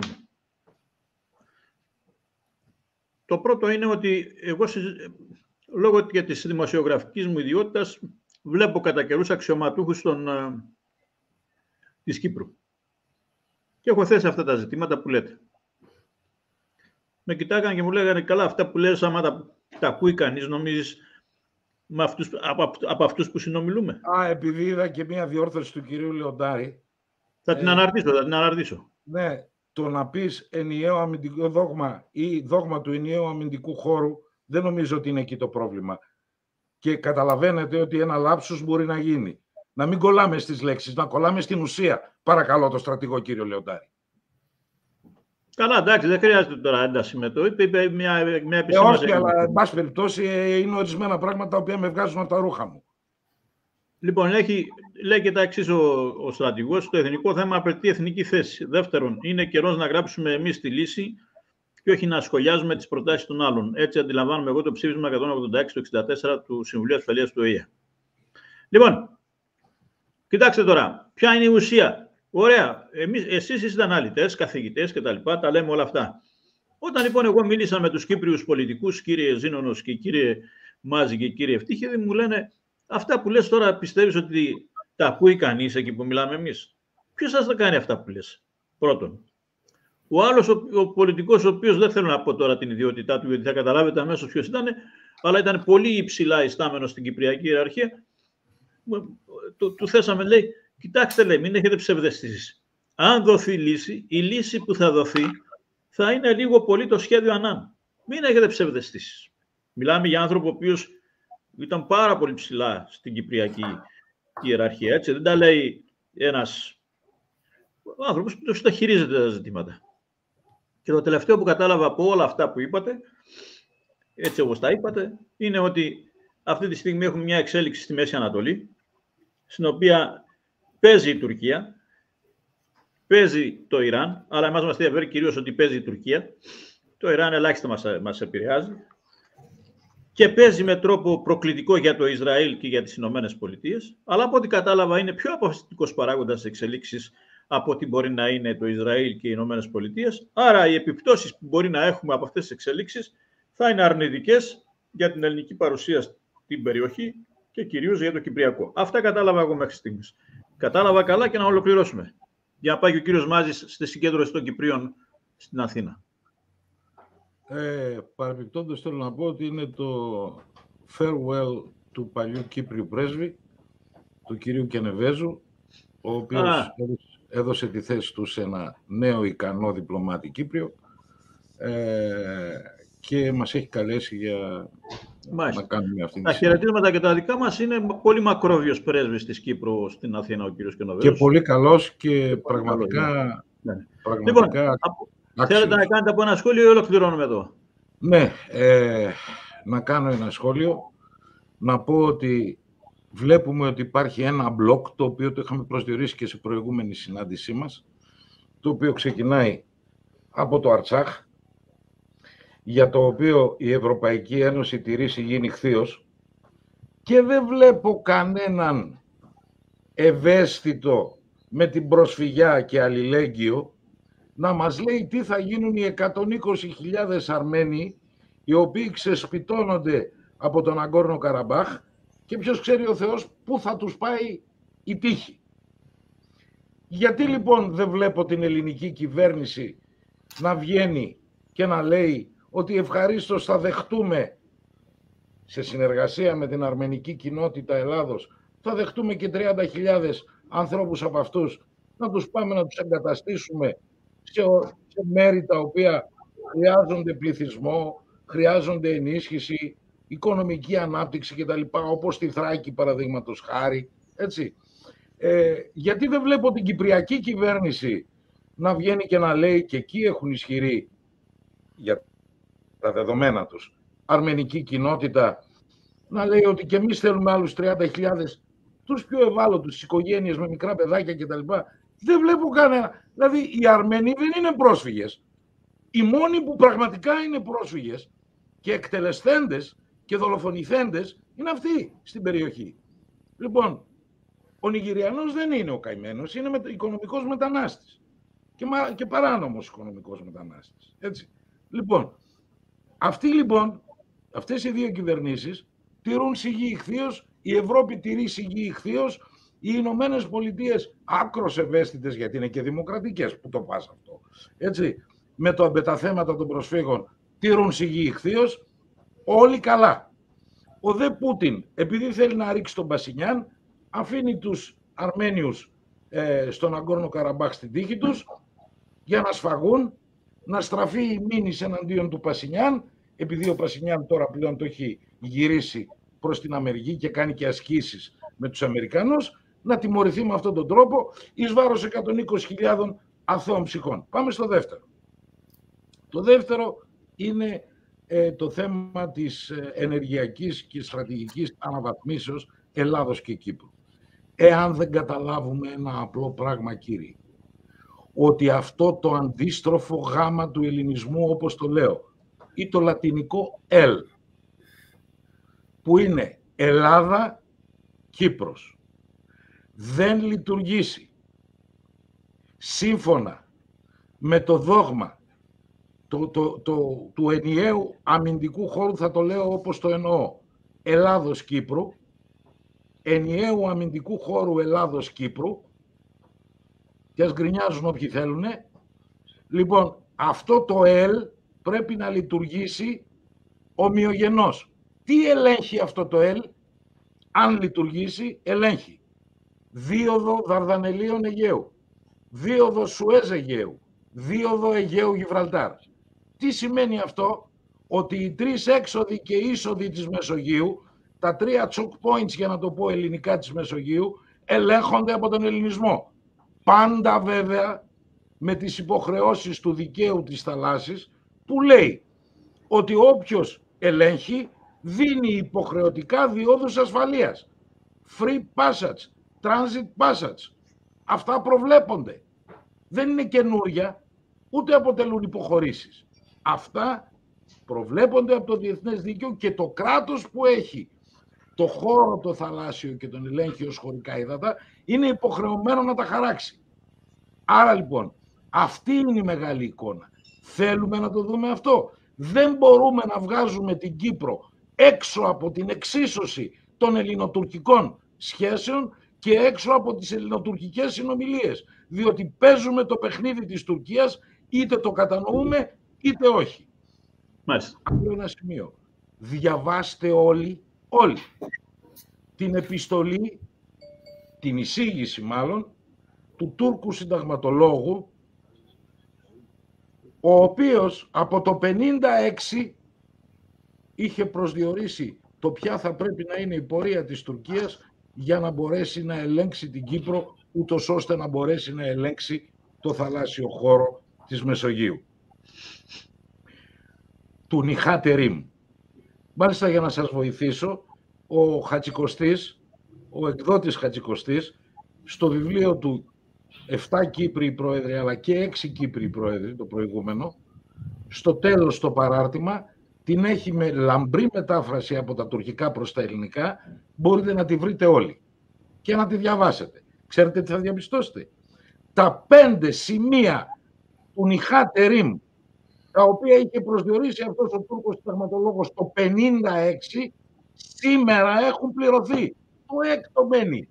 Το πρώτο είναι ότι εγώ, λόγω και της δημοσιογραφικής μου ιδιότητας, βλέπω κατά καιρούς αξιωματούχους των, της Κύπρου. Και έχω θέσει αυτά τα ζητήματα που λέτε. Με κοιτάγανε και μου λέγανε, καλά, αυτά που λες, άμα τα, τα ακούει κανείς, νομίζεις με αυτούς, από, από αυτούς που συνομιλούμε? Α, επειδή είδα και μία διόρθωση του κυρίου Λεοντάρη. Θα ε, την αναρτήσω, θα την αναρτήσω. Ναι, το να πεις ενιαίο αμυντικό δόγμα ή δόγμα του ενιαίου αμυντικού χώρου, δεν νομίζω ότι είναι εκεί το πρόβλημα. Και καταλαβαίνετε ότι ένα λάψος μπορεί να γίνει. Να μην κολλάμε στις λέξεις, να κολλάμε στην ουσία. Παρακαλώ το στρατηγό κύριο Λεοντάρη. Καλά, εντάξει, δεν χρειάζεται τώρα ένταση με το. Είπε μια, μια ε, όχι, αλλά εν πάση περιπτώσει είναι ορισμένα πράγματα τα οποία με βγάζουν από τα ρούχα μου. Λοιπόν, έχει, λέει και τα εξής ο, ο στρατηγός: το εθνικό θέμα απαιτεί εθνική θέση. Δεύτερον, είναι καιρός να γράψουμε εμείς τη λύση και όχι να σχολιάζουμε τις προτάσεις των άλλων. Έτσι αντιλαμβάνομαι εγώ το ψήφισμα εκατόν ογδόντα έξι του εξήντα τέσσερα του Συμβουλίου Ασφαλείας του Ο Ε Ε. Λοιπόν, κοιτάξτε τώρα, ποια είναι η ουσία. Ωραία, εμείς, εσείς είστε αναλυτές, καθηγητές και τα λοιπά, τα λέμε όλα αυτά. Όταν λοιπόν εγώ μίλησα με τους Κύπριους πολιτικούς, κύριε Ζήνονος και κύριε Μάζη και κύριε Ευτύχη, μου λένε, αυτά που λες τώρα πιστεύεις ότι τα ακούει κανείς εκεί που μιλάμε εμείς? Ποιος σας τα κάνει αυτά που λες? Πρώτον. Ο άλλος, ο, ο πολιτικός, ο οποίος δεν θέλω να πω τώρα την ιδιότητά του, γιατί θα καταλάβετε αμέσως ποιος ήταν, αλλά ήταν πολύ υψηλά ιστάμενος στην κυπριακή ιεραρχία, του, του θέσαμε, λέει, κοιτάξτε, λέει, μην έχετε ψευδαισθήσεις. Αν δοθεί λύση, η λύση που θα δοθεί θα είναι λίγο πολύ το σχέδιο Ανάν. Μην έχετε ψευδαισθήσεις. Μιλάμε για άνθρωπο ο οποίος ήταν πάρα πολύ ψηλά στην κυπριακή ιεραρχία. Έτσι. Δεν τα λέει ένας άνθρωπος που τα χειρίζεται τα ζητήματα. Και το τελευταίο που κατάλαβα από όλα αυτά που είπατε, έτσι όπως τα είπατε, είναι ότι αυτή τη στιγμή έχουμε μια εξέλιξη στη Μέση Ανατολή, στην οποία παίζει η Τουρκία, παίζει το Ιράν, αλλά εμάς μας ενδιαφέρει κυρίως ότι παίζει η Τουρκία. Το Ιράν ελάχιστα μας, μας επηρεάζει και παίζει με τρόπο προκλητικό για το Ισραήλ και για τις Ηνωμένες Πολιτείες, αλλά από ό,τι κατάλαβα είναι πιο αποφασιστικός παράγοντας στις εξελίξεις από ό,τι μπορεί να είναι το Ισραήλ και οι Ηνωμένες Πολιτείες. Άρα οι επιπτώσεις που μπορεί να έχουμε από αυτές τις εξελίξεις θα είναι αρνητικές για την ελληνική παρουσία στην περιοχή και κυρίως για το Κυπριακό. Αυτά κατάλαβα εγώ μέχρι στιγμής. Κατάλαβα καλά και να ολοκληρώσουμε. Για να πάει και ο κύριος Μάζης στη συγκέντρωση των Κυπρίων στην Αθήνα. Ε, παρεμπιπτόντως θέλω να πω ότι είναι το farewell του παλιού Κύπριου πρέσβη, του κυρίου Κενεβέζου, ο οποίος Α. έδωσε τη θέση του σε ένα νέο ικανό διπλωμάτη Κύπριο ε, και μας έχει καλέσει για Μάλιστα. να κάνουμε αυτή τη Τα χαιρετίσματα και τα δικά μας. Είναι πολύ μακρόβιος πρέσβης της Κύπρου στην Αθήνα ο κύριος Κενεβέζος. Και πολύ καλός και πραγματικά... Ναι. πραγματικά λοιπόν, από... θέλετε να κάνετε από ένα σχόλιο ή ολοκληρώνουμε εδώ? Ναι, ε, να κάνω ένα σχόλιο. Να πω ότι βλέπουμε ότι υπάρχει ένα μπλοκ, το οποίο το είχαμε προσδιορίσει και σε προηγούμενη συνάντησή μας, το οποίο ξεκινάει από το Αρτσάχ, για το οποίο η Ευρωπαϊκή Ένωση τηρεί συγγύη νυχθείως, και δεν βλέπω κανέναν ευαίσθητο με την προσφυγιά και αλληλέγγυο, να μας λέει τι θα γίνουν οι εκατόν είκοσι χιλιάδες Αρμένοι οι οποίοι ξεσπιτώνονται από τον Αγκόρνο Καραμπάχ και ποιος ξέρει ο Θεός πού θα τους πάει η τύχη. Γιατί λοιπόν δεν βλέπω την ελληνική κυβέρνηση να βγαίνει και να λέει ότι ευχαρίστως θα δεχτούμε, σε συνεργασία με την αρμενική κοινότητα Ελλάδος, θα δεχτούμε και τριάντα χιλιάδες ανθρώπους από αυτούς, να τους πάμε να τους εγκαταστήσουμε σε, σε μέρη τα οποία χρειάζονται πληθυσμό, χρειάζονται ενίσχυση, οικονομική ανάπτυξη κτλ. Όπως στη Θράκη παραδείγματος χάρη. Έτσι. Ε, γιατί δεν βλέπω την κυπριακή κυβέρνηση να βγαίνει και να λέει, και εκεί έχουν ισχυρή για τα δεδομένα τους αρμενική κοινότητα, να λέει ότι και εμείς θέλουμε άλλους τριάντα χιλιάδες, τους πιο ευάλωτους, τις οικογένειες με μικρά παιδάκια κτλ. Δεν βλέπω κανένα. Δηλαδή οι Αρμένοι δεν είναι πρόσφυγες. Οι μόνοι που πραγματικά είναι πρόσφυγες και εκτελεσθέντες και δολοφονηθέντες είναι αυτοί στην περιοχή. Λοιπόν, ο Νιγηριανός δεν είναι ο καημένος, είναι οικονομικός μετανάστης και, και παράνομος οικονομικός μετανάστης. Έτσι. Λοιπόν, αυτοί λοιπόν, αυτές οι δύο κυβερνήσεις τηρούν σιγή ηχθείως, η Ευρώπη τηρεί σιγή ηχθείως, οι Ηνωμένες Πολιτείες άκρως ευαίσθητες, γιατί είναι και δημοκρατικές, που το πας αυτό, έτσι, με, το, με τα θέματα των προσφύγων τηρούν σιγή ηχθείως, όλοι καλά. Ο δε Πούτιν, επειδή θέλει να ρίξει τον Πασινιάν, αφήνει τους Αρμένιους ε, στον Αγκόρνο Καραμπάχ στην τύχη τους για να σφαγούν, να στραφεί η μήνυση εναντίον του Πασινιάν, επειδή ο Πασινιάν τώρα πλέον το έχει γυρίσει προς την Αμερική και κάνει και ασκήσεις με τους Αμερικανούς, να τιμωρηθεί με αυτόν τον τρόπο εις βάρος εκατόν είκοσι χιλιάδων αθώων ψυχών. Πάμε στο δεύτερο. Το δεύτερο είναι ε, το θέμα της ε, ενεργειακής και στρατηγικής αναβαθμίσεως Ελλάδος και Κύπρου. Εάν δεν καταλάβουμε ένα απλό πράγμα, κύριοι, ότι αυτό το αντίστροφο γάμα του ελληνισμού, όπως το λέω, ή το λατινικό L, που είναι Ελλάδα, Κύπρος, δεν λειτουργήσει σύμφωνα με το δόγμα το, το, το, του ενιαίου αμυντικού χώρου, θα το λέω όπως το εννοώ, Ελλάδος-Κύπρου, ενιαίου αμυντικού χώρου Ελλάδος-Κύπρου, και ας γκρινιάζουν όποιοι θέλουνε. Λοιπόν, αυτό το L πρέπει να λειτουργήσει ομοιογενώς. Τι ελέγχει αυτό το L? Αν λειτουργήσει, ελέγχει δίωδο Δαρδανελίων Αιγαίου, δίωδο Σουέζ Αιγαίου, δίωδο Αιγαίου Γιβραλτάρ. Τι σημαίνει αυτό? Ότι οι τρεις έξοδοι και είσοδοι της Μεσογείου, τα τρία choke points, για να το πω ελληνικά, της Μεσογείου, ελέγχονται από τον ελληνισμό. Πάντα βέβαια με τις υποχρεώσεις του δικαίου της θαλάσσης, που λέει ότι όποιος ελέγχει δίνει υποχρεωτικά διόδους ασφαλείας. Free passage, transit passage. Αυτά προβλέπονται. Δεν είναι καινούρια, ούτε αποτελούν υποχωρήσεις. Αυτά προβλέπονται από το διεθνές δίκαιο και το κράτος που έχει το χώρο, το θαλάσσιο και τον ελέγχει ως χωρικά ύδατα είναι υποχρεωμένο να τα χαράξει. Άρα λοιπόν, αυτή είναι η μεγάλη εικόνα. Θέλουμε να το δούμε αυτό. Δεν μπορούμε να βγάζουμε την Κύπρο έξω από την εξίσωση των ελληνοτουρκικών σχέσεων και έξω από τις ελληνοτουρκικές συνομιλίες. Διότι παίζουμε το παιχνίδι της Τουρκίας, είτε το κατανοούμε είτε όχι. Μάλιστα. Άλλο ένα σημείο. Διαβάστε όλοι, όλοι, την επιστολή, την εισήγηση μάλλον, του Τούρκου συνταγματολόγου, ο οποίος από το πενήντα έξι είχε προσδιορίσει το ποια θα πρέπει να είναι η πορεία της Τουρκίας για να μπορέσει να ελέγξει την Κύπρο, ούτως ώστε να μπορέσει να ελέγξει το θαλάσσιο χώρο της Μεσογείου. Του Νιχάτε Ρίμ. Μάλιστα, για να σας βοηθήσω, ο Χατσικοστής, ο εκδότης Χατσικοστής, στο βιβλίο του εφτά Κύπριοι πρόεδροι αλλά και έξι Κύπριοι πρόεδροι, το προηγούμενο, στο τέλος το παράρτημα, την έχει με λαμπρή μετάφραση από τα τουρκικά προς τα ελληνικά, μπορείτε να τη βρείτε όλοι και να τη διαβάσετε. ξέρετε τι θα διαπιστώσετε? Τα πέντε σημεία του Νιχά Τερίμ, τα οποία είχε προσδιορίσει αυτός ο Τούρκος συνταγματολόγος το πενήντα έξι, σήμερα έχουν πληρωθεί. Το έκτο μπαίνει.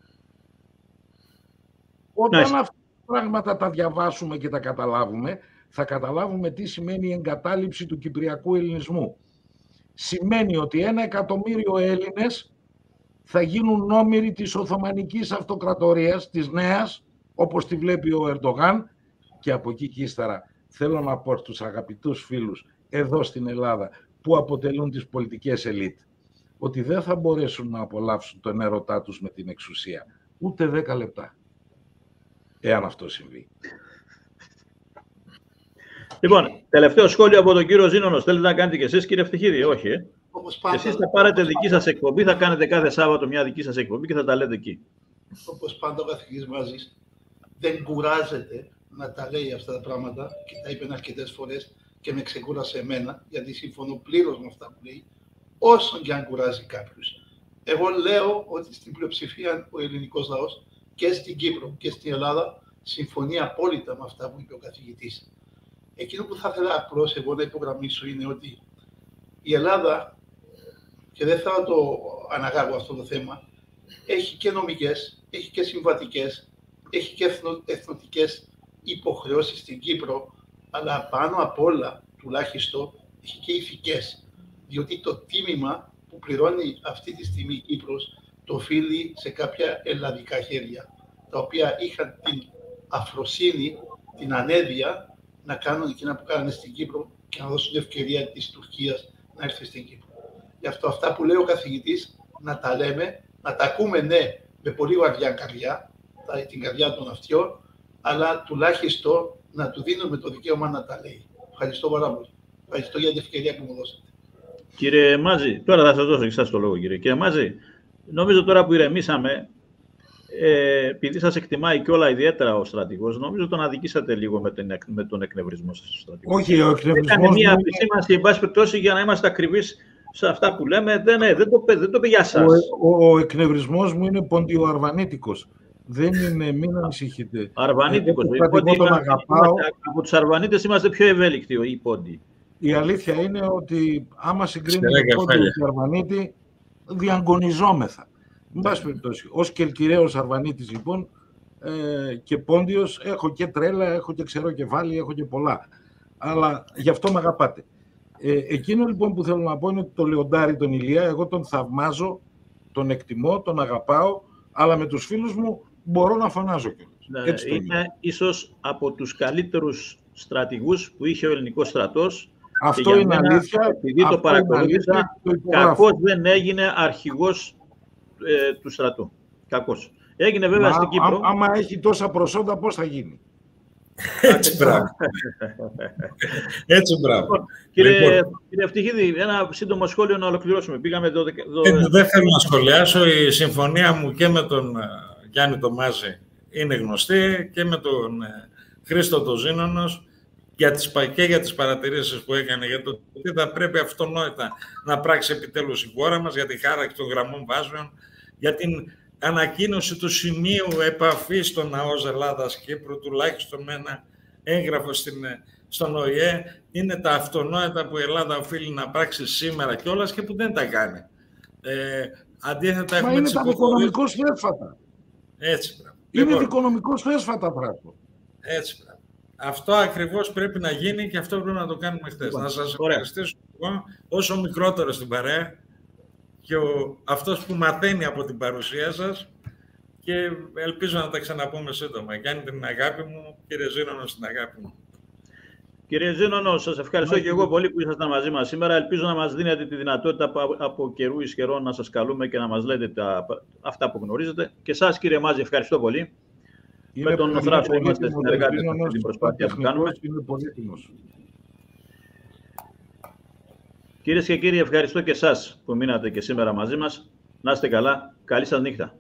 Όταν αυτά τα πράγματα τα διαβάσουμε και τα καταλάβουμε, θα καταλάβουμε τι σημαίνει η εγκατάλειψη του κυπριακού ελληνισμού. Σημαίνει ότι ένα εκατομμύριο Έλληνες θα γίνουν όμηροι της Οθωμανικής Αυτοκρατορίας, της νέας, όπως τη βλέπει ο Ερντογάν, και από εκεί και ύστερα θέλω να πω στους αγαπητούς φίλους εδώ στην Ελλάδα που αποτελούν τις πολιτικές ελίτ, ότι δεν θα μπορέσουν να απολαύσουν τον έρωτά τους με την εξουσία ούτε δέκα λεπτά, εάν αυτό συμβεί. Λοιπόν, τελευταίο σχόλιο από τον κύριο Ζήνονος. Θέλετε να κάνετε και εσείς, κύριε Ευτυχίδη? Όχι, ε. Εσείς θα πάρετε δική σας εκπομπή, θα κάνετε κάθε Σάββατο μια δική σας εκπομπή και θα τα λέτε εκεί. Όπως πάντα ο καθηγητής Μάζης δεν κουράζεται να τα λέει αυτά τα πράγματα και τα είπε αρκετές φορές και με ξεκούρασε εμένα, γιατί συμφωνώ πλήρως με αυτά που λέει, όσον και αν κουράζει κάποιους. Εγώ λέω ότι στην πλειοψηφία ο ελληνικός λαός και στην Κύπρο και στην Ελλάδα συμφωνεί απόλυτα με αυτά που είπε ο καθηγητής. Εκείνο που θα ήθελα απλώς εγώ να υπογραμμίσω είναι ότι η Ελλάδα, και δεν θα το αναγάγω αυτό το θέμα, έχει και νομικές, έχει και συμβατικές, έχει και εθνο, εθνοτικές υποχρεώσεις στην Κύπρο, αλλά πάνω απ' όλα, τουλάχιστον, έχει και ηθικές. Διότι το τίμημα που πληρώνει αυτή τη στιγμή η Κύπρος το οφείλει σε κάποια ελλαδικά χέρια, τα οποία είχαν την αφροσύνη, την ανέδεια να κάνουν εκείνα που κάνανε στην Κύπρο και να δώσουν την ευκαιρία της Τουρκίας να έρθει στην Κύπρο. Γι' αυτό αυτά που λέει ο καθηγητής να τα λέμε, να τα ακούμε, ναι, με πολύ βαριά καρδιά, την καρδιά των αυτιών, αλλά τουλάχιστον να του δίνουμε το δικαίωμα να τα λέει. Ευχαριστώ πάρα πολύ. Ευχαριστώ για την ευκαιρία που μου δώσατε. Κύριε Μάζη, τώρα θα σας δώσω και εσάς το λόγο, κύριε. Κύριε Μάζη, νομίζω τώρα που ηρεμήσαμε, ε, επειδή σας εκτιμάει και όλα ιδιαίτερα ο στρατηγός, νομίζω τον αδικήσατε λίγο με, την, με τον εκνευρισμό σας στο στρατηγό. Όχι, ο εκνευρισμός... Έκανε μια επισήμανση, εν πάση περιπτώσει, για να είμαστε ακριβείς σε αυτά που λέμε. Δεν, ναι, δεν, το, δεν το πει για σας. Ο, ο, ο εκνευρισμός μου είναι ποντιοαρβανίτικος. Δεν είναι, μην ανησυχείτε. Αρβανίτικος. Από τους Αρβανίτες είμαστε πιο ευέλικτοι, οι πόντιοι. Η αλήθεια είναι ότι άμα συγκρίνουμε πόντιο και Αρβανίτη, διαγκονιζόμεθα. Εν πάση περιπτώσει, ως κελκυραίος Αρβανίτης λοιπόν ε, και πόντιος, έχω και τρέλα, έχω και ξερό κεφάλι, έχω και πολλά. Αλλά γι' αυτό με αγαπάτε. Ε, εκείνο λοιπόν που θέλω να πω είναι ότι το Λεοντάρι τον Ηλία, εγώ τον θαυμάζω, τον εκτιμώ, τον αγαπάω, αλλά με τους φίλους μου μπορώ να φωνάζω κιόλας. Ναι, είναι ίσως από τους καλύτερους στρατηγούς που είχε ο ελληνικός στρατός. Αυτό είναι μένα, αλήθεια. Επειδή το παρακολούθησα, κακώς δεν έγινε αρχηγός ε, του στρατού. Κακώς. Έγινε βέβαια Μα, στην Κύπρο. Á, άμα έχει τόσα προσόντα, πώς θα γίνει? Έτσι, μπράβο. Έτσι, μπράβο. Λοιπόν, κύριε, λοιπόν. κύριε Ευτυχίδη, ένα σύντομο σχόλιο να ολοκληρώσουμε. Πήγαμε το, το... Ε, δεν θέλω να σχολιάσω. Η συμφωνία μου και με τον Γιάννη τον Μάζη είναι γνωστή και με τον Χρήστο τον Ζήνονος για τις, και για τις παρατηρήσεις που έκανε για το τι θα πρέπει αυτονόητα να πράξει επιτέλους η χώρα μας, για τη χάραξη των γραμμών βάσεων, για την ανακοίνωση του σημείου επαφής των ΑΟΣ Ελλάδας-Κύπρου, τουλάχιστον με ένα έγγραφο στην, στον Ο Η Ε, είναι τα αυτονόητα που η Ελλάδα οφείλει να πράξει σήμερα κιόλας και που δεν τα κάνει. Ε, αντίθετα, έχουμε είναι τα δικονομικώς φέσφατα. Έτσι, είναι λοιπόν, δικονομικώς φέσφατα πράγμα. Έτσι, πράγμα. Αυτό ακριβώς πρέπει να γίνει και αυτό πρέπει να το κάνουμε χθες. Λοιπόν, να σας ευχαριστήσω εγώ, όσο μικρότερο στην παρέα, και ο, αυτός που μαθαίνει από την παρουσία σας, και ελπίζω να τα ξαναπούμε σύντομα. Κάντε την αγάπη μου, κύριε Ζήνονο, στην αγάπη μου. Κύριε Ζήνονο, σας ευχαριστώ Μάλιστα. και εγώ πολύ που ήσασταν μαζί μας σήμερα. Ελπίζω να μας δίνετε τη δυνατότητα από, από καιρού εις καιρό να σας καλούμε και να μας λέτε τα, αυτά που γνωρίζετε. Και εσάς, κύριε Μάζη, ευχαριστώ πολύ. Είναι με τον Θράσο είμαστε συνεργάτες στην προσπάθεια που κάνουμε. Κυρίες και κύριοι, ευχαριστώ και εσάς που μείνατε και σήμερα μαζί μας. Να είστε καλά. Καλή σας νύχτα.